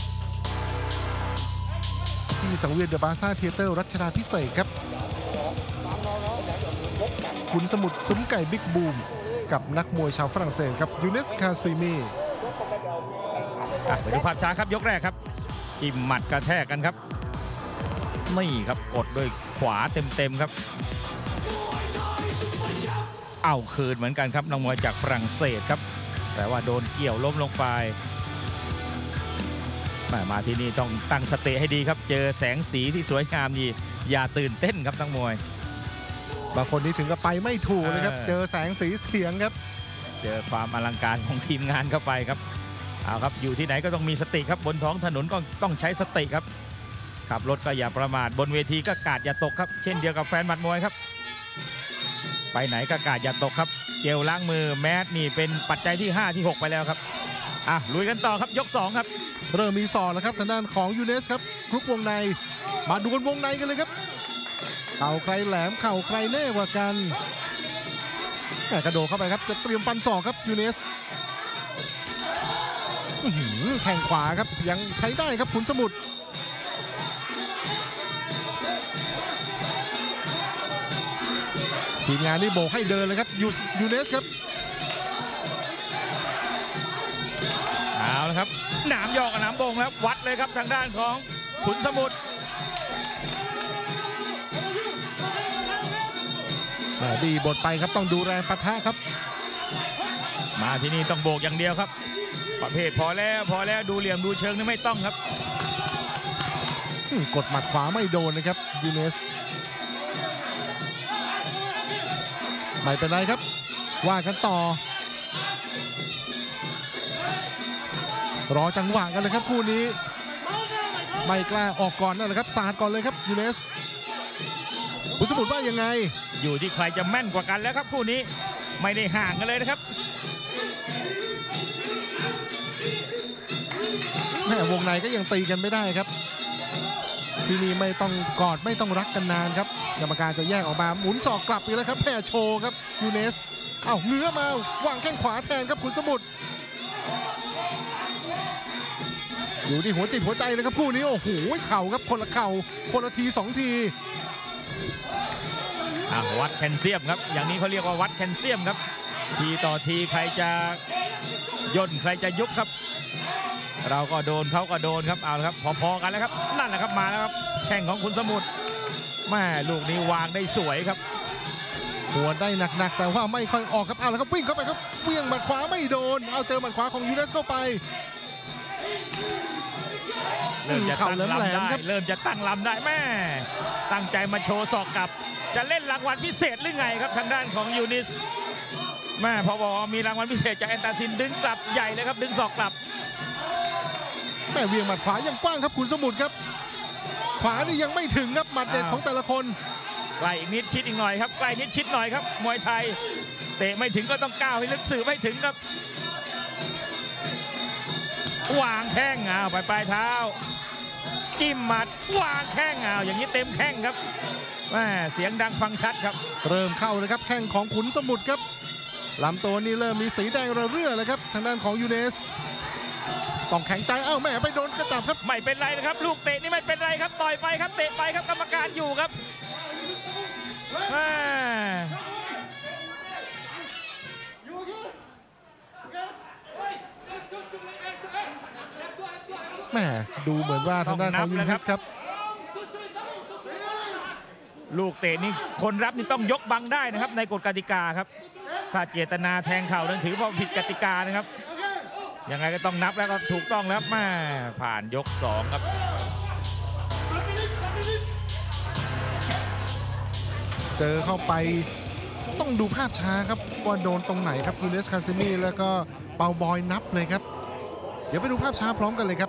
ที่สังเวียนเดอะบาซ่าเธียเตอร์รัชดาภิเษกครับขุนสมุทรซุ้มไก่บิ๊กบูมกับนักมวยชาวฝรั่งเศสครับยูเนสคาซิมีไปดูภาพช้าครับยกแรกครับจิ้มหมัดกระแทกกันครับนี่ครับกดด้วยขวาเต็มครับเอาคืนเหมือนกันครับนักมวยจากฝรั่งเศสครับแต่ว่าโดนเกี่ยวล้มลงไปมาที่นี่ต้องตั้งสติให้ดีครับเจอแสงสีที่สวยงามนี่อย่าตื่นเต้นครับนักมวยบางคนนี่ถึงกับไปไม่ถูกเลยครับเจอแสงสีเสียงครับเจอความอลังการของทีมงานเข้าไปครับเอาครับอยู่ที่ไหนก็ต้องมีสติครับบนท้องถนนก็ต้องใช้สติครับขับรถก็อย่าประมาทบนเวทีก็กาดอย่าตกครับเช่นเดียวกับแฟนหมัดมวยครับไปไหนก็กาดอย่าตกครับเจลล้างมือแมสนี่เป็นปัจจัยที่5ที่6ไปแล้วครับลุยกันต่อครับยก2ครับเริ่มมีศอกแล้วครับทางด้านของยูเนสครับคลุกวงในมาดูวงในกันเลยครับเข่าใครแหลมเข่าใครแน่กว่ากันกระโดดเข้าไปครับจะเตรียมฟันศอกครับยูเนสแข่งขวาครับยังใช้ได้ครับขุนสมุทรทีมงานนี่โบกให้เดินเลยครับยูเนสครับเอาละครับหนามยอกกับหนามบงครับวัดเลยครับทางด้านของขุนสมุทรดีบทไปครับต้องดูแรงปะทะครับมาที่นี่ต้องโบกอย่างเดียวครับประเภทพอแล้วดูเหลี่ยมดูเชิงนี่ไม่ต้องครับกดหมัดขวาไม่โดนนะครับยูเนสไม่เป็นไรครับว่ากันต่อรอจังหวะกันเลยครับคู่นี้ไม่กล้าออกก่อนนั่นแหละครับสาดก่อนเลยครับยูเนสขุนสมุทรว่ายังไงอยู่ที่ใครจะแม่นกว่ากันแล้วครับคู่นี้ไม่ได้ห่างกันเลยนะครับวงในก็ยังตีกันไม่ได้ครับที่นี่ไม่ต้องกอดไม่ต้องรักกันนานครับกรรมการจะแยกออกมาหมุนศอกกลับอีกแล้วครับแพ้โชว์ครับยูเนสเงื้อมาวางแข้งขวาแทนครับขุนสมุทรอยู่ที่หัวจิตหัวใจเลยครับคู่นี้โอ้โหเข่าครับคนละเข่าคนละที2ทีวัดแคลเซียมครับอย่างนี้เขาเรียกว่าวัดแคลเซียมครับทีต่อทีใครจะย่นใครจะยุบครับเราก็โดนเขาก็โดนครับเอาละครับพอๆกันแล้วครับนั่นแหละครับมาแล้วครับแข้งของขุนสมุทรแม่ลูกนี้วางได้สวยครับหัวได้หนักๆแต่ว่าไม่ค่อยออกครับเอาละครับวิ่งเข้าไปครับเวี่ยงหมัดขวาไม่โดนเจอหมัดขวาของยูเนสเข้าไปเริ่มจะตั้งลำได้เริ่มจะตั้งลำได้แม่ตั้งใจมาโชว์ศอกกลับจะเล่นรางวัลพิเศษหรือไงครับทางด้านของยูนิสแม่พอบอกมีรางวัลพิเศษจากแอนตาซินดึงกลับใหญ่เลยครับดึงศอกกลับแม่เวียงหมัดขวายังกว้างครับขุนสมุทรครับขวานี่ยังไม่ถึงครับหมัดเด็ดของแต่ละคนใกล้อีกนิดชิดอีกหน่อยครับใกล้นิดชิดหน่อยครับมวยไทยเตะไม่ถึงก็ต้องก้าวให้ลึกสื่อไม่ถึงครับวางแข้งไปปลายเท้าจิ้มหมัดวางแข้งอย่างนี้เต็มแข้งครับแม่เสียงดังฟังชัดครับเริ่มเข้าเลยครับแข้งของขุนสมุทรครับลำตัวนี้เริ่มมีสีแดงระเรื่อเลยครับทางด้านของยูเนสต้องแข็งใจเอ้าแม่ไปโดนกระจับครับไม่เป็นไรนะครับลูกเตะนี่ไม่เป็นไรครับต่อยไปครับเตะไปครับกรรมการอยู่ครับแม่ดูเหมือนว่าทางด้านของยูนิสครับลูกเตะนี่คนรับนี่ต้องยกบังได้นะครับในกฎกติกาครับถ้าเจตนาแทงเข่านั้นถือว่าผิดกติกานะครับยังไงก็ต้องนับแล้วก็ถูกต้องแล้วแม่ผ่านยก2ครับเจอเข้าไปต้องดูภาพช้าครับว่าโดนตรงไหนครับยูนิสคาซิมีแล้วก็เปาบอยนับเลยครับเดี๋ยวไปดูภาพช้าพร้อมกันเลยครับ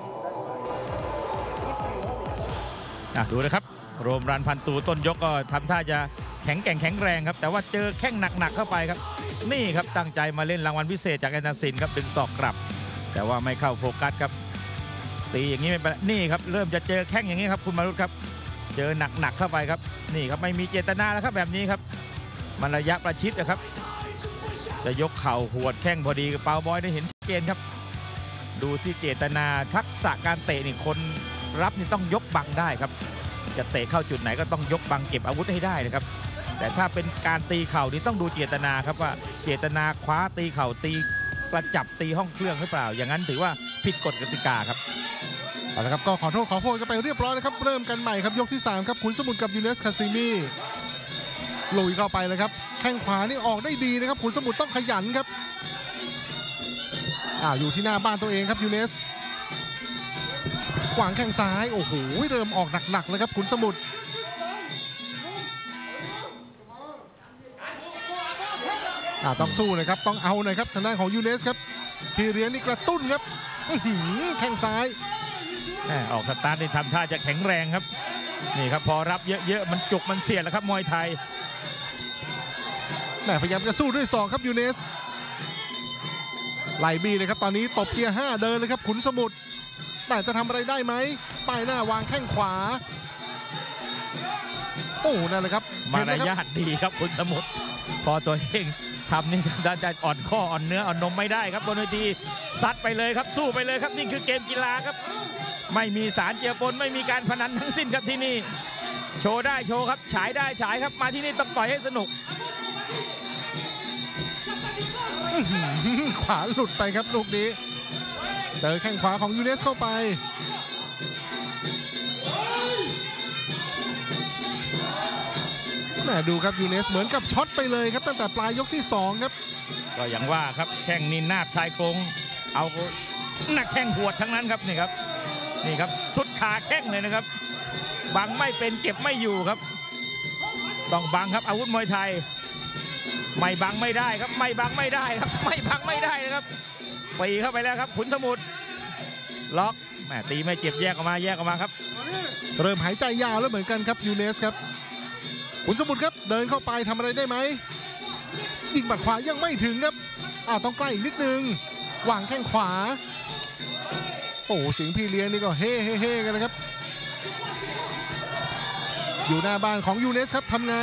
ดูนะครับโรมรันพันตูต้นยกก็ทำท่าจะแข็งแรงครับแต่ว่าเจอแข้งหนักๆเข้าไปครับนี่ครับตั้งใจมาเล่นรางวัลพิเศษจากแอนนาซินครับดึงศอกกลับแต่ว่าไม่เข้าโฟกัสครับตีอย่างนี้ไม่เป็นนี่ครับเริ่มจะเจอแข้งอย่างนี้ครับคุณมารุตครับเจอหนักๆเข้าไปครับนี่ครับไม่มีเจตนาแล้วครับแบบนี้ครับมันระยะประชิดนะครับจะยกเข่าหวดแข้งพอดีเปาบอยได้เห็นเกณฑ์ครับดูที่เจตนาทักษะการเตะนี่คนรับนี่ต้องยกบังได้ครับจะเตะเข้าจุดไหนก็ต้องยกบังเก็บอาวุธให้ได้นะครับแต่ถ้าเป็นการตีเข่านี่ต้องดูเจตนาครับว่าเจตนาคว้าตีเข่าตีกระจับตีห้องเครื่องหรือเปล่าอย่างนั้นถือว่าผิดกฎกติกาครับเอาละครับก็ขอโทษขอโพยกันไปเรียบร้อยนะครับเริ่มกันใหม่ครับยกที่3ครับขุนสมุทรกับยูนิสคาซิมีลุยเข้าไปเลยครับแข้งขวานี่ออกได้ดีนะครับขุนสมุทรต้องขยันครับอยู่ที่หน้าบ้านตัวเองครับยูนิสขวางแข้งซ้ายโอ้โหเริ่มออกหนักๆเลยครับขุนสมุทรต้องสู้นะครับต้องเอาหน่อยครับทางด้านของยูนิสครับพี่เลี้ยงนี่กระตุ้นครับแข้งซ้ายออกสตาร์ทนี่ทำท่าจะแข็งแรงครับนี่ครับพอรับเยอะๆมันจุกมันเสียดแล้วครับมวยไทยพยายามจะสู้ด้วยศอกครับยูนิสไล่บีเลยครับตอนนี้ตบเกียร์5เดินเลยครับขุนสมุทรแต่จะทำอะไรได้ไหมป้ายหน้าวางแข้งขวาโอ้นั่นเลยครับมารยาทดีครับขุนสมุทรพอตัวเองทำนี่ด้านจะอ่อนข้ออ่อนเนื้ออ่อนนมไม่ได้ครับบนเวทีซัดไปเลยครับสู้ไปเลยครับนี่คือเกมกีฬาครับไม่มีสารเจือปนไม่มีการพนันทั้งสิ้นครับที่นี่โชว์ได้โชว์ครับฉายได้ฉายครับมาที่นี่ต้องต่อยให้สนุกขวาหลุดไปครับลูกนี้เจอแข้งขวาของยูนิสเข้าไปดูครับยูนิสเหมือนกับช็อตไปเลยครับตั้งแต่ปลายยกที่2ครับก็อย่างว่าครับแข้งนินนาบชายโครงเอาหนักแข้งหวดทั้งนั้นครับนี่ครับสุดขาแข้งเลยนะครับบังไม่เป็นเก็บไม่อยู่ครับต้องบังครับอาวุธมวยไทยไม่บังไม่ได้ครับไม่บังไม่ได้ครับไม่บังไม่ได้นะครับปีเข้าไปแล้วครับขุนสมุทรล็อกตีไม่เจ็บแยกออกมาครับเริ่มหายใจยาวแล้วเหมือนกันครับยูนิสครับขุนสมุทรครับเดินเข้าไปทำอะไรได้ไหมยิงบัดขวายังไม่ถึงครับต้องใกล้อีกนิดนึงวางแข้งขวาโอ้สิงห์พี่เลี้ยงนี่ก็เฮ่กันนะครับอยู่หน้าบ้านของยูนิสครับทำไง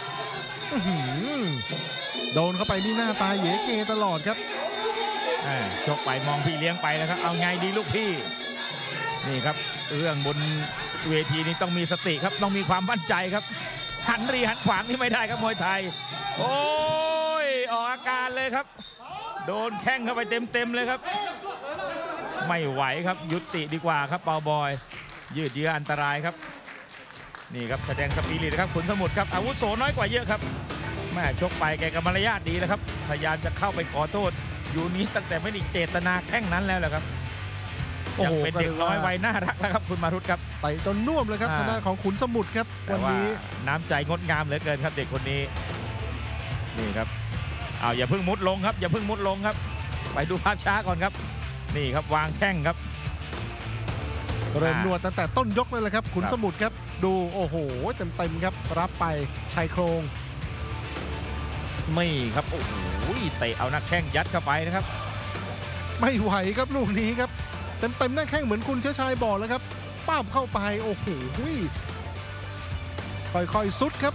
โดนเข้าไปนี่หน้าตาเย๋เกตลอดครับชกไปมองพี่เลี้ยงไปแล้วครับเอาไงดีลูกพี่นี่ครับเรื่องบนเวทีนี้ต้องมีสติครับต้องมีความมั่นใจครับหันรีหันขวางนี่ไม่ได้ครับมวยไทยโอ้ยออกอาการเลยครับโดนแข้งเข้าไปเต็มเลยครับไม่ไหวครับยุติดีกว่าครับเปาบอยยืดเยื้ออันตรายครับนี่ครับแสดงสปิริตครับขุนสมุทรครับอาวุโสน้อยกว่าเยอะครับแม่ชกไปแกกับมารยาทดีแล้วครับพยายามจะเข้าไปขอโทษอยู่นี้ตั้งแต่ไม่ได้เจตนาแข้งนั้นแล้วแหละครับยังเป็นเด็กน้อยวัยน่ารักแล้วครับคุณมารุตครับไปจนน่วมเลยครับทางด้านของขุนสมุทรครับวันนี้น้ำใจงดงามเหลือเกินครับเด็กคนนี้นี่ครับอย่าเพิ่งมุดลงครับอย่าเพิ่งมุดลงครับไปดูภาพช้าก่อนครับนี่ครับวางแข้งครับเริ่มนวดตั้งแต่ต้นยกเลยแหละครับขุนสมุทรครับดูโอ้โหเต็มครับรับไปชายโครงไม่ครับโอ้โหเตะเอาหน้าแข้งยัดเข้าไปนะครับไม่ไหวครับลูกนี้ครับเต็มหน้าแข้งเหมือนคุณเชื้อชายบอกแล้วครับป้าบเข้าไปโอ้โหค่อยๆซุดครับ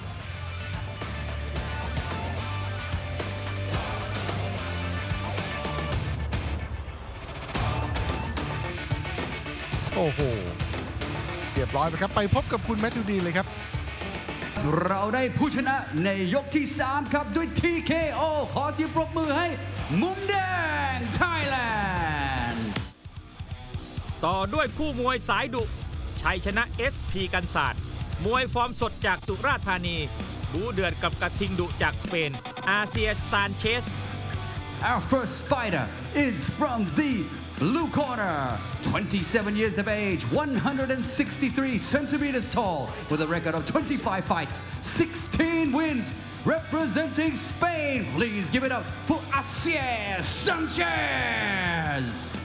โอ้โหเรียบร้อยไปครับไปพบกับคุณแมทธิวดีนเลยครับเราได้ผู้ชนะในยกที่ 3 ครับด้วย TKO ขอเสียงปรบมือให้มุมแดงไทยแลนด์ต่อด้วยคู่มวยสายดุชัยชนะ SP กันศาสตร์มวยฟอร์มสดจากสุราษฎร์ธานีบูเดือดกับกระทิงดุจากสเปนอาเซียซานเชส Our first fighter is from the blue corner, 27 years of age, 163 centimeters tall, with a record of 25 fights, 16 wins, representing Spain. Please give it up for Asier Sanchez.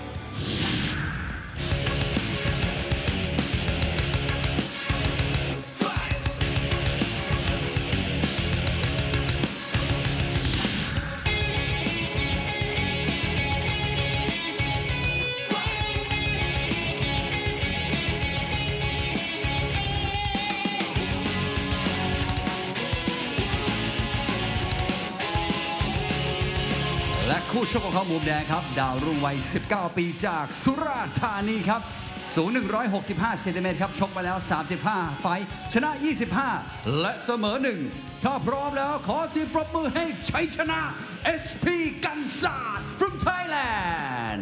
และคู่ชกของเขามุมแดงครับดาวรุ่งวัย 19 ปีจากสุราษฎร์ธานีครับสูง 165 เซนติเมตรครับชกมาแล้ว 35 ไฟท์ชนะ 25 และเสมอ 1 ถ้าพร้อมแล้วขอเสียงปรบมือให้ชัยชนะ SP กันศาสตร์ from Thailand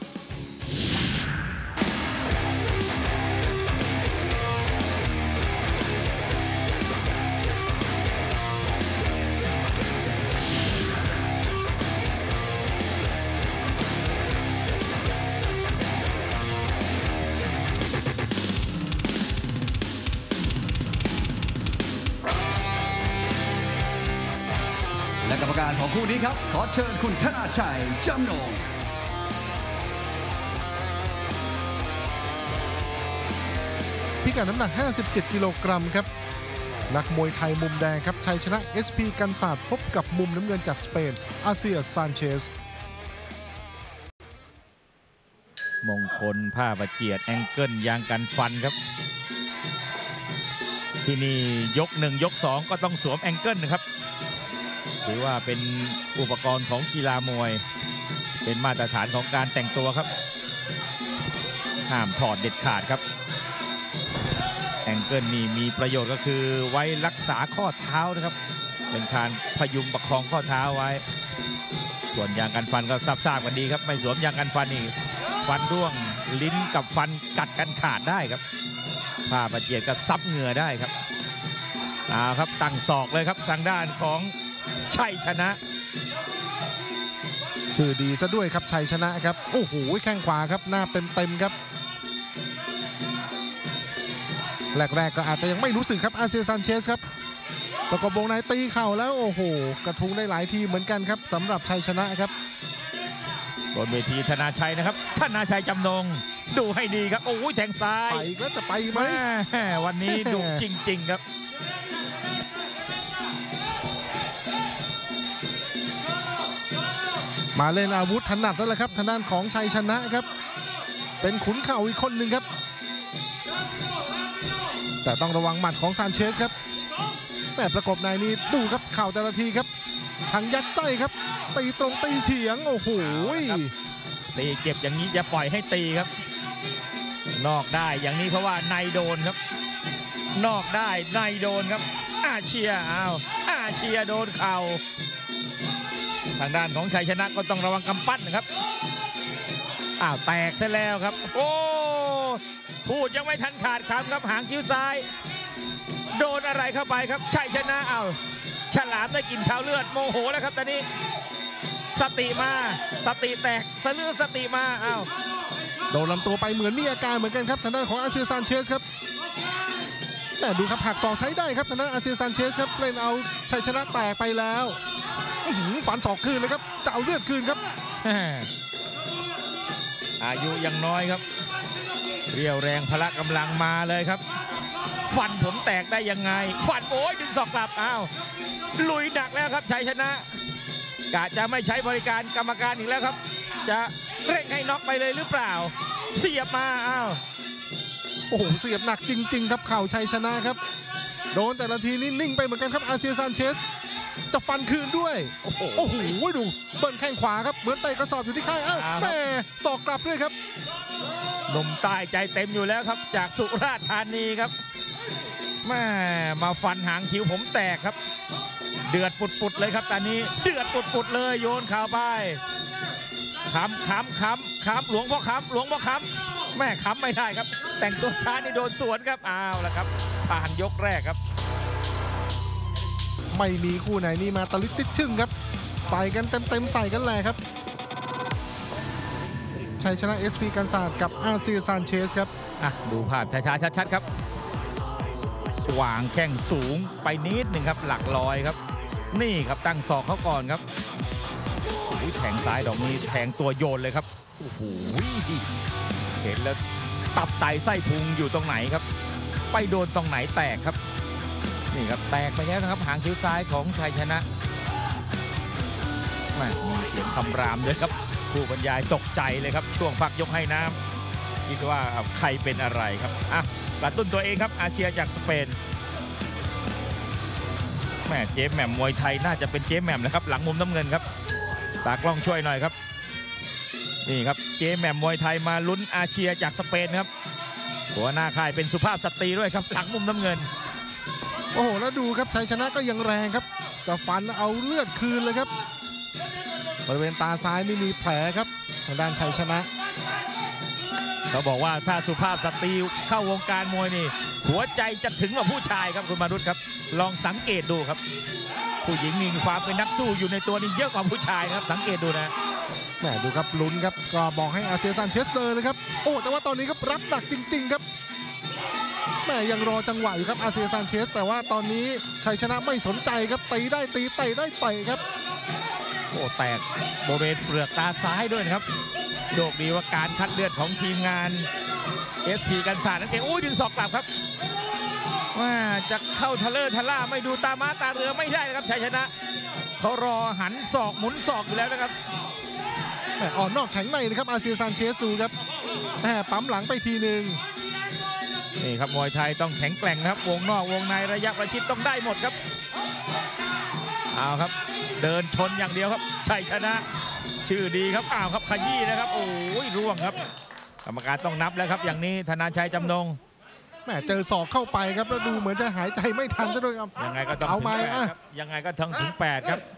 และกรรมการของคู่นี้ครับขอเชิญคุณธนาชัยจำนงพิกัดน้ำหนัก 57 กิโลกรัมครับนักมวยไทยมุมแดงครับชัยชนะ SP กันศาสตร์พบกับมุมน้ำเงินจากสเปนอาเซียซานเชสมงคลผ้าประเจียดแองเกิลยางกันฟันครับที่นี่ยก1ยก2ก็ต้องสวมแองเกิลนะครับถือว่าเป็นอุปกรณ์ของกีฬามวยเป็นมาตรฐานของการแต่งตัวครับห้ามถอดเด็ดขาดครับแองเกิลนี่มีประโยชน์ก็คือไว้รักษาข้อเท้านะครับเป็นการพยุงประคองข้อเท้าไว้ส่วนยางกันฟันก็ทราบกันดีครับไม่สวมยางกันฟันนี่ฟันร่วงลิ้นกับฟันกัดกันขาดได้ครับผ้าประเจียดก็ซับเหงื่อได้ครับครับตั้งศอกเลยครับทางด้านของชัยชนะชื่อดีซะด้วยครับชัยชนะครับโอ้โหแข้งขวาครับหน้าเต็มครับแรกๆก็อาจจะยังไม่รู้สึกครับอาเซียซานเชสครับประกบวงในตีเข่าแล้วโอ้โหกระทุ้งได้หลายทีเหมือนกันครับสำหรับชัยชนะครับบนเวทีธนาชัยนะครับธนาชัยจำนงดูให้ดีครับโอ้ยแทงซ้ายไปแล้วจะไปไหมวันนี้ดุจริงๆครับมาเล่นอาวุธถนัดแล้วแหละครับทางด้านของชัยชนะครับเป็นขุนเข่าอีกคนหนึ่งครับแต่ต้องระวังหมัดของซานเชสครับแม่ประกบในนี้ดูครับเข่าแต่ละทีครับหังยัดไส้ครับตีตรงตีเฉียงโอ้โหตีเจ็บอย่างนี้อย่าปล่อยให้ตีครับนอกได้อย่างนี้เพราะว่าในโดนครับนอกได้ในโดนครับอาเชียอาเชียโดนเข่าทางด้านของชัยชนะก็ต้องระวังกำปั้นนะครับแตกซะแล้วครับโอ้พูดยังไม่ทันขาดคำครับหางคิ้วซ้ายโดนอะไรเข้าไปครับชัยชนะฉลามได้กินข้าวเลือดโมโหแล้วครับตอนนี้สติมาสติแตกสะลือสติมาโดนลำตัวไปเหมือนมีอาการเหมือนกันครับทางด้านของอาเซียซานเชสครับแต่ดูครับหักศอกใช้ได้ครับทางด้านอาเซียซานเชสครับเล่นเอาชัยชนะแตกไปแล้วฝันศอกคืนเลยครับจะเอาเลือดคืนครับอายุยังน้อยครับเรียวแรงพละกำลังมาเลยครับฟันผมแตกได้ยังไงฟันโอ้ยดึงศอกกลับลุยหนักแล้วครับชัยชนะกะจะไม่ใช้บริการกรรมการอีกแล้วครับจะเร่งให้น็อกไปเลยหรือเปล่าเสียบมาโอ้โหเสียบหนักจริงๆครับเข่าชัยชนะครับโดนแต่ละทีนี่นิ่งไปเหมือนกันครับอาเซียซานเชสจะฟันคืนด้วยโอ้โหดูเบิ้ลแข้งขวาครับเหมือนเตะกระสอบอยู่ที่ข้างแม่ศอกกลับด้วยครับหนุ่มใต้ใจเต็มอยู่แล้วครับจากสุราษฎร์ธานีครับแม่มาฟันหางคิ้วผมแตกครับเดือดปุดๆเลยครับตอนนี้เดือดปุดๆเลยโยนข่าวไปค้ำหลวงพ่อค้ำแม่ค้ำไม่ได้ครับแต่งตัวช้านี่โดนสวนครับเอาละครับผ่านยกแรกครับไม่มีคู่ไหนนี่มาตะลิดติดชึ่งครับใส่กันเต็มใส่กันแหละครับชัยชนะ SP กันศาสตร์กับอาเซียซานเชสครับดูภาพช้าๆชัดๆครับวางแข้งสูงไปนิดหนึ่งครับหลักร้อยครับนี่ครับตั้งศอกเขาก่อนครับแทงซ้ายดอกนี้แทงตัวโยนเลยครับโอ้โหเห็นแล้วตับไตไส้พุงอยู่ตรงไหนครับไปโดนตรงไหนแตกครับนี่ครับแตกไปแล้วนะครับหางคิ้วซ้ายของชัยชนะมีเสียงคำรามด้วยครับผู้บรรยายตกใจเลยครับช่วงพักยกให้น้ำคิดว่าใครเป็นอะไรครับกระตุ้นตัวเองครับอาเซียจากสเปนเจ๊แหม่มมวยไทยน่าจะเป็นเจ๊แหม่มนะครับหลังมุมน้ำเงินครับตากล้องช่วยหน่อยครับนี่ครับเจ๊แหม่มมวยไทยมาลุ้นอาเซียจากสเปนครับหัวหน้าค่ายเป็นสุภาพสตรีด้วยครับหลังมุมน้ำเงินโอ้โหแล้วดูครับชัยชนะก็ยังแรงครับจะฟันเอาเลือดคืนเลยครับบริเวณตาซ้ายนี่มีแผลครับทางด้านชัยชนะเขาบอกว่าถ้าสุภาพสตรีเข้าวงการมวยนี่หัวใจจะถึงกว่าผู้ชายครับคุณมารุตครับลองสังเกตดูครับผู้หญิงมีความเป็นนักสู้อยู่ในตัวนี้เยอะกว่าผู้ชายครับสังเกตดูนะดูครับลุ้นครับก็บอกให้อาเซียซานเชสเดินเลยครับโอ้แต่ว่าตอนนี้ครับรับหนักจริงๆครับยังรอจังหวะอยู่ครับอาเซียซานเชสแต่ว่าตอนนี้ชัยชนะไม่สนใจครับตีได้ตีเตะได้เตะครับโอ้แตกบริเวณเปลือกตาซ้ายด้วยนะครับโชคดีว่าการคัดเลือดของทีมงาน SP กันศาสตร์นั่นเองดึงศอกกลับครับว่าจะเข้าทะเลทะล่าไม่ดูตาม้าตาเรือไม่ได้นะครับชัยชนะเขารอหันศอกหมุนศอกอยู่แล้วนะครับอ่อนนอกแข็งในนะครับอาเซียซานเชสดูครับปั๊มหลังไปทีหนึ่งนี่ครับมวยไทยต้องแข็งแกร่งครับวงนอกวงในระยะประชิดต้องได้หมดครับเอาครับเดินชนอย่างเดียวครับชัยชนะชื่อดีครับครับขยี้นะครับโอ้ยร่วงครับกรรมการต้องนับแล้วครับอย่างนี้ธนาชัยจำนงเจอศอกเข้าไปครับแล้วดูเหมือนจะหายใจไม่ทันซะด้วยครับยังไงก็ต้องถึง8ครับยังไงก็ถึง8ครับ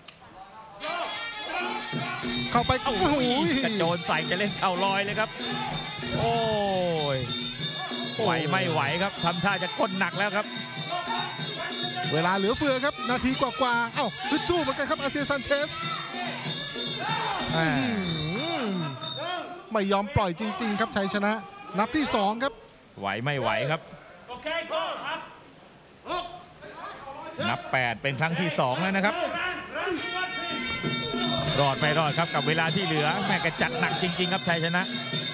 เข้าไปโอ้โหกระโจนใส่จะเล่นเข่าลอยเลยครับโอ้ยไหวไม่ไหวครับทำท่าจะก้นหนักแล้วครับเวลาเหลือเฟือครับนาทีกว่าฮึดสู้เหมือนกันครับอาเซียซานเชสไม่ยอมปล่อยจริงๆครับชัยชนะนับที่2ครับไหวไม่ไหวครับนับ8เป็นครั้งที่2แล้วนะครับรอดไม่รอดครับกับเวลาที่เหลือแม่กระจัดหนักจริงๆครับชัยชนะ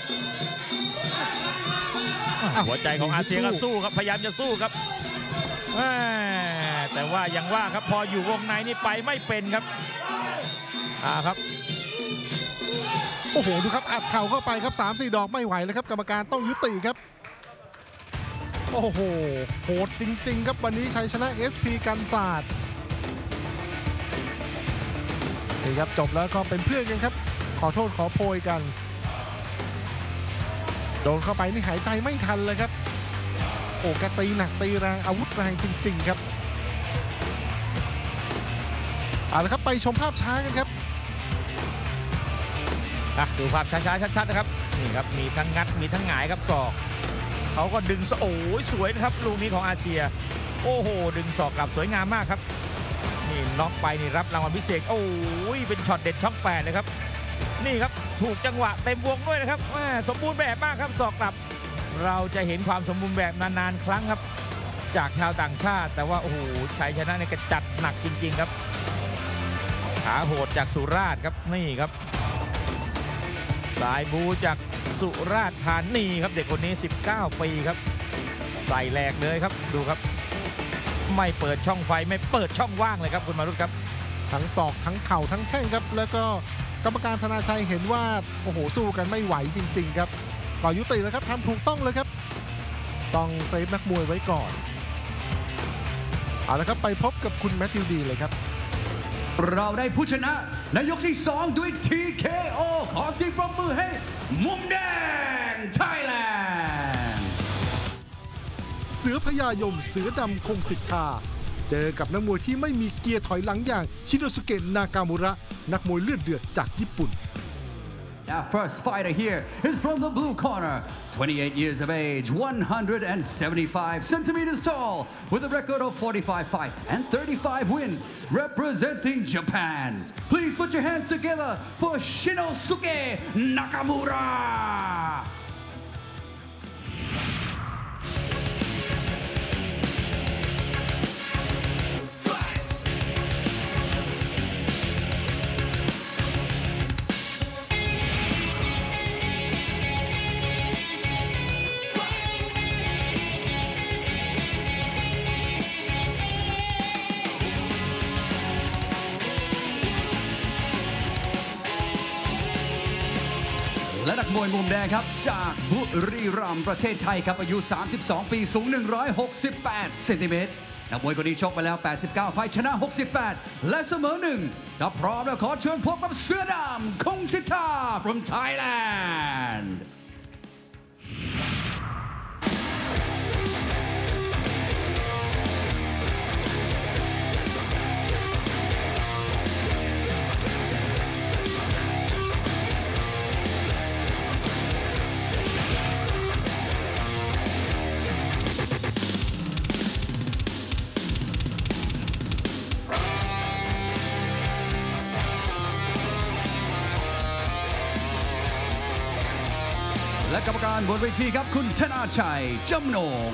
หัวใจของอาเซียก็สู้ครับพยายามจะสู้ครับแต่ว่ายังว่าครับพออยู่วงในนี่ไปไม่เป็นครับครับโอ้โหดูครับอัดเข่าเข้าไปครับ 3-4 ดอกไม่ไหวเลยครับกรรมการต้องยุติครับโอ้โหโหดจริงๆครับวันนี้ชัยชนะ SP กันศาสตร์นี่ครับจบแล้วก็เป็นเพื่อนกันครับขอโทษขอโพยกันโดนเข้าไปนี่หายใจไม่ทันเลยครับโอ้กระตีหนักตีแรงอาวุธแรงจริงๆครับเอาละครับไปชมภาพช้ากันครับดูภาพช้าๆชัดๆนะครับนี่ครับมีทั้งงัดมีทั้งหงายครับศอกเขาก็ดึงโอ้ยสวยนะครับลูกนี้ของอาเซียโอ้โหดึงศอกกลับสวยงามมากครับนี่น็อกไปนี่รับรางวัลพิเศษโอ้ยเป็นช็อตเด็ดช่อง8เลยครับนี่ครับถูกจังหวะเต็มวงด้วยนะครับสมบูรณ์แบบมากครับศอกกลับเราจะเห็นความสมบูรณ์แบบนานๆครั้งครับจากชาวต่างชาติแต่ว่าโอ้โหชัยชนะในกระจัดหนักจริงๆครับขาโหดจากสุราษฎร์ครับนี่ครับสายบูจากสุราษฎร์ธานีครับเด็กคนนี้19 ปีครับใส่แหลกเลยครับดูครับไม่เปิดช่องไฟไม่เปิดช่องว่างเลยครับคุณมารุตครับทั้งศอกทั้งเข่าทั้งแข้งครับแล้วก็กรรมการธนาชัยเห็นว่าโอ้โหสู้กันไม่ไหวจริงๆครับก่อนยุติแล้วครับทำถูกต้องเลยครับต้องเซฟนักมวยไว้ก่อนเอาละครับไปพบกับคุณแมทธิวดีเลยครับเราได้ผู้ชนะในยกที่2ด้วย TKO ขอเสียงปรบมือให้มุมแดงงไทยแลนด์เสือพญายมเสือดำคงสิทธาเจอกับนักมวยที่ไม่มีเกียร์ถอยหลังอย่างชิโนสุเกะนากามุระนักมวยเลือดเดือดจากญี่ปุ่น Our first fighter here is from the blue corner, 28 years of age, 175 centimeters tall, with a record of 45 fights and 35 wins, representing Japan. Please put your hands together for Shinosuke Nakamura.และนักมวยมุมแดงครับจากบุรีรัมย์ประเทศไทยครับอายุ 32 ปีสูง 168 เซนติเมตรนักมวยคนนี้ชกไปแล้ว 89 ไฟท์ชนะ 68 และเสมอ 1 ถ้าพร้อมแล้วขอเชิญพบกับเสือดำคงสิทธา from Thailandและกรรมการบนเวทีครับคุณธนาชัยจำนง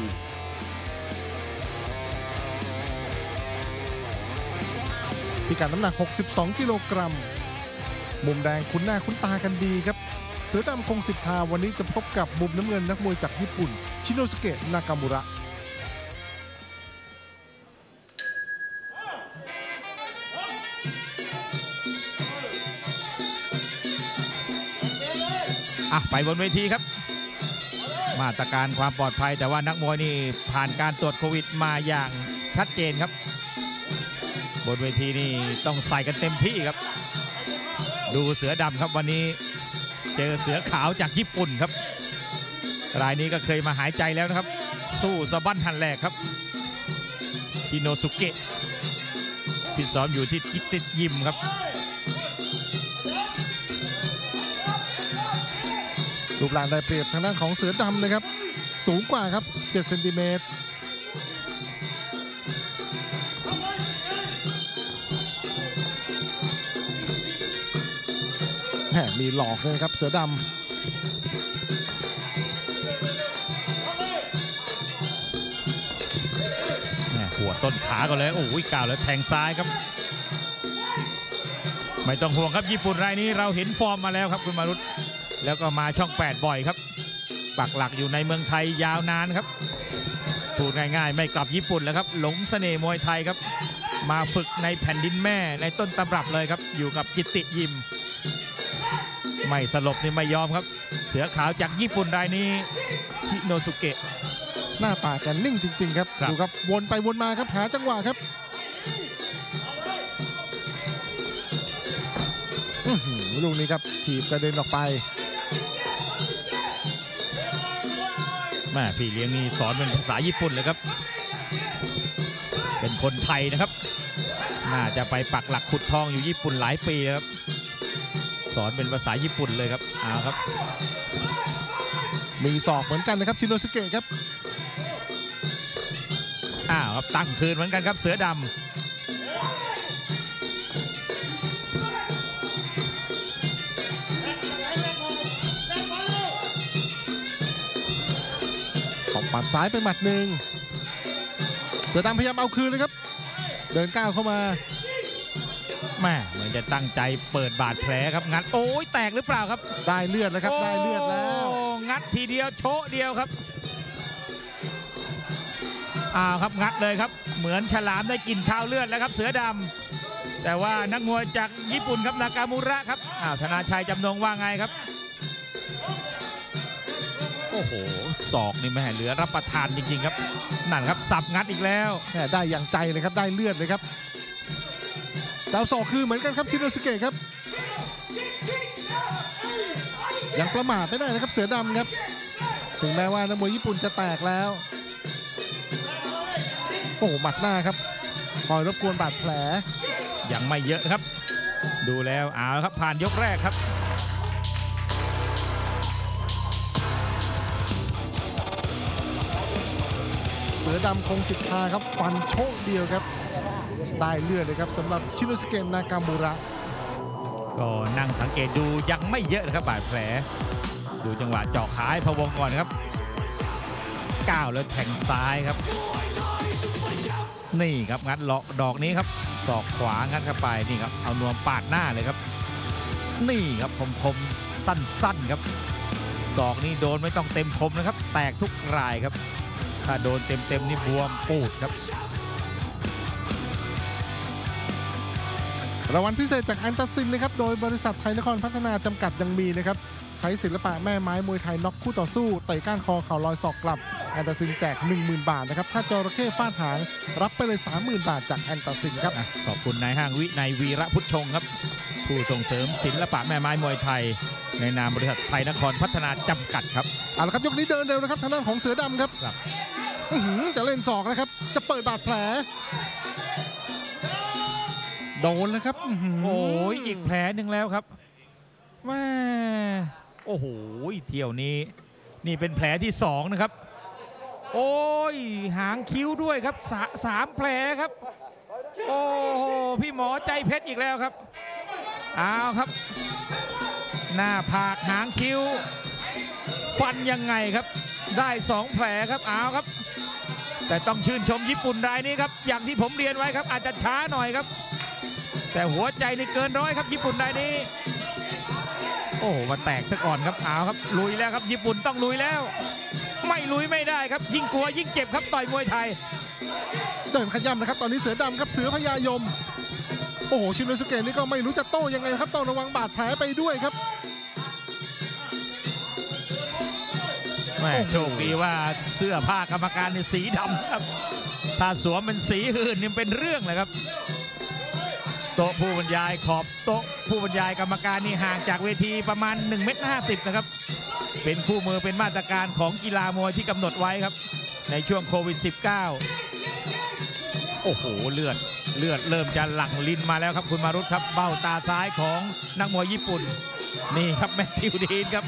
พิกัดน้ำหนัก 62 กิโลกรัมมุมแดงคุ้นหน้าคุ้นตากันดีครับเสือดำคงสิทธาวันนี้จะพบกับมุมน้ำเงินนักมวยจากญี่ปุ่นชิโนสุเกะนากามุระไปบนเวทีครับมาตรการความปลอดภัยแต่ว่านักมวยนี่ผ่านการตรวจโควิดมาอย่างชัดเจนครับบนเวทีนี่ต้องใส่กันเต็มที่ครับดูเสือดำครับวันนี้เจอเสือขาวจากญี่ปุ่นครับรายนี้ก็เคยมาหายใจแล้วนะครับสู้สะบั้นหันแหลกครับชิโนสุเกะที่ซ้อมอยู่ที่กิตติยิมครับรูปร่างได้เปรียบทางด้านของเสือดำนะครับสูงกว่าครับ7 เซนติเมตรแหมมีหลอกเลยครับเสือดำหัวต้นขาก็เลยโอ้ยก้าวแล้วแทงซ้ายครับไม่ต้องห่วงครับญี่ปุ่นรายนี้เราเห็นฟอร์มมาแล้วครับคุณมารุตแล้วก็มาช่อง8บ่อยครับปักหลักอยู่ในเมืองไทยยาวนานครับพูดง่ายๆไม่กลับญี่ปุ่นแล้วครับหลงเสน่ห์มวยไทยครับมาฝึกในแผ่นดินแม่ในต้นตำรับเลยครับอยู่กับกิตติยิมไม่สลบนี่ไม่ยอมครับเสือขาวจากญี่ปุ่นรายนี้ชิโนสุเกะหน้าตากันนิ่งจริงๆครับดูครับวนไปวนมาครับหาจังหวะครับลูกนี้ครับถีบกระเด็นออกไปแม่พี่เลี้ยงนี่สอนเป็นภาษาญี่ปุ่นเลยครับเป็นคนไทยนะครับน่าจะไปปักหลักขุดทองอยู่ญี่ปุ่นหลายปีครับสอนเป็นภาษาญี่ปุ่นเลยครับครับมีศอกเหมือนกันนะครับชิโนสุเกะครับครับตั้งคืนเหมือนกันครับเสือดำหมัดซ้ายไปหมัดหนึ่งเสือดำพยายามเอาคืนเลยครับเดินก้าวเข้ามาแม่เหมือนจะตั้งใจเปิดบาดแผลครับงัดโอ้ยแตกหรือเปล่าครับได้เลือดแล้วครับได้เลือดแล้วงัดทีเดียวโชะเดียวครับครับงัดเลยครับเหมือนฉลามได้กินข้าวเลือดแล้วครับเสือดำแต่ว่านักมวยจากญี่ปุ่นครับนากามุระครับธนาชัยจำนงว่าไงครับโอ้โหศอกนี่แม่เหลือรับประทานจริงๆครับนั่นครับสับงัดอีกแล้วได้อย่างใจเลยครับได้เลือดเลยครับเจ้าศอกคือเหมือนกันครับชิโนสุเกะครับยังประมาทไม่ได้นะครับเสือดำครับถึงแม้ว่านักมวยญี่ปุ่นจะแตกแล้วโอ้หมัดหน้าครับคอยรบกวนบาดแผลยังไม่เยอะครับดูแล้วเอาครับผ่านยกแรกครับเสือดำคงสิทธาครับฟันโชคเดียวครับได้เลือดเลยครับสำหรับชิโนสุเกะนากามูระก็นั่งสังเกตดูยังไม่เยอะนะครับบาดแผลดูจังหวะเจาะขาให้พะวงก่อนครับก้าวแล้วแทงซ้ายครับนี่ครับงัดเลาะดอกนี้ครับศอกขวางัดเข้าไปนี่ครับเอานวมปาดหน้าเลยครับนี่ครับคมสั้นๆครับศอกนี้โดนไม่ต้องเต็มคมนะครับแตกทุกรายครับถ้าโดนเต็มนี่บวมปูดครับรางวัลพิเศษจากแอนตาซินนะครับโดยบริษัทไทยนครพัฒนาจำกัดยังมีนะครับใช้ศิลปะแม่ไม้มวยไทยน็อกคู่ต่อสู้เตะก้านคอเข่าลอยศอกกลับแอนตาซินแจก 10,000 บาทนะครับถ้าจระเข้ฟาดหางรับไปเลย 30,000 บาทจากแอนตาซินครับขอบคุณนายห้างวินัยวีระพุทธชงครับผู้ส่งเสริมศิลปะแม่ไม้มวยไทยในนามบริษัทไทยนครพัฒนาจำกัดครับเอาละครับยกนี้เดินเร็วนะครับทางด้านของเสือดำครับจะเล่นศอกนะครับจะเปิดบาดแผลโดนแล้วครับโอ้ยอีกแผลหนึ่งแล้วครับแม่โอ้โหเที่ยวนี้นี่เป็นแผลที่2นะครับโอ้ยหางคิ้วด้วยครับ3แผลครับโอ้โหพี่หมอใจเพชรอีกแล้วครับเอาครับหน้าผากหางคิ้วฟันยังไงครับได้2แผลครับเอาครับแต่ต้องชื่นชมญี่ปุ่นรายนี้ครับอย่างที่ผมเรียนไว้ครับอาจจะช้าหน่อยครับแต่หัวใจนี่เกินร้อยครับญี่ปุ่นรายนี้โอ้มาแตกซะก่อนครับเอาครับลุยแล้วครับญี่ปุ่นต้องลุยแล้วไม่ลุยไม่ได้ครับยิ่งกลัวยิ่งเจ็บครับต่อยมวยไทยเดินขย้ำนะครับตอนนี้เสือดำครับเสือพญายมโอ้โหชินโนสุเกะนี่ก็ไม่รู้จะโต้ยังไงครับต้องระวังบาดแผลไปด้วยครับโชคดีว่าเสื้อผ้ากรรมการนี่สีดำครับถ้าสวมเป็นสีอื่นนี่เป็นเรื่องเลยครับโต๊ะผู้บรรยายขอบโต๊ะผู้บรรยายกรรมการนี่ห่างจากเวทีประมาณ1.50 เมตรนะครับเป็นคู่มือเป็นมาตรการของกีฬามวยที่กำหนดไว้ครับในช่วงโควิด -19 โอ้โหเลือดเริ่มจะหลั่งลิ้นมาแล้วครับคุณมารุตครับเบ้าตาซ้ายของนักมวยญี่ปุ่นนี่ครับแมทธิวดีนครับ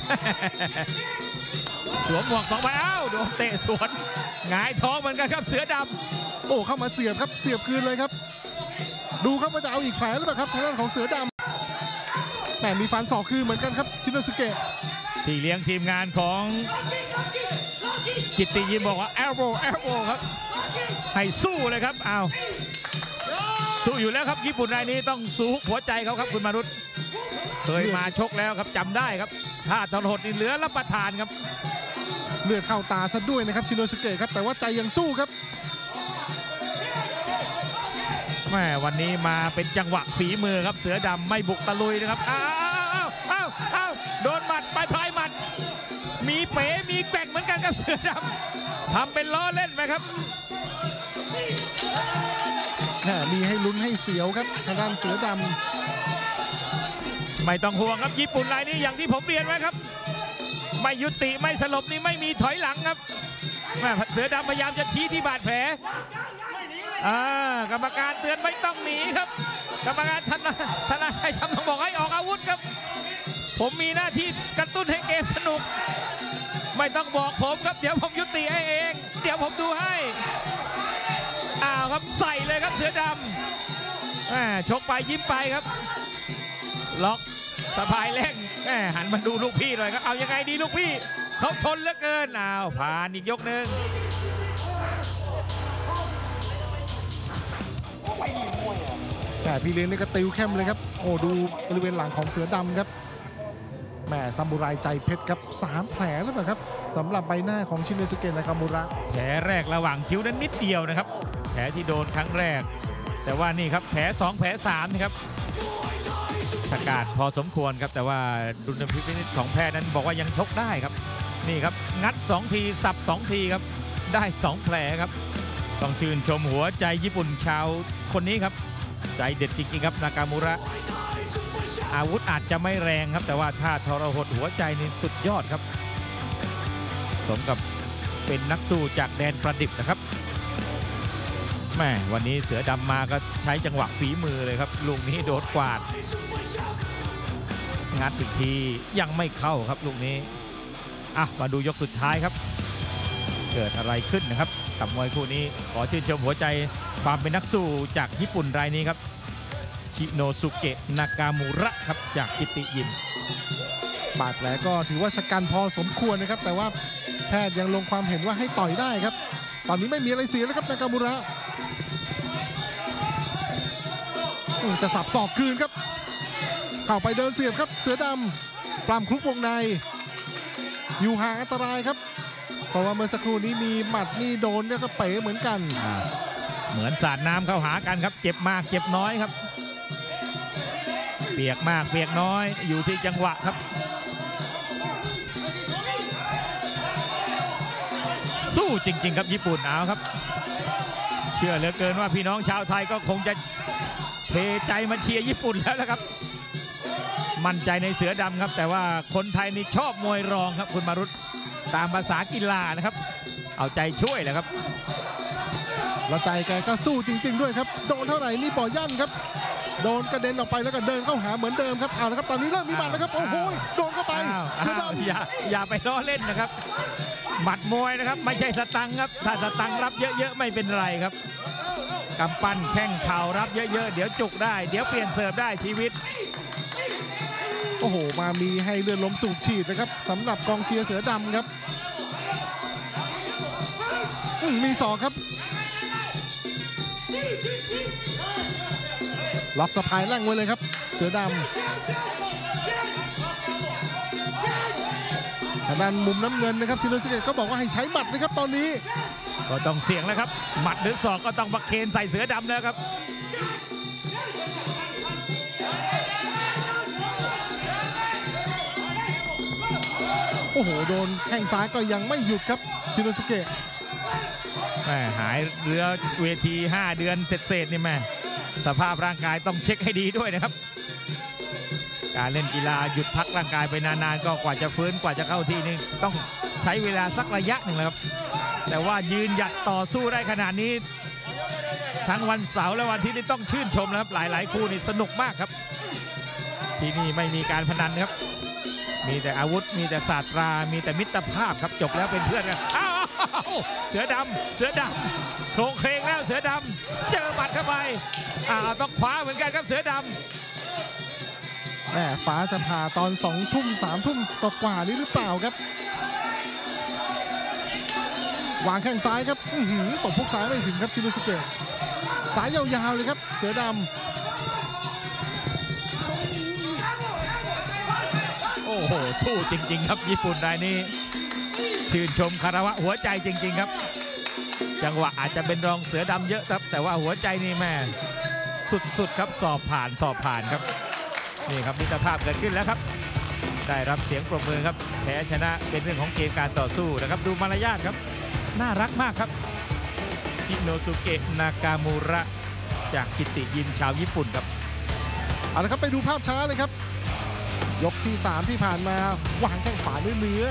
สวมหมวก2 ใบอ้าวโดนเตะสวนหงายท้องเหมือนกันครับเสือดำโอ้เข้ามาเสียบครับเสียบคืนเลยครับดูครับว่าจะเอาอีกแผลหรือเปล่าครับทางด้านของเสือดำแต่มีฟันศอกคืนเหมือนกันครับชินโนสุเกะพี่เลี้ยงทีมงานของกิตติยิมบอกว่าแอลโบครับให้สู้เลยครับอ้าวสู้อยู่แล้วครับญี่ปุ่นรายนี้ต้องสู้หัวใจเขาครับคุณมารุตเคยมาชกแล้วครับจำได้ครับถ้าทรหดนี่เหลือรับประทานครับเลือดเข้าตาซะด้วยนะครับชินโนสุเกะครับแต่ว่าใจยังสู้ครับแม่วันนี้มาเป็นจังหวะฝีมือครับเสือดำไม่บุกตะลุยนะครับอ้าวโดนหมัดปลายหมัดมีเป๋มีแกว่งเหมือนกันครับเสือดำทำเป็นล้อเล่นไหมครับมีให้ลุ้นให้เสียวครับทางด้านเสือดำไม่ต้องห่วงครับญี่ปุ่นรายนี้อย่างที่ผมเรียนไว้ครับไม่ยุติไม่สลบนี่ไม่มีถอยหลังครับเสือดำพยายามจะชี้ที่บาดแผลกรรมการเตือนไม่ต้องหนีครับกรรมการธนาชัยทำต้องบอกให้ออกอาวุธครับผมมีหน้าที่กระตุ้นให้เกมสนุกไม่ต้องบอกผมครับเดี๋ยวผมยุติให้เองเดี๋ยวผมดูให้ครับใส่เลยครับเสือดำชกไปยิ้มไปครับล็อกสะพายเร่งหันมาดูลูกพี่หน่อยครับเอายังไงดีลูกพี่เขาทนเหลือเกินผ่านอีกยกหนึ่งแต่พี่เลี้ยงนี่ก็ติวเข้มเลยครับโอ้ดูบริเวณหลังของเสือดำครับแม่ซามูไรใจเพชรครับ3แผลแล้วเหรอครับสำหรับใบหน้าของชินโนสุเกะนากามูระแผลแรกระหว่างคิ้วนั้นนิดเดียวนะครับแผลที่โดนครั้งแรกแต่ว่านี่ครับแผล2แผล3นะครับสกัดพอสมควรครับแต่ว่าดุลพินิจของแพทย์นั้นบอกว่ายังชกได้ครับนี่ครับงัด2ทีสับ2ทีครับได้2แผลครับต้องชื่นชมหัวใจญี่ปุ่นชาวคนนี้ครับใจเด็ดจริงๆครับนากามูระอาวุธอาจจะไม่แรงครับแต่ว่าถ้าทรหดหัวใจนี่สุดยอดครับสมกับเป็นนักสู้จากแดนประดิบนะครับแม่วันนี้เสือดำมาก็ใช้จังหวะฝีมือเลยครับลูกนี้โดดกวาดงัดอีกทียังไม่เข้าครับลูกนี้มาดูยกสุดท้ายครับเกิดอะไรขึ้นนะครับกับมวยคู่นี้ขอชื่นชมหัวใจความเป็นนักสู้จากญี่ปุ่นรายนี้ครับชิโนสุเกะนากามูระครับจากกิติยิมบาดแผลก็ถือว่าชะกันพอสมควรนะครับแต่ว่าแพทย์ยังลงความเห็นว่าให้ต่อยได้ครับตอนนี้ไม่มีอะไรเสียแล้วครับนากามูระจะสับศอกคืนครับเข้าไปเดินเสียบครับเสือดำปล้ำคลุกวงในอยู่ห่างอันตรายครับเพราะว่าเมื่อสักครู่นี้มีหมัดนี่โดนเนี่ยก็เป๋เหมือนกันเหมือนสาดน้ำเข้าหากันครับเจ็บมากเจ็บน้อยครับเปียกมากเปียกน้อยอยู่ที่จังหวะครับสู้จริงๆครับญี่ปุ่นเอาครับเชื่อเหลือเกินว่าพี่น้องชาวไทยก็คงจะเทใจมาเชียร์ญี่ปุ่นแล้วนะครับมั่นใจในเสือดำครับแต่ว่าคนไทยนี่ชอบมวยรองครับคุณมารุตตามภาษากีฬานะครับเอาใจช่วยแหละครับแล้วใจแกก็สู้จริงๆด้วยครับโดนเท่าไหร่นี่บ่อยั่นครับโดนกระเด็นออกไปแล้วก็เดินเข้าหาเหมือนเดิมครับเอาละครับตอนนี้เริ่มมีหมัดแล้วครับโอ้โหโดนเข้าไปเสือดำอย่าไปล้อเล่นนะครับหมัดมวยนะครับไม่ใช่สตังครับถ้าสตังรับเยอะๆไม่เป็นไรครับกำปั้นแข้งเข่ารับเยอะๆเดี๋ยวจุกได้เดี๋ยวเปลี่ยนเสิร์ฟได้ชีวิตโอ้โหมามีให้เลือดล้มสูบฉีดนะครับสำหรับกองเชียร์เสือดำครับมีศอกครับล็อกสะพายแร่งไว้เลยครับเสือดำทางด้านมุมน้ำเงินนะครับชิโนสุเกะก็บอกว่าให้ใช้หมัดนะครับตอนนี้ก็ต้องเสี่ยงแล้วครับหมัดหรือศอกก็ต้องบักเคนใส่เสือดำแล้วครับโอ้โหโดนแข้งซ้ายก็ยังไม่หยุดครับชิโนสุเกะหายเรือเวที5 เดือนเสร็จนี่แม่สภาพร่างกายต้องเช็คให้ดีด้วยนะครับการเล่นกีฬาหยุดพักร่างกายไปนานๆก็กว่าจะฟื้นกว่าจะเข้าที่นี่ต้องใช้เวลาสักระยะหนึ่งครับแต่ว่ายืนหยัดต่อสู้ได้ขนาดนี้ทั้งวันเสาร์และวันอาทิตย์นี่ต้องชื่นชมนะครับหลายๆคู่นี่สนุกมากครับที่นี่ไม่มีการพนันครับมีแต่อาวุธมีแต่ศาสตรามีแต่มิตรภาพครับจบแล้วเป็นเพื่อนกันเสือดำโครงเคลงแล้วเสือดำเจอหมัดเข้าไปต้องขวาเหมือนกันครับเสือดำแม่ฟ้าจะผ่าตอน2 ทุ่ม 3 ทุ่มกว่านี้หรือเปล่าครับวางแข้งซ้ายครับตบพุกซ้ายไม่ถึงครับชิโนสุเกะสายยาวๆเลยครับเสือดำโอ้โหสู้จริงๆครับญี่ปุ่นรายนี้ชื่นชมคารวะหัวใจจริงๆครับจังหวะอาจจะเป็นรองเสือดำเยอะครับแต่ว่าหัวใจนี่แม่สุดๆครับสอบผ่านครับนี่ครับมิตรภาพเกิดขึ้นแล้วครับได้รับเสียงปรบมือครับแพ้ชนะเป็นเรื่องของเกมการต่อสู้นะครับดูมารยาทครับน่ารักมากครับชิโนสุเกะนากามูระจากกิติยิมชาวญี่ปุ่นครับเอาละครับไปดูภาพช้าเลยครับยกที่3ที่ผ่านมาวางแข้งขวาด้วยเนื้อ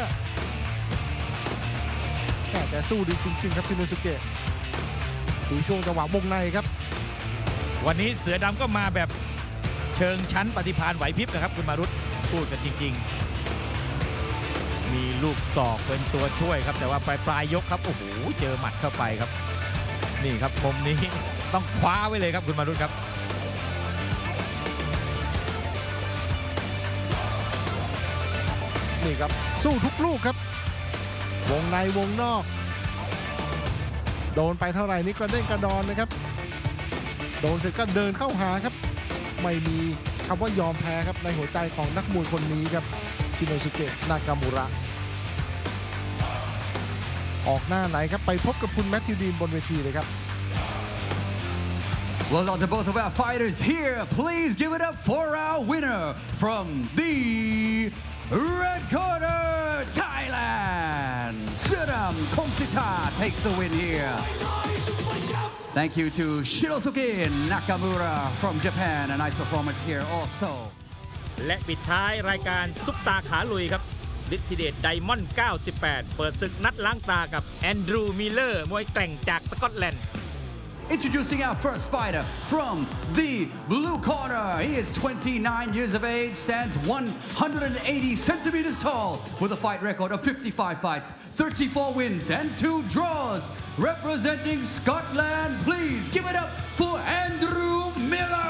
แต่สู้ดีจริงๆครับชิโนสุเกะดูช่วงจังหวะวงในครับวันนี้เสือดำก็มาแบบเชิงชั้นปฏิภาณไหวพริบนะครับคุณมารุตพูดกันจริงๆมีลูกศอกเป็นตัวช่วยครับแต่ว่าปลายยกครับโอ้โหเจอหมัดเข้าไปครับนี่ครับมุมนี้ต้องคว้าไว้เลยครับคุณมารุตครับนี่ครับสู้ทุกลูกครับวงในวงนอกโดนไปเท่าไหร่นี่กระเด้งกระดอนนะครับโดนเสร็จก็เดินเข้าหาครับไม่มีคำว่ายอมแพ้ครับในหัวใจของนักมวยคนนี้ครับชิโนสุเกะนากามูระออกหน้าไหนครับไปพบกับคุณแมทธิวดีนบนเวทีเลยครับ Well done to both of our fighters here. Please give it up for our winner from the Red Corner, Thailand. Suram Komsita takes the win here. Thank you to Shinosuke Nakamura from Japan. A nice performance here also. และปิดท้ายรายการซุปตาขาลุยครับฤทธิเดชไดมอนด์98เปิดศึกนัดล้างตากับแอนดรูว์มิลเลอร์มวยแกร่งจากสกอตแลนด์ Introducing our first fighter from the blue corner. He is 29 years of age, stands 180 centimeters tall with a fight record of 55 fights, 34 wins and 2 draws. Representing Scotland, please give it up for Andrew Miller.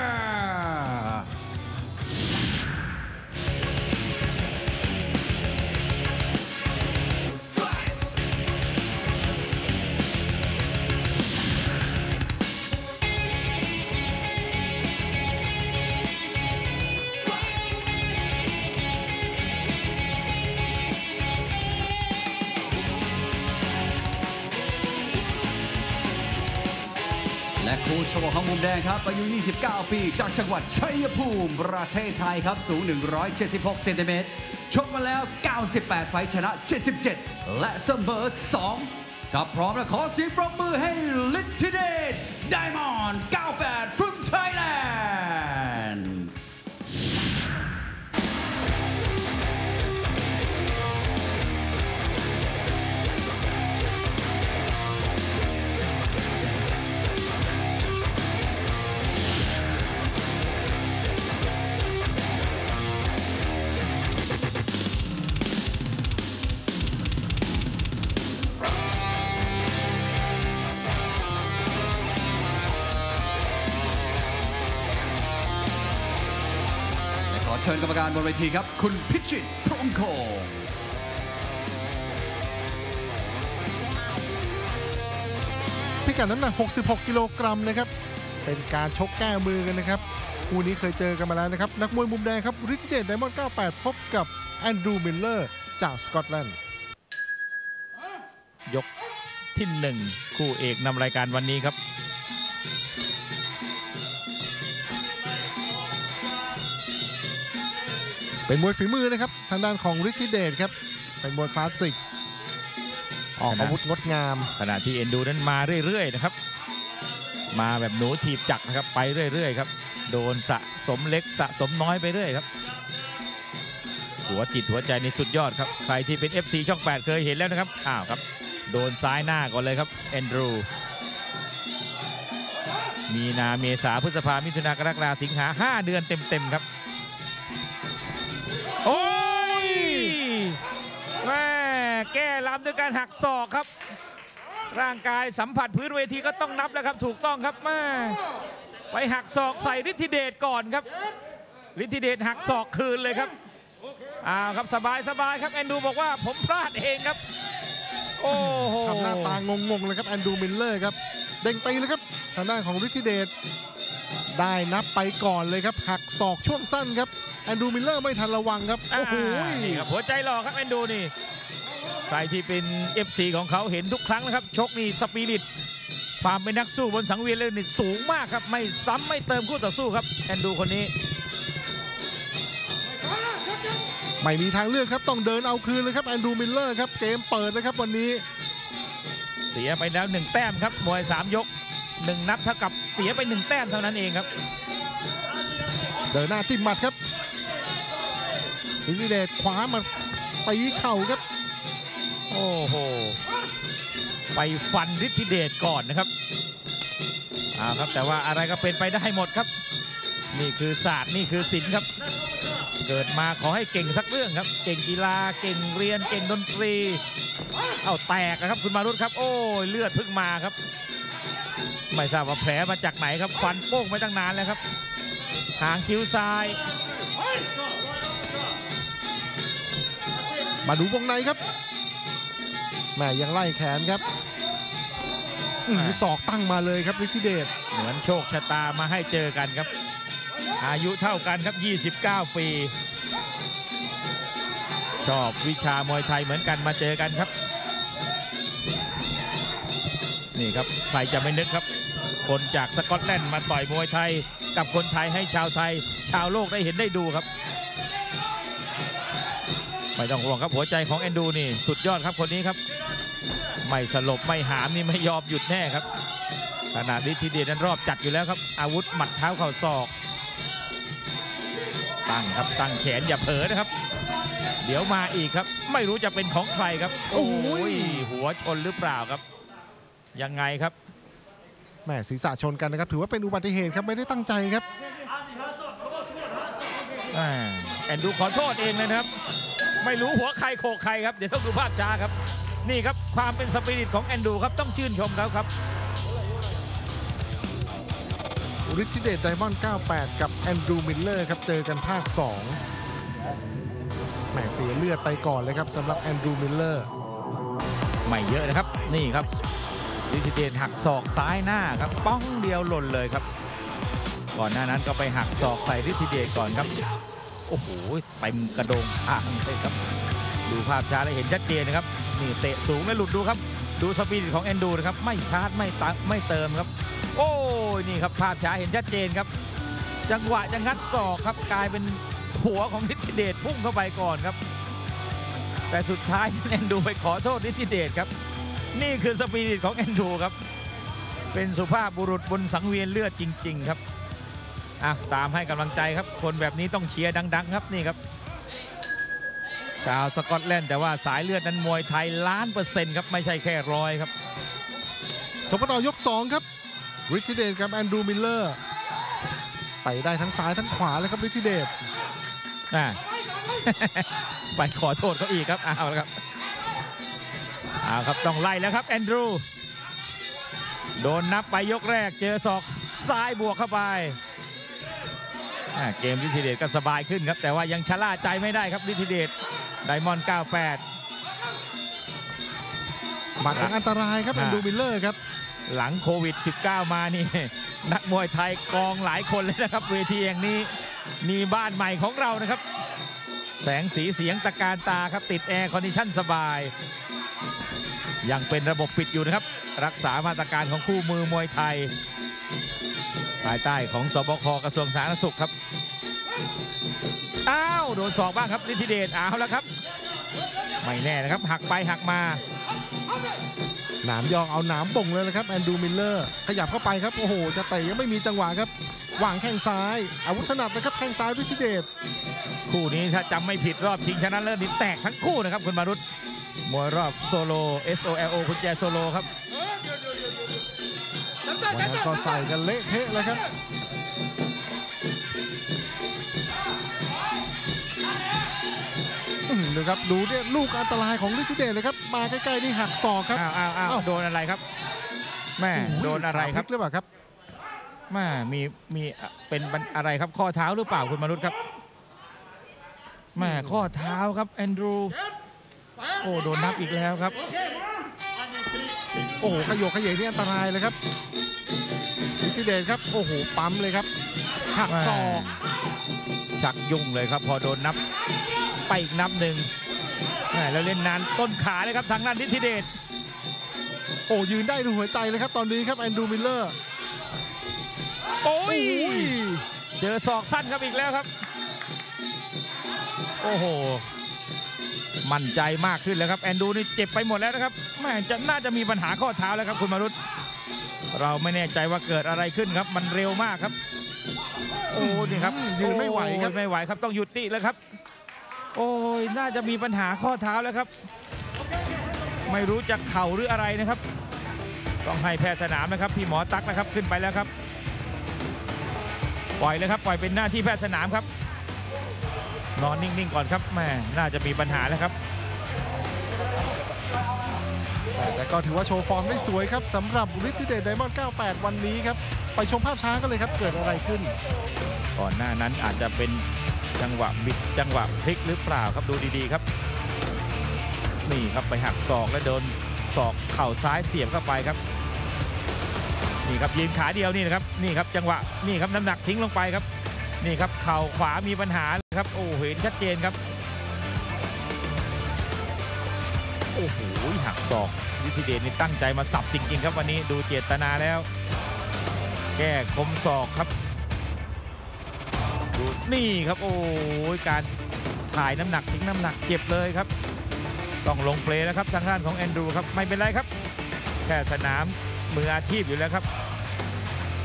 และคู่ชกของมุมแดงครับอายุ 29 ปีจากจังหวัดชัยภูมิประเทศไทยครับสูง 176 เซนติเมตรชกมาแล้ว 98 ไฟชนะ 77 และเสมอ 2 ถ้าพร้อมแล้วขอเสียงปรบมือให้ฤทธิเดชไดมอนด์98 from Thailandเชิญกรรมการบนเวทีครับคุณพิชิตพรหมคงพิกัดน้ำหนัก66 กิโลกรัมนะครับเป็นการชกแก้มือกันนะครับคู่นี้เคยเจอกันมาแล้วนะครับนักมวยมุมแดงครับฤทธิเดชไดมอนด์98พบกับแอนดรูว์มิลเลอร์จากสกอตแลนด์ยกที่1คู่เอกนำรายการวันนี้ครับเป็นมวยฝีมือนะครับทางด้านของฤทธิเดชครับเป็นมวยคลาสสิกออกอาวุธงดงามขณะที่เอ็นดูนั้นมาเรื่อยๆนะครับมาแบบหนูถีบจักรนะครับไปเรื่อยๆครับโดนสะสมเล็กสะสมน้อยไปเรื่อยครับหัวจิตหัวใจในสุดยอดครับใครที่เป็น FC ช่อง 8เคยเห็นแล้วนะครับอ้าวครับโดนซ้ายหน้าก่อนเลยครับแอนดรูว์มีนาเมษาพฤษภามิถุนากรกฎาคมสิงหา5 เดือนเต็มๆครับโอ้ยแม่แก้ลำด้วยการหักศอกครับร่างกายสัมผัสพื้นเวทีก็ต้องนับแล้วครับถูกต้องครับแม่ไปหักศอกใส่ฤทธิเดชก่อนครับฤทธิเดชหักศอกคืนเลยครับครับสบายครับแอนดูบอกว่าผมพลาดเองครับโอ้โหทำหน้าตางงๆเลยครับแอนดูมิลเลอร์ครับเด้งตีเลยครับทางด้านของฤทธิเดชได้นับไปก่อนเลยครับหักศอกช่วงสั้นครับแอนดรูว์มิลเลอร์ไม่ทันระวังครับโอ้โหนี่ครับหัวใจหล่อครับแอนดูนี่ใครที่เป็น FC ของเขาเห็นทุกครั้งนะครับชกนี่สปิริตความเป็นนักสู้บนสังเวียนเลยนี่สูงมากครับไม่ซ้ำไม่เติมคู่ต่อสู้ครับแอนดูคนนี้ไม่มีทางเลือกครับต้องเดินเอาคืนเลยครับแอนดรูว์มิลเลอร์ครับเกมเปิดนะครับวันนี้เสียไปแล้ว1 แต้มครับมวย3 ยก1 นับเท่ากับเสียไป1 แต้มเท่านั้นเองครับเดินหน้าจิ้มหมัดครับฤทธิเดชขวามาตีเข่าครับโอ้โหไปฟันฤทธิเดชก่อนนะครับครับแต่ว่าอะไรก็เป็นไปได้หมดครับนี่คือศาสตร์นี่คือศิลป์ครับเกิดมาขอให้เก่งสักเรื่องครับเก่งกีฬาเก่งเรียนเก่งดนตรีแตกนะครับคุณมารุตครับโอ้ยเลือดเพิ่งมาครับไม่ทราบว่าแผลมาจากไหนครับฟันโป้งไปตั้งนานแล้วครับหางคิ้วซ้ายมาดูวงในครับแม่ยังไล่แขนครับศอกตั้งมาเลยครับฤทธิเดชเหมือนโชคชะตามาให้เจอกันครับอายุเท่ากันครับ29 ปีชอบวิชามวยไทยเหมือนกันมาเจอกันครับนี่ครับใครจะไม่นึกครับคนจากสกอตแลนด์มาต่อยมวยไทยกับคนไทยให้ชาวไทยชาวโลกได้เห็นได้ดูครับไม่ต้องห่วงครับหัวใจของแอนดูนี่สุดยอดครับคนนี้ครับไม่สลบไม่หามนี่ไม่ยอมหยุดแน่ครับขณะฤทธิเดชนั้นรอบจัดอยู่แล้วครับอาวุธหมัดเท้าเข่าศอกตั้งครับตั้งแขนอย่าเผลอนะครับแอเดี๋ยวมาอีกครับไม่รู้จะเป็นของใครครับโอ้ยหัวชนหรือเปล่าครับยังไงครับแหม่ศีรษะชนกันนะครับถือว่าเป็นอุบัติเหตุครับไม่ได้ตั้งใจครับแอนดูขอโทษเองเลยนะครับไม่รู้หัวใครโขกใครครับเดี๋ยวต้องดูภาพช้าครับนี่ครับความเป็นสปิริตของแอนดูครับต้องชื่นชมเขาครับฤทธิเดชไดมอนด์ 98 กับแอนดรูมิลเลอร์ครับเจอกันภาค 2แหมเสียเลือดไปก่อนเลยครับสำหรับแอนดรูมิลเลอร์ไม่เยอะนะครับนี่ครับฤทธิเดชหักศอกซ้ายหน้าครับป้องเดียวหล่นเลยครับก่อนหน้านั้นก็ไปหักศอกใส่ฤทธิเดชก่อนครับโอ้โหเต็มกระโดงอ่างเลยครับดูภาพช้าแล้วเห็นชัดเจนนะครับนี่เตะสูงแล้วหลุดดูครับดูสปีดของแอนดูนะครับไม่ชาร์จไม่เติมครับโอ้ยนี่ครับภาพช้าเห็นชัดเจนครับจังหวะจะงัดศอกครับกลายเป็นหัวของฤทธิเดชพุ่งเข้าไปก่อนครับแต่สุดท้ายแอนดูไปขอโทษฤทธิเดชครับนี่คือสปิริตของแอนดูครับเป็นสุภาพบุรุษบนสังเวียนเลือดจริงๆครับตามให้กำลังใจครับคนแบบนี้ต้องเชียร์ดังๆครับนี่ครับชาวสกอตแลนด์แต่ว่าสายเลือดนั้นมวยไทย1,000,000%ครับไม่ใช่แค่100ครับชมกันต่อยก 2 ครับฤทธิเดชกับแอนดรูมิลเลอร์ไปได้ทั้งซ้ายทั้งขวาเลยครับฤทธิเดชไปขอโทษเขาอีกครับเอาละครับต้องไล่แล้วครับแอนดรูโดนนับไปยกแรกเจอศอกซ้ายบวกเข้าไปเกมฤทธิเดชก็สบายขึ้นครับแต่ว่ายังชะล่าใจไม่ได้ครับฤทธิเดชไดมอนด์ 98 หมัดอันตรายครับแอนดรูมิลเลอร์ครับหลังโควิด -19 มานี่นักมวยไทยกองหลายคนเลยนะครับเวทีอย่างนี้มีบ้านใหม่ของเรานะครับแสงสีเสียงตะการตาครับติดแอร์คอนดิชั่นสบายยังเป็นระบบปิดอยู่นะครับรักษามาตรการของคู่มือมวยไทยภายใต้ของสบคกระทรวงสาธารณสุขครับโดนศอกบ้างครับฤทธิเดชแล้วครับไม่แน่นะครับหักไปหักมาหนามยองเอาหนามบ่งเลยนะครับแอนดรูมิลเลอร์ขยับเข้าไปครับโอ้โหจะเตะยังไม่มีจังหวะครับวางแข้งซ้ายอาวุธถนัดนะครับแข้งซ้ายฤทธิเดชคู่นี้ถ้าจำไม่ผิดรอบชิงชนะเลิศนี่แตกทั้งคู่นะครับคุณมารุตมวยรอบโซโล SOLO คุณแจโซโลครับวันนั้นก็ใส่กันเละเทะเลยครับดูครับดูเนี่ยลูกอันตรายของฤทธิเดชเลยครับมาใกล้ๆนี่หักศอกครับโดนอะไรครับแม่โดนอะไรครับหรือเปล่าครับแม่มีเป็นอะไรครับข้อเท้าหรือเปล่าคุณมารุตครับแม่ข้อเท้าครับแอนดรูโอ้โดนนับอีกแล้วครับโอ้ขยโยกขยเยนี่อันตรายเลยครับฤทธิเดชครับโอ้โหปั๊มเลยครับหักศอกชักยุ่งเลยครับพอโดนนับไปอีกนับหนึ่งแล้วเล่นนานต้นขาเลยครับทางด้านฤทธิเดชโอ้ยืนได้ดูหัวใจเลยครับตอนนี้ครับแอนดรูมิลเลอร์โอ้ยเจอศอกสั้นครับอีกแล้วครับโอ้โหมั่นใจมากขึ้นแล้วครับแอนดูนี่เจ็บไปหมดแล้วนะครับแม่น่าจะมีปัญหาข้อเท้าแล้วครับคุณมารุตเราไม่แน่ใจว่าเกิดอะไรขึ้นครับมันเร็วมากครับโอ้นี่ครับยืนไม่ไหวครับไม่ไหวครับต้องหยุดติแล้วครับโอ้ยน่าจะมีปัญหาข้อเท้าแล้วครับไม่รู้จะเข่าหรืออะไรนะครับต้องให้แพทย์สนามนะครับพี่หมอตั๊กนะครับขึ้นไปแล้วครับปล่อยเลยครับปล่อยเป็นหน้าที่แพทย์สนามครับนอนนิ่งๆก่อนครับแม่น่าจะมีปัญหาแล้วครับแต่ก็ถือว่าโชว์ฟอร์มได้สวยครับสำหรับฤทธิเดชไดมอนด์ 98 วันนี้ครับไปชมภาพช้ากันเลยครับเกิดอะไรขึ้นก่อนหน้านั้นอาจจะเป็นจังหวะบิดจังหวะพลิกหรือเปล่าครับดูดีๆครับนี่ครับไปหักศอกและโดนศอกเข่าซ้ายเสียบเข้าไปครับนี่ครับยืนขาเดียวนี่นะครับนี่ครับจังหวะนี่ครับน้ำหนักทิ้งลงไปครับนี่ครับเข่าขวามีปัญหาครับโอ้เห็นชัดเจนครับโอ้โหหักศอกฤทธิเดชนี่ตั้งใจมาสับจริงๆครับวันนี้ดูเจตนาแล้วแก้คมศอกครับดูนี่ครับโอ้ยการถ่ายน้ำหนักทิ้งน้ำหนักเจ็บเลยครับต้องลงเปลแล้วครับทางด้านของแอนดรูครับไม่เป็นไรครับแค่สนามมืออาชีพอยู่แล้วครับ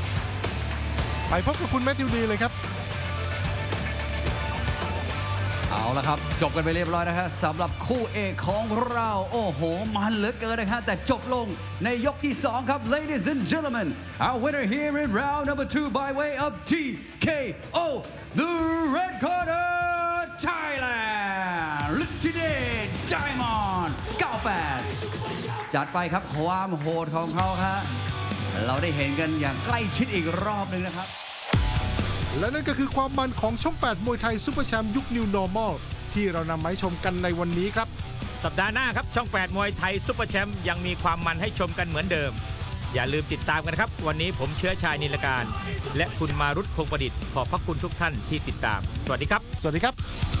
ไปพบกับคุณแมทธิวดีเลยครับเอาละครับจบกันไปเรียบร้อยนะฮะสำหรับคู่เอกของเราโอ้โหมันเหลือเกินนะฮะแต่จบลงในยกที่ 2 ครับ Ladies and gentlemen our winner here in round number 2 by way of TKO the red corner Thailand Lieutenant Diamond 98 จัดไปครับความโหดของเขาครับเราได้เห็นกันอย่างใกล้ชิดอีกรอบหนึ่งนะครับและนั่นก็คือความมันของช่อง 8 มวยไทยซุปเปอร์แชมป์ยุค New Normal ที่เรานำมาให้ชมกันในวันนี้ครับสัปดาห์หน้าครับช่อง 8 มวยไทยซุปเปอร์แชมป์ยังมีความมันให้ชมกันเหมือนเดิมอย่าลืมติดตามกันครับวันนี้ผมเชื้อชายนิลการและคุณมารุตคงประดิษฐ์ขอบพระคุณทุกท่านที่ติดตามสวัสดีครับสวัสดีครับ